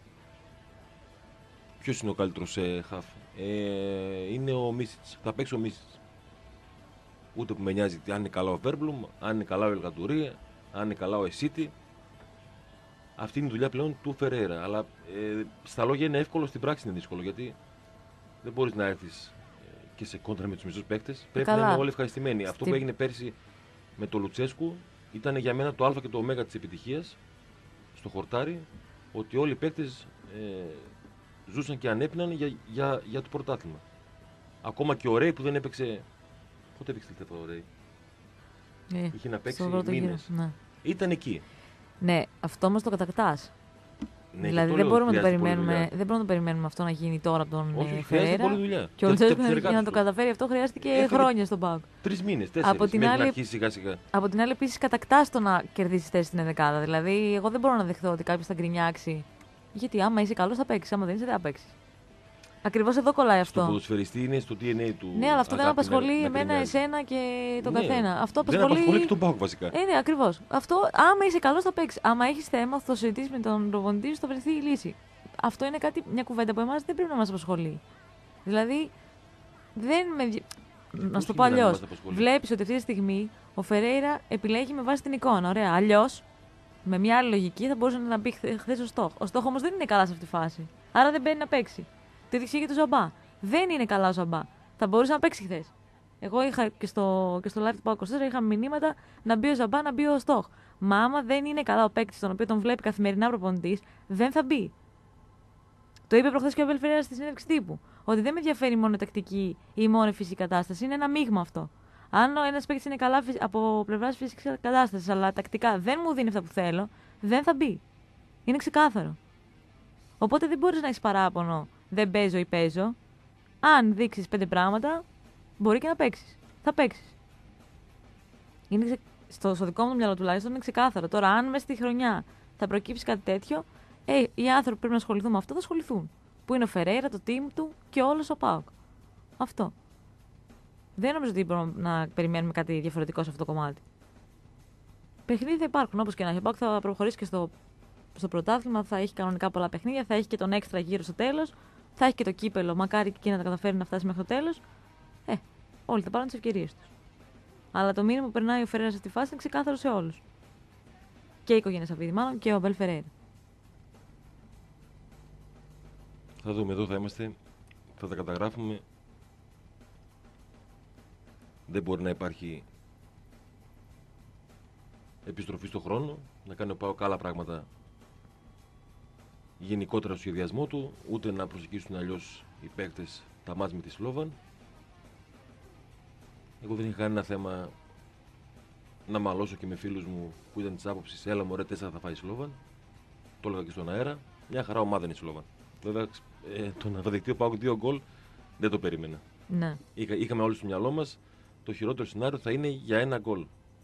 Ποιος είναι ο καλύτερος ε, χαφ? Ε, είναι ο Μίσιτς. Θα παίξει ο Μίσιτς. Ούτε που με νοιάζει αν είναι καλά ο Βέρμπλουμ, αν είναι καλά ο Ελκατουρία, αν είναι καλά ο Εσίτη. Αυτή είναι η δουλειά πλέον του Φερέιρα. Αλλά ε, στα λόγια είναι εύκολο, στην πράξη είναι δύσκολο. Γιατί δεν μπορείς να έρθεις ε, και σε κόντρα με τους μισούς παίκτες. Πρέπει καλά να είναι όλοι ευχαριστημένοι. Στη... Αυτό που έγινε πέρσι με το Λουτσέσκου ήταν για μένα το Α και το Ω της επιτυχίας στο χορτάρι. Ότι όλοι οι παίκτες ε, ζούσαν και ανέπιναν για, για, για το πρωτάθλημα. Ακόμα και ο Ρέι που δεν έπαιξε. Πότε έπαιξε τελευταία ο Ρέι? Ε, Είχε να παίξει μήνες. Ναι. Ήταν εκεί. Ναι, αυτό όμως το κατακτάς. Ναι, δηλαδή δεν μπορούμε, να το περιμένουμε, δεν μπορούμε να το περιμένουμε αυτό να γίνει τώρα από τον Φερέιρα. Και ο Λουτσέσκου για να το καταφέρει αυτό χρειάστηκε Έφερε χρόνια στον ΠΑΟΚ. Τρεις μήνες, τέσσερις, από την άλλη, να αρχίσει σιγά σιγά. Από την άλλη επίσης κατακτάς το να κερδίσεις θέση στην ενδεκάδα. Δηλαδή εγώ δεν μπορώ να δεχθώ ότι κάποιος θα γκρινιάξει. Γιατί άμα είσαι καλός θα παίξεις, άμα δεν είσαι δεν θα παίξεις. Ακριβώς εδώ κολλάει αυτό. Το ποδοσφαιριστή είναι στο ντι εν έι του. Ναι, αλλά αυτό δεν απασχολεί εμένα, εσένα και τον ναι, καθένα. Αυτό απασχολεί. Δεν απασχολεί και τον ΠΑΟΚ βασικά. Ε, ναι, ακριβώς. Αυτό, άμα είσαι καλός θα παίξεις. Άμα έχεις θέμα, θα το συζητήσεις με τον προπονητή, θα βρεθεί η λύση. Αυτό είναι κάτι, μια κουβέντα που εμάς δεν πρέπει να μας απασχολεί. Δηλαδή, δεν με. Και να σου το πω αλλιώς. Βλέπεις ότι αυτή τη στιγμή ο Φερέιρα επιλέγει με βάση την εικόνα. Ωραία. Αλλιώς, με μια άλλη λογική θα μπορούσε να μπει χθες ο στόχο. Ο στόχο όμως δεν είναι καλά σε αυτή τη φάση. Άρα δεν μπαίνει να παίξει. Το ίδιο και το Ζαμπά. Δεν είναι καλά ο Ζαμπά. Θα μπορούσε να παίξει χθες. Εγώ είχα και στο, και στο live του ΠΑΟΚ είκοσι τέσσερα είχα μηνύματα να μπει ο Ζαμπά, να μπει ο Στόχ. Μα άμα δεν είναι καλά ο παίκτης, τον οποίο τον βλέπει καθημερινά προπονητής, δεν θα μπει. Το είπε προχθές και ο Αμπέλ Φερέιρα στη συνέντευξη τύπου. Ότι δεν με ενδιαφέρει μόνο η τακτική ή μόνο η φυσική κατάσταση. Είναι ένα μείγμα αυτό. Αν ο ένας παίκτης είναι καλά από πλευράς φυσικής κατάστασης, αλλά τακτικά δεν μου δίνει αυτά που θέλω, δεν θα μπει. Είναι ξεκάθαρο. Οπότε δεν μπορείς να έχεις παράπονο. Δεν παίζω ή παίζω. Αν δείξεις πέντε πράγματα, μπορεί και να παίξεις. Θα παίξεις. Είναι ξε... στο, στο δικό μου μυαλό τουλάχιστον είναι ξεκάθαρο. Τώρα, αν μέσα στη χρονιά θα προκύψει κάτι τέτοιο, ε, οι άνθρωποι που πρέπει να ασχοληθούν με αυτό θα ασχοληθούν. Που είναι ο Φερέιρα, το team του και όλος ο ΠΑΟΚ. Αυτό. Δεν νομίζω ότι μπορούμε να περιμένουμε κάτι διαφορετικό σε αυτό το κομμάτι. Παιχνίδια θα υπάρχουν όπως και να έχει. Ο ΠΑΟΚ θα προχωρήσει και στο, στο πρωτάθλημα, θα έχει κανονικά πολλά παιχνίδια, θα έχει και τον έξτρα γύρο στο τέλος, θα έχει και το κύπελο. Μακάρι και εκεί να τα καταφέρει να φτάσει μέχρι το τέλος. Ε, όλοι θα πάρουν τις ευκαιρίες τους. Αλλά το μήνυμα που περνάει ο Φερέιρα σε αυτή τη φάση είναι ξεκάθαρο σε όλους. Και η οικογένεια Σαββίδη, μάλλον και ο Αμπέλ Φερέιρα. Θα δούμε, εδώ θα είμαστε, θα τα καταγράφουμε. Δεν μπορεί να υπάρχει επιστροφή στον χρόνο, να κάνει ο ΠΑΟΚ άλλα πράγματα γενικότερα στο σχεδιασμό του, ούτε να προσεγγίσουν αλλιώς οι παίκτες τα μάτς με τη Σλόβαν. Εγώ δεν είχα κανένα θέμα να μαλώσω και με φίλους μου που ήταν της άποψης έλα μωρέ τέσσερα θα φάει η Σλόβαν. Το έλεγα και στον αέρα. Μια χαρά ομάδα είναι η Σλόβαν. Βέβαια ε, το να δεχτεί ο ΠΑΟΚ δύο γκολ δεν το περίμενα. Ναι. Είχα, είχαμε όλοι στο μυαλό μας το χειρότερο σενάριο θα είναι για ένα γκολ.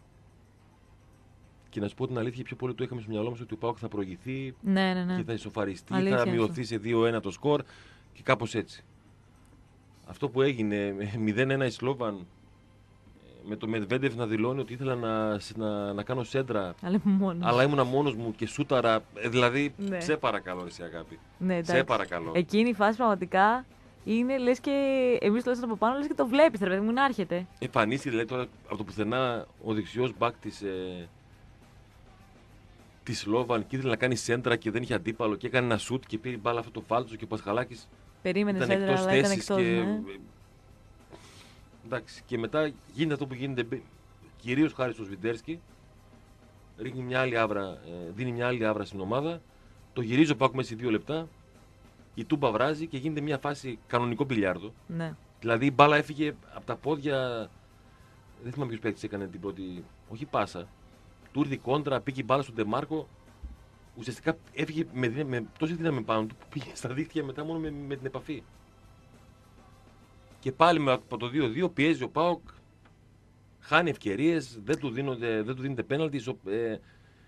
Και να σου πω την αλήθεια, πιο πολύ το είχαμε στο μυαλό μας ότι ο ΠΑΟΚ θα προηγηθεί ναι, ναι, ναι. και θα ισοφαριστεί, Αλήθεια θα μειωθεί αυτό. σε δύο ένα το σκορ και κάπως έτσι. Αυτό που έγινε μηδέν ένα η Σλόβαν με το Μετβέντεφ να δηλώνει ότι ήθελα να, να, να κάνω σέντρα, αλλά, μόνος. αλλά ήμουνα μόνος μου και σούταρα. Ε, δηλαδή, ναι. σε παρακαλώ, εσύ αγάπη. Ναι, σε παρακαλώ. Εκείνη η φάση πραγματικά είναι λες και εμείς τουλάχιστον από πάνω λες και το βλέπεις, ρε παιδί μου, να έρχεται. Εμφανίστηκε δηλαδή τώρα από το πουθενά ο δεξιός μπακ της, ε, της Σλόβαν και ήθελε να κάνει σέντρα και δεν είχε αντίπαλο και έκανε ένα σουτ και πήρε μπάλα αυτό το φάλτσο και ο Πασχαλάκης περίμενε ήταν σέντρα, εκτός αλλά ήταν θέσης εκτός, και... ναι. Εντάξει, και μετά γίνεται αυτό που γίνεται κυρίως χάρη στο Σβιντέρσκι. Ρίχνει μια άλλη άβρα, ε, δίνει μια άλλη άβρα στην ομάδα. Το γυρίζει ο ΠΑΟΚ μέσα σε δύο λεπτά. Η τούμπα βράζει και γίνεται μια φάση κανονικό μπιλιάρδο. Ναι. Δηλαδή η μπάλα έφυγε από τα πόδια. Δεν θυμάμαι ποιος παίκτης έκανε την πρώτη. Όχι πάσα. Του ήρθε η κόντρα, πήγε η μπάλα στον Ντεμάρκο. Ουσιαστικά έφυγε με, με τόση δύναμη πάνω του που πήγε στα δίχτυα μετά μόνο με, με την επαφή. Και πάλι με από το δύο δύο πιέζει ο ΠΑΟΚ. Χάνει ευκαιρίες, δεν του, δίνονται, δεν του δίνεται πέναλτι. Ε,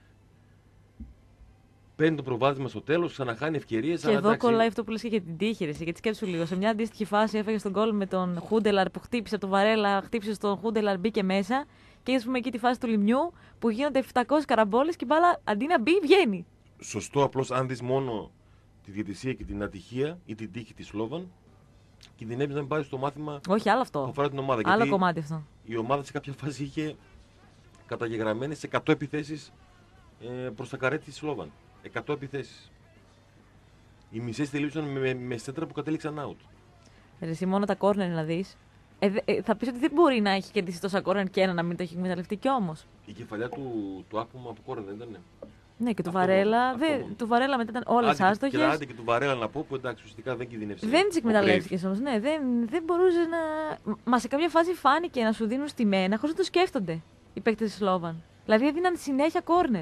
παίρνει το προβάδισμα στο τέλος, ξαναχάνει ευκαιρίες. Και εδώ εντάξει, κολλάει αυτό που λες και για την τύχη. Γιατί σκέψου λίγο. Σε μια αντίστοιχη φάση έφεγε στον γκολ με τον Χούντελαρ που χτύπησε τον Βαρέλα, χτύπησε στον Χούντελαρ, μπήκε μέσα. Και έχει πούμε εκεί τη φάση του Λιμιού που γίνονται επτακόσιες καραμπόλες και η μπάλα αντί να μπει βγαίνει. Σωστό, απλώς αν δεις μόνο τη διαιτησία και την ατυχία ή την τύχη της Σλόβαν, κινδυνεύεις να μην πάρεις το μάθημα. Όχι, άλλο αυτό. Που αφορά την ομάδα. Άλλο γιατί κομμάτι αυτό. Η ομάδα σε κάποια φάση είχε καταγεγραμμένες εκατό επιθέσεις ε, προς τα καρέ της Σλόβαν. εκατό επιθέσεις. Οι μισές τελείωσαν με, με, με σέντρα που κατέληξαν out. Ρε, εσύ μόνο τα κόρνερ να δεις. Ε, ε, θα πεις ότι δεν μπορεί να έχει κερδίσει τόσα κόρνερ και ένα να μην το έχει εκμεταλλευτεί κι όμως. Η κεφαλιά του, του Άκπομα από κόρνερ δεν ήταν. Ναι, και του αυτό Βαρέλα. μόνο, Δε, του Βαρέλα μετά ήταν όλες άστοχες. Και άντε και του Βαρέλα να πω που εντάξει, ουσιαστικά δεν κινδυνεύσε. Δεν τις εκμεταλλεύτηκες όμως. Ναι, δεν, δεν μπορούσε να. Μα σε κάποια φάση φάνηκε να σου δίνουν στημένα χωρίς να το σκέφτονται οι παίκτες της Σλόβαν. Δηλαδή έδιναν συνέχεια κόρνερ.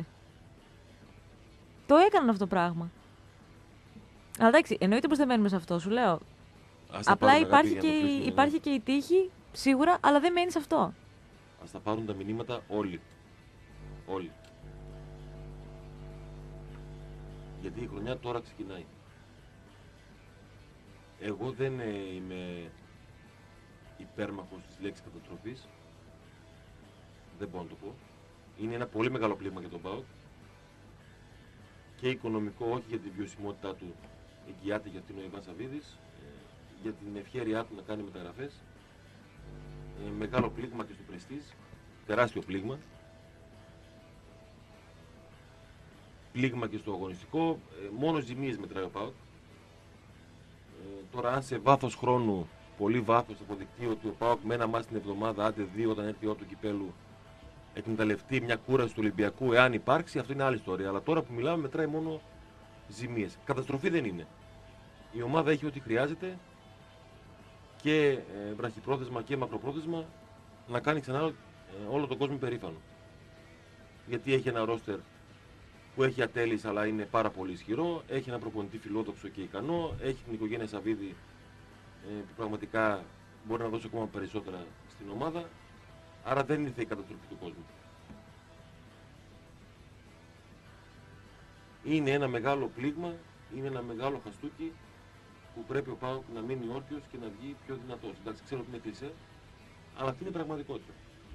Το έκαναν αυτό το πράγμα. Αλλά εντάξει, εννοείται πως δεν μένουμε σε αυτό, σου λέω. Απλά υπάρχει και, η, υπάρχει και η τύχη, σίγουρα, αλλά δεν μένει σε αυτό. Ας τα πάρουν τα μηνύματα όλοι. Όλοι. Γιατί η χρονιά τώρα ξεκινάει. Εγώ δεν ε, είμαι υπέρμαχος της λέξης καταστροφής. Δεν μπορώ να το πω. Είναι ένα πολύ μεγάλο πλήγμα για τον ΠΑΟΚ. Και οικονομικό, όχι για την βιωσιμότητά του, εγγυάται για την ο Ιβάν Σαββίδης, ε, για την ευχέρειά του να κάνει μεταγραφές. Ε, μεγάλο πλήγμα και στο πρεστίζ, τεράστιο πλήγμα. Πλήγμα και στο αγωνιστικό, ε, μόνο ζημίες μετράει ο ΠΑΟΚ. Ε, τώρα αν σε βάθος χρόνου, πολύ βάθος, αποδεικτεί ότι ο ΠΑΟΚ με ένα μάτς την εβδομάδα, άντε δύο όταν έρθει η ώρα του κυπέλου, εκμεταλλευτεί μια κούραση του Ολυμπιακού, εάν υπάρξει, αυτό είναι άλλη ιστορία. Αλλά τώρα που μιλάμε, μετράει μόνο ζημίες. Καταστροφή δεν είναι. Η ομάδα έχει ό,τι χρειάζεται και ε, βραχυπρόθεσμα και μακροπρόθεσμα να κάνει ξανά ε, όλο τον κόσμο περήφανο. Γιατί έχει ένα ρόστερ που έχει ατέλειες αλλά είναι πάρα πολύ ισχυρό, έχει ένα προπονητή φιλόδοξο και ικανό, έχει την οικογένεια Σαββίδη ε, που πραγματικά μπορεί να δώσει ακόμα περισσότερα στην ομάδα, άρα δεν ήρθε η καταστροφή του κόσμου. Είναι ένα μεγάλο πλήγμα, είναι ένα μεγάλο χαστούκι που πρέπει ο ΠΑΟΚ να μείνει όρθιος και να βγει πιο δυνατός. Εντάξει, ξέρω ότι είναι κλισέ, αλλά αυτή είναι η πραγματικότητα.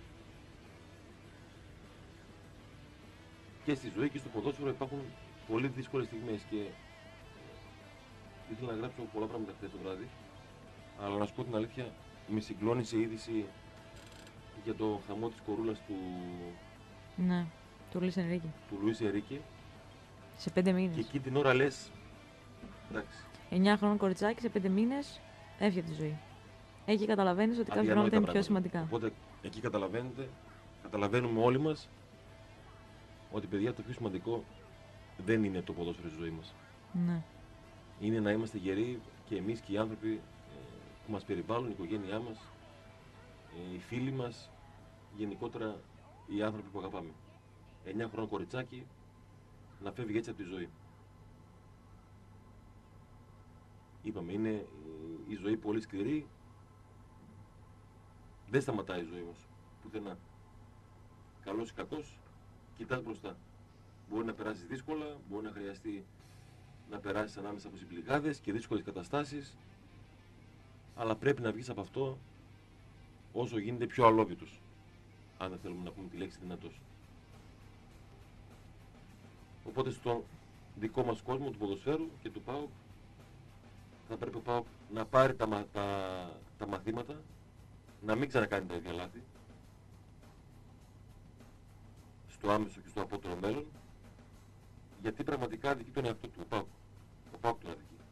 Και στη ζωή και στο ποδόσφαιρο υπάρχουν πολύ δύσκολες στιγμές και ήθελα να γράψω πολλά πράγματα χθες το βράδυ, αλλά να σου πω την αλήθεια, με συγκλώνησε η είδηση για το χαμό της κορούλας του... Ναι, του Λουίς Ενρίκε. Του Λουίς Ενρίκε. Σε πέντε μήνες. Και εκεί την ώρα λες, εντάξει. εννιά χρονών κοριτσάκι σε πέντε μήνες έφυγε από τη ζωή. Εκεί καταλαβαίνεις ότι κάποια πράγματα είναι πιο σημαντικά. Οπότε εκεί καταλαβαίνετε, καταλαβαίνουμε όλοι μας ότι, παιδιά, το πιο σημαντικό δεν είναι το ποδόσφαιρο στη ζωή μας. Ναι. Είναι να είμαστε γεροί και εμείς και οι άνθρωποι ε, που μας περιβάλλουν, η οικογένειά μας, ε, οι φίλοι μας, γενικότερα οι άνθρωποι που αγαπάμε. εννιά χρονών κοριτσάκι να φεύγει έτσι από τη ζωή. Είπαμε, είναι η ζωή πολύ σκληρή. Δεν σταματάει η ζωή όμως πουθενά. Καλός ή κακός, κοιτάς μπροστά. Μπορεί να περάσεις δύσκολα, μπορεί να χρειαστεί να περάσεις ανάμεσα από συμπληγάδες και δύσκολες καταστάσεις, αλλά πρέπει να βγεις από αυτό όσο γίνεται πιο αλόβητος, αν δεν θέλουμε να πούμε τη λέξη δυνατός. Οπότε στον δικό μας κόσμο του ποδοσφαίρου και του ΠΑΟΚ θα πρέπει ο ΠΑΟΚ να πάρει τα, τα, τα μαθήματα, να μην ξανακάνει τα ίδια λάθη στο άμεσο και στο απότερο μέλλον, γιατί πραγματικά αδικεί τον εαυτό του, ο ΠΑΟΚ. Ο ΠΑΟΚ τον αδικεί.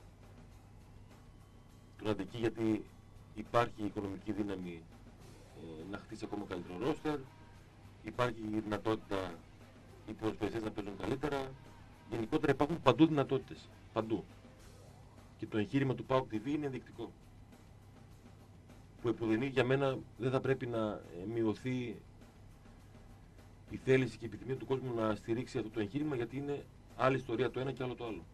Τον αδικεί γιατί υπάρχει οικονομική δύναμη ε, να χτίσει ακόμα καλύτερο ρόστερ, υπάρχει η δυνατότητα οι ποδοσφαιριστές να παίζουν καλύτερα. Γενικότερα υπάρχουν παντού δυνατότητες. Παντού. Και το εγχείρημα του ΠΑΟΚ τι βι είναι ενδεικτικό. Που επουδενή για μένα δεν θα πρέπει να μειωθεί η θέληση και η επιθυμία του κόσμου να στηρίξει αυτό το εγχείρημα, γιατί είναι άλλη ιστορία το ένα και άλλο το άλλο.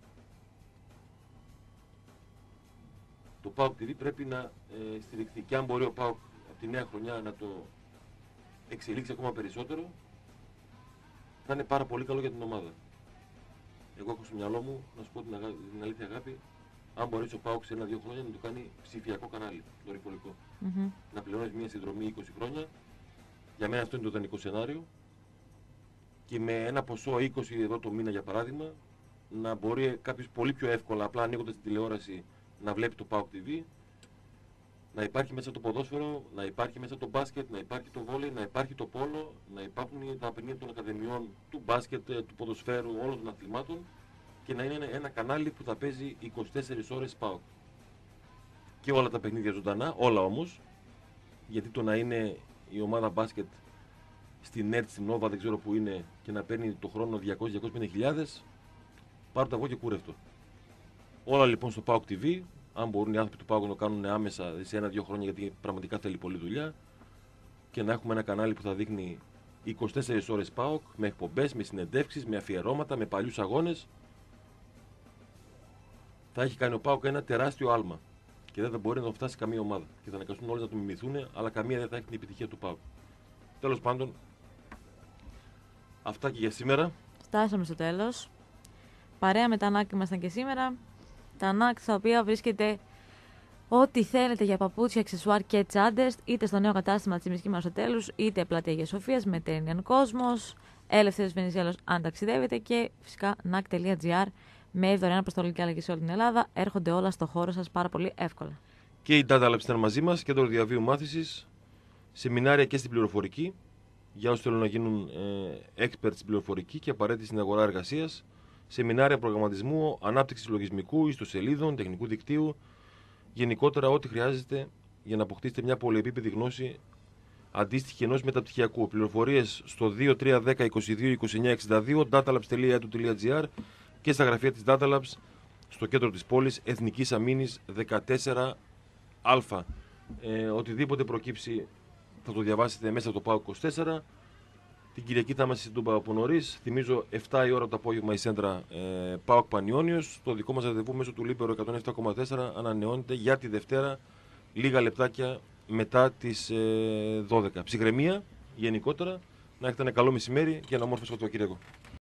Το ΠΑΟΚ τι βι πρέπει να ε, στηριχθεί. Και αν μπορεί ο ΠΑΟΚ από τη νέα χρονιά να το εξελίξει ακόμα περισσότερο, θα είναι πάρα πολύ καλό για την ομάδα. Εγώ έχω στο μυαλό μου, να σου πω την, αγάπη, την αλήθεια αγάπη, αν μπορέσει ο ΠΑΟΚ σε ένα-δύο χρόνια να το κάνει ψηφιακό κανάλι, δορυφορικό. Mm-hmm. Να πληρώνεις μια συνδρομή είκοσι χρόνια, για μένα αυτό είναι το ιδανικό σενάριο, και με ένα ποσό είκοσι ευρώ το μήνα για παράδειγμα, να μπορεί κάποιος πολύ πιο εύκολα, απλά ανοίγοντας την τηλεόραση, να βλέπει το ΠΑΟΚ τι βι, να υπάρχει μέσα το ποδόσφαιρο, να υπάρχει μέσα το μπάσκετ, να υπάρχει το βόλεϊ, να υπάρχει το πόλο, να υπάρχουν τα παιχνίδια των ακαδημιών του μπάσκετ, του ποδοσφαίρου, όλων των αθλημάτων, και να είναι ένα κανάλι που θα παίζει είκοσι τέσσερις ώρες ΠΑΟΚ. Και όλα τα παιχνίδια ζωντανά, όλα όμως, γιατί το να είναι η ομάδα μπάσκετ στην ΕΡΤ, στην Νόβα, δεν ξέρω που είναι, και να παίρνει το χρόνο διακόσιες με διακόσιες πενήντα χιλιάδες, πάρω τα εγώ και κούρευτο. Όλα λοιπόν στο ΠΑΟΚ τι βι, αν μπορούν οι άνθρωποι του ΠΑΟΚ να το κάνουν άμεσα σε ένα-δύο χρόνια, γιατί πραγματικά θέλει πολλή δουλειά, και να έχουμε ένα κανάλι που θα δείχνει είκοσι τέσσερις ώρες ΠΑΟΚ, με εκπομπές, με συνεντεύξεις, με αφιερώματα, με παλιούς αγώνες, θα έχει κάνει ο ΠΑΟΚ ένα τεράστιο άλμα και δεν θα μπορεί να το φτάσει καμία ομάδα. Και θα αναγκαστούν όλοι να το μιμηθούν, αλλά καμία δεν θα έχει την επιτυχία του ΠΑΟΚ. Τέλος πάντων, αυτά και για σήμερα. Φτάσαμε στο τέλος. Παρέα με τα ΝΑΚ ήμασταν και σήμερα. Τα ΝΑΚ στα οποία βρίσκεται ό,τι θέλετε για παπούτσια, αξεσουάρ και τσάντες, είτε στο νέο κατάστημα της Ημισκή Μαρσοτέλους, είτε πλατεία Αγίας Σοφίας, με Mediterranean Cosmos, Ελευθέριος Βενιζέλος αν ταξιδεύετε, και φυσικά νακ τελεία τζι άρ με δωρεάν αποστολή και αλλαγή σε όλη την Ελλάδα. Έρχονται όλα στο χώρο σας πάρα πολύ εύκολα. Και η Data Labs ήταν μαζί μας, κέντρο διαβίου μάθησης, σεμινάρια και στην πληροφορική, για όσους θέλουν να γίνουν ε, experts στην πληροφορική και απαραίτητοι στην αγορά εργασίας, σεμινάρια προγραμματισμού, ανάπτυξης λογισμικού, ιστοσελίδων, τεχνικού δικτύου, γενικότερα ό,τι χρειάζεται για να αποκτήσετε μια πολυεπίπεδη γνώση αντίστοιχη ενός μεταπτυχιακού. Πληροφορίες στο δύο τρία ένα μηδέν είκοσι δύο είκοσι εννιά εξήντα δύο datalabs τελεία e d u τελεία g r και στα γραφεία της Datalabs στο κέντρο της πόλης Εθνικής Αμήνης δεκατέσσερα α. Ε, οτιδήποτε προκύψει θα το διαβάσετε μέσα από το ΠΑΟΚ είκοσι τέσσερα. Την Κυριακή θα είμαστε στην Τούμπα από νωρίς. Θυμίζω επτά η ώρα το απόγευμα η Σέντρα ε, ΠΑΟΚ Πανιόνιος. Το δικό μας ραντεβού μέσω του Λίμπερο εκατόν επτά κόμμα τέσσερα ανανεώνεται για τη Δευτέρα λίγα λεπτάκια μετά τις ε, δώδεκα. Ψυχραιμία γενικότερα. Να έχετε ένα καλό μεσημέρι και ένα όμορφο Σαββατοκύριακο.